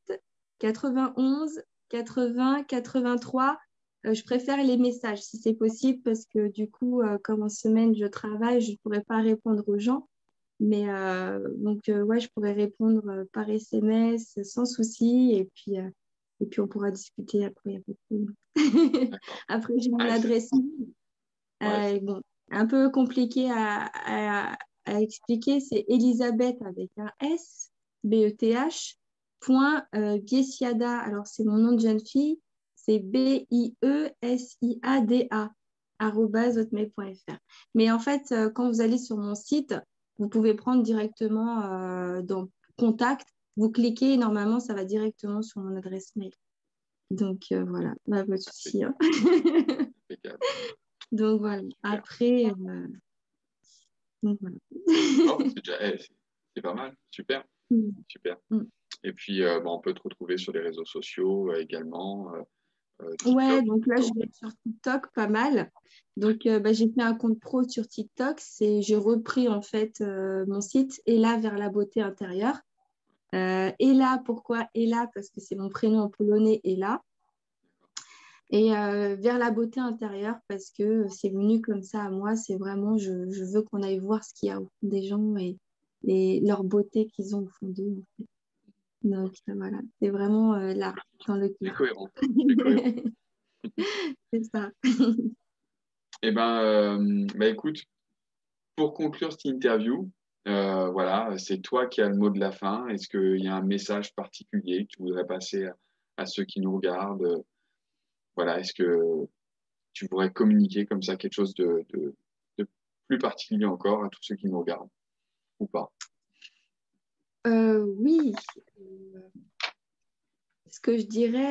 B: 91 80 83. Je préfère les messages si c'est possible parce que du coup, comme en semaine, je travaille, je ne pourrais pas répondre aux gens. Mais donc, ouais, je pourrais répondre par SMS sans souci. Et puis, on pourra discuter après. Y a pas de problème.
A: D'accord.
B: Après, j'ai mon
A: Ouais,
B: adresse mail.
A: ouais,
B: Bon, un peu compliqué à expliquer. C'est Elisabeth avec un S, B-E-T-H, point Biesiada. Alors, c'est mon nom de jeune fille. C'est Biesiada, @hotmail.fr. Mais en fait, quand vous allez sur mon site, vous pouvez prendre directement dans Contact. Vous cliquez et normalement, ça va directement sur mon adresse mail. Donc, voilà, pas de souci, hein.
A: impeccable.
B: Donc, voilà.
A: Super.
B: Après, donc, voilà.
A: Oh, c'est déjà, c'est pas mal. Super,
B: Mm,
A: super.
B: mm.
A: Et puis, bah, on peut te retrouver sur les réseaux sociaux également,
B: Ouais,
A: TikTok.
B: donc là, je vais sur TikTok pas mal. Donc, bah, j'ai fait un compte pro sur TikTok. J'ai repris en fait mon site Ella vers la beauté intérieure. Ella, pourquoi Ella? Parce que c'est mon prénom en polonais, Ella. Et vers la beauté intérieure parce que c'est venu comme ça à moi. C'est vraiment, je veux qu'on aille voir ce qu'il y a au fond des gens et leur beauté qu'ils ont au fond d'eux. Donc voilà, c'est vraiment là, dans le
A: C'est
B: cœur.
A: cohérent. C'est cohérent.
B: C'est ça.
A: Eh ben, bah, écoute, pour conclure cette interview, voilà, c'est toi qui as le mot de la fin. Est-ce qu'il y a un message particulier que tu voudrais passer à ceux qui nous regardent? Voilà, est-ce que tu pourrais communiquer comme ça quelque chose de plus particulier encore à tous ceux qui nous regardent ou pas?
B: Oui, ce que je dirais,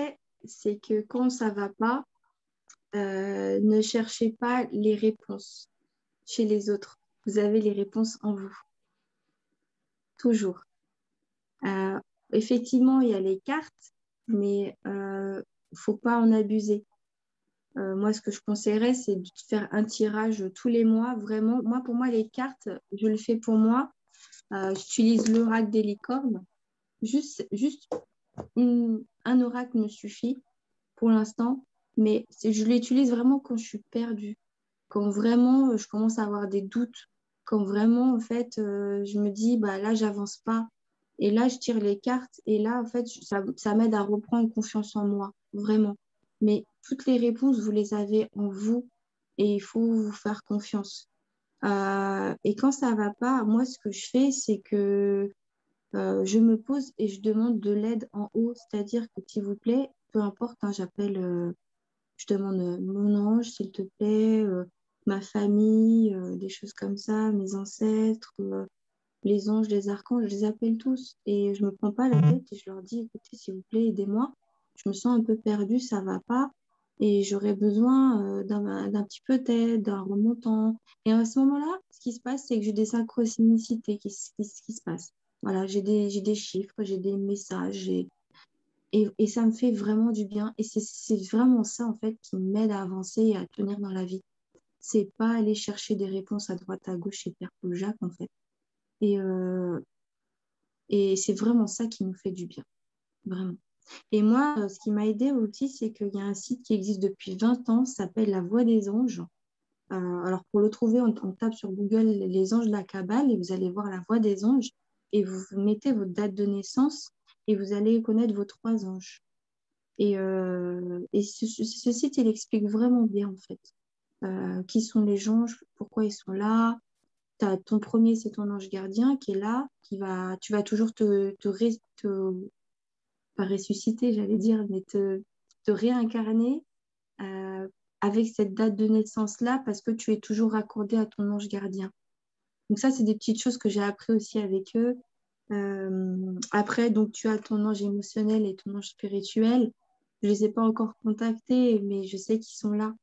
B: c'est que quand ça va pas, ne cherchez pas les réponses chez les autres. Vous avez les réponses en vous, toujours. Euh, Effectivement, il y a les cartes, mais faut pas en abuser. Moi, ce que je conseillerais, c'est de faire un tirage tous les mois. Vraiment, moi, pour moi, les cartes, je le fais pour moi. J'utilise l'oracle des licornes. Juste un oracle me suffit pour l'instant, mais je l'utilise vraiment quand je suis perdue, quand vraiment je commence à avoir des doutes, quand vraiment, en fait, je me dis, bah là, j'avance pas. Et là, je tire les cartes et là, en fait, ça m'aide à reprendre confiance en moi, vraiment. Mais toutes les réponses, vous les avez en vous et il faut vous faire confiance. Et quand ça va pas, moi, ce que je fais, c'est que je me pose et je demande de l'aide en haut, c'est-à-dire que s'il vous plaît, peu importe, hein, je demande mon ange, s'il te plaît, ma famille, des choses comme ça, mes ancêtres, les anges, les archanges, je les appelle tous et je me prends pas la tête et je leur dis, écoutez, s'il vous plaît, aidez-moi, je me sens un peu perdue, ça va pas et j'aurais besoin d'un petit peu d'aide, d'un remontant. Et à ce moment-là, ce qui se passe, c'est que j'ai des synchronicités qui se passent. Voilà, j'ai des chiffres, j'ai des messages, et ça me fait vraiment du bien. Et c'est vraiment ça, en fait, qui m'aide à avancer et à tenir dans la vie. C'est pas aller chercher des réponses à droite, à gauche chez Pierre Paul Jacques, en fait. Et, euh, et c'est vraiment ça qui nous fait du bien, vraiment. Et moi, ce qui m'a aidé aussi, c'est qu'il y a un site qui existe depuis 20 ans, ça s'appelle La Voix des Anges. Alors, pour le trouver, on tape sur Google les anges de la Kabbale et vous allez voir La Voix des Anges et vous mettez votre date de naissance et vous allez connaître vos trois anges. Et ce site, il explique vraiment bien, en fait, qui sont les anges, pourquoi ils sont là. Ton premier, c'est ton ange gardien qui est là, tu vas toujours pas ressusciter, j'allais dire, mais te réincarner euh, avec cette date de naissance-là parce que tu es toujours raccordé à ton ange gardien. Donc ça, c'est des petites choses que j'ai appris aussi avec eux. Après, donc tu as ton ange émotionnel et ton ange spirituel. Je les ai pas encore contactés, mais je sais qu'ils sont là.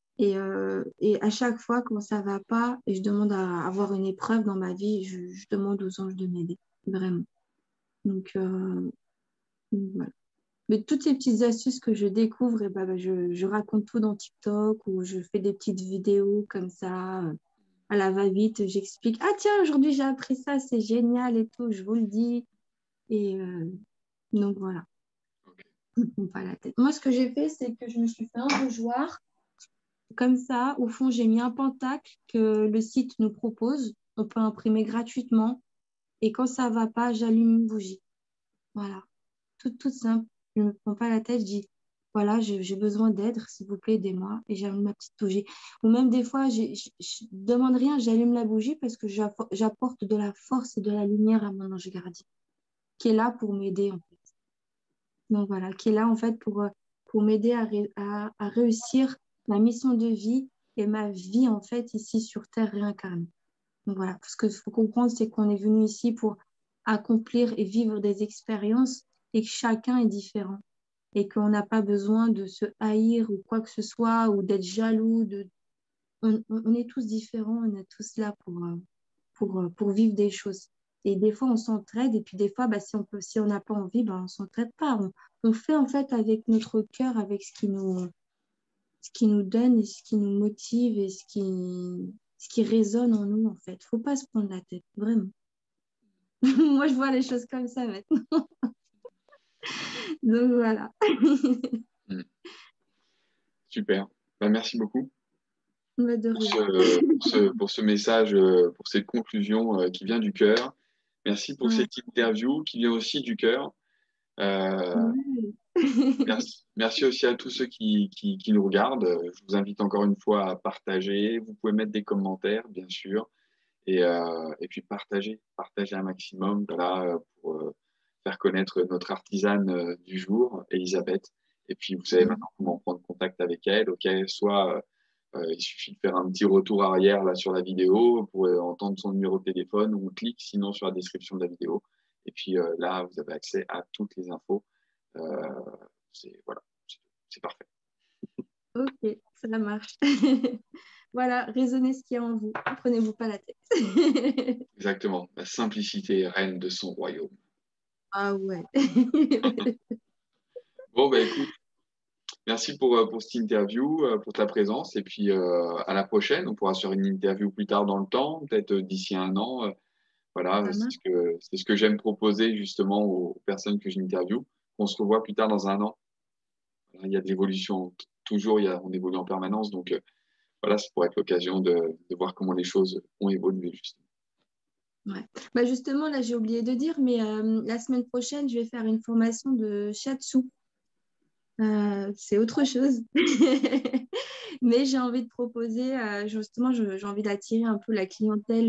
B: Et à chaque fois, quand ça va pas et je demande à avoir une épreuve dans ma vie, je demande aux anges de m'aider, vraiment. Donc, voilà. Mais toutes ces petites astuces que je découvre, et ben, je raconte tout dans TikTok ou je fais des petites vidéos comme ça, à la va-vite. J'explique, ah tiens, aujourd'hui j'ai appris ça, c'est génial et tout, je vous le dis. Et donc voilà,
A: Ok.
B: je ne prends pas la tête. Moi, ce que j'ai fait, c'est que je me suis fait un bougeoir comme ça. Au fond, j'ai mis un pentacle que le site nous propose. On peut imprimer gratuitement. Et quand ça va pas, j'allume une bougie. Voilà, tout simple. Je ne me prends pas la tête, je dis, voilà, j'ai besoin d'aide, s'il vous plaît, aidez-moi. Et j'allume ma petite bougie. Ou même des fois, je demande rien, j'allume la bougie parce que j'apporte de la force et de la lumière à mon ange gardien, qui est là pour m'aider, en fait. Donc voilà, qui est là, en fait, pour m'aider à réussir ma mission de vie et ma vie, en fait, ici sur Terre réincarnée. Donc voilà, ce qu'il faut comprendre, c'est qu'on est venu ici pour accomplir et vivre des expériences et que chacun est différent et qu'on n'a pas besoin de se haïr ou quoi que ce soit ou d'être jaloux. On est tous différents, on est tous là pour vivre des choses. Et des fois, on s'entraide et puis des fois, bah, si on n'a pas envie, bah, on ne s'entraide pas. On fait en fait avec notre cœur, avec ce qui nous donne et ce qui nous motive et ce qui résonne en nous, en fait. Faut pas se prendre la tête, vraiment. Moi, je vois les choses comme ça maintenant. Donc voilà.
A: Mm. Super. Bah, merci beaucoup
B: Bah, de
A: pour
B: rien.
A: pour ce message, pour cette conclusion qui vient du cœur. Merci pour
B: Ouais.
A: cette interview qui vient aussi du cœur. Euh,
B: Ouais.
A: merci aussi à tous ceux qui nous regardent. Je vous invite encore une fois à partager. Vous pouvez mettre des commentaires, bien sûr. Et puis partager un maximum voilà, pour faire connaître notre artisane du jour, Elisabeth. Et puis, vous savez maintenant comment prendre contact avec elle. Ok, soit il suffit de faire un petit retour arrière là sur la vidéo pour entendre son numéro de téléphone ou on clique sinon sur la description de la vidéo. Et puis là, vous avez accès à toutes les infos. Voilà,
B: Ok, ça marche. Voilà, raisonnez ce qu'il y a en vous. Prenez-vous pas la tête.
A: Exactement. La simplicité est reine de son royaume.
B: Ah ouais.
A: Bon, bah écoute, merci pour cette interview, pour ta présence. Et puis, à la prochaine. On pourra se faire une interview plus tard dans le temps, peut-être d'ici un an. Voilà,
B: Ça marche.
A: c'est ce que j'aime proposer justement aux personnes que j'interviewe. On se revoit plus tard dans un an. Voilà, il y a de l'évolution. Toujours, on évolue en permanence. Donc, voilà, ça pourrait être l'occasion de voir comment les choses ont évolué, justement.
B: Ouais. Bah justement, là, j'ai oublié de dire, mais la semaine prochaine, je vais faire une formation de shiatsu. C'est autre chose. Mais j'ai envie de proposer, justement, j'ai envie d'attirer un peu la clientèle,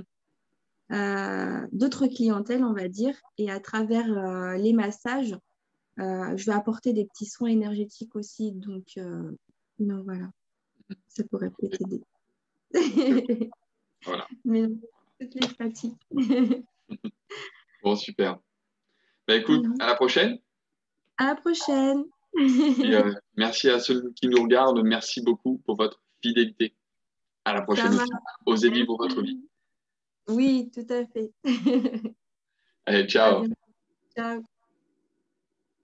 B: d'autres clientèles, on va dire. Et à travers les massages, je vais apporter des petits soins énergétiques aussi. Donc voilà, ça pourrait peut-être aider.
A: Ok, ok. Voilà.
B: Mais toutes les pratiques.
A: Bon, super. Bah, écoute,
B: Mhm.
A: à la prochaine.
B: À la prochaine.
A: Et, merci à ceux qui nous regardent. Merci beaucoup pour votre fidélité. À la
B: Ça
A: prochaine
B: marche.
A: aussi. Osez vivre votre vie.
B: Merci. Oui, tout à fait.
A: Allez,
B: À
A: ciao.
B: bientôt. Ciao.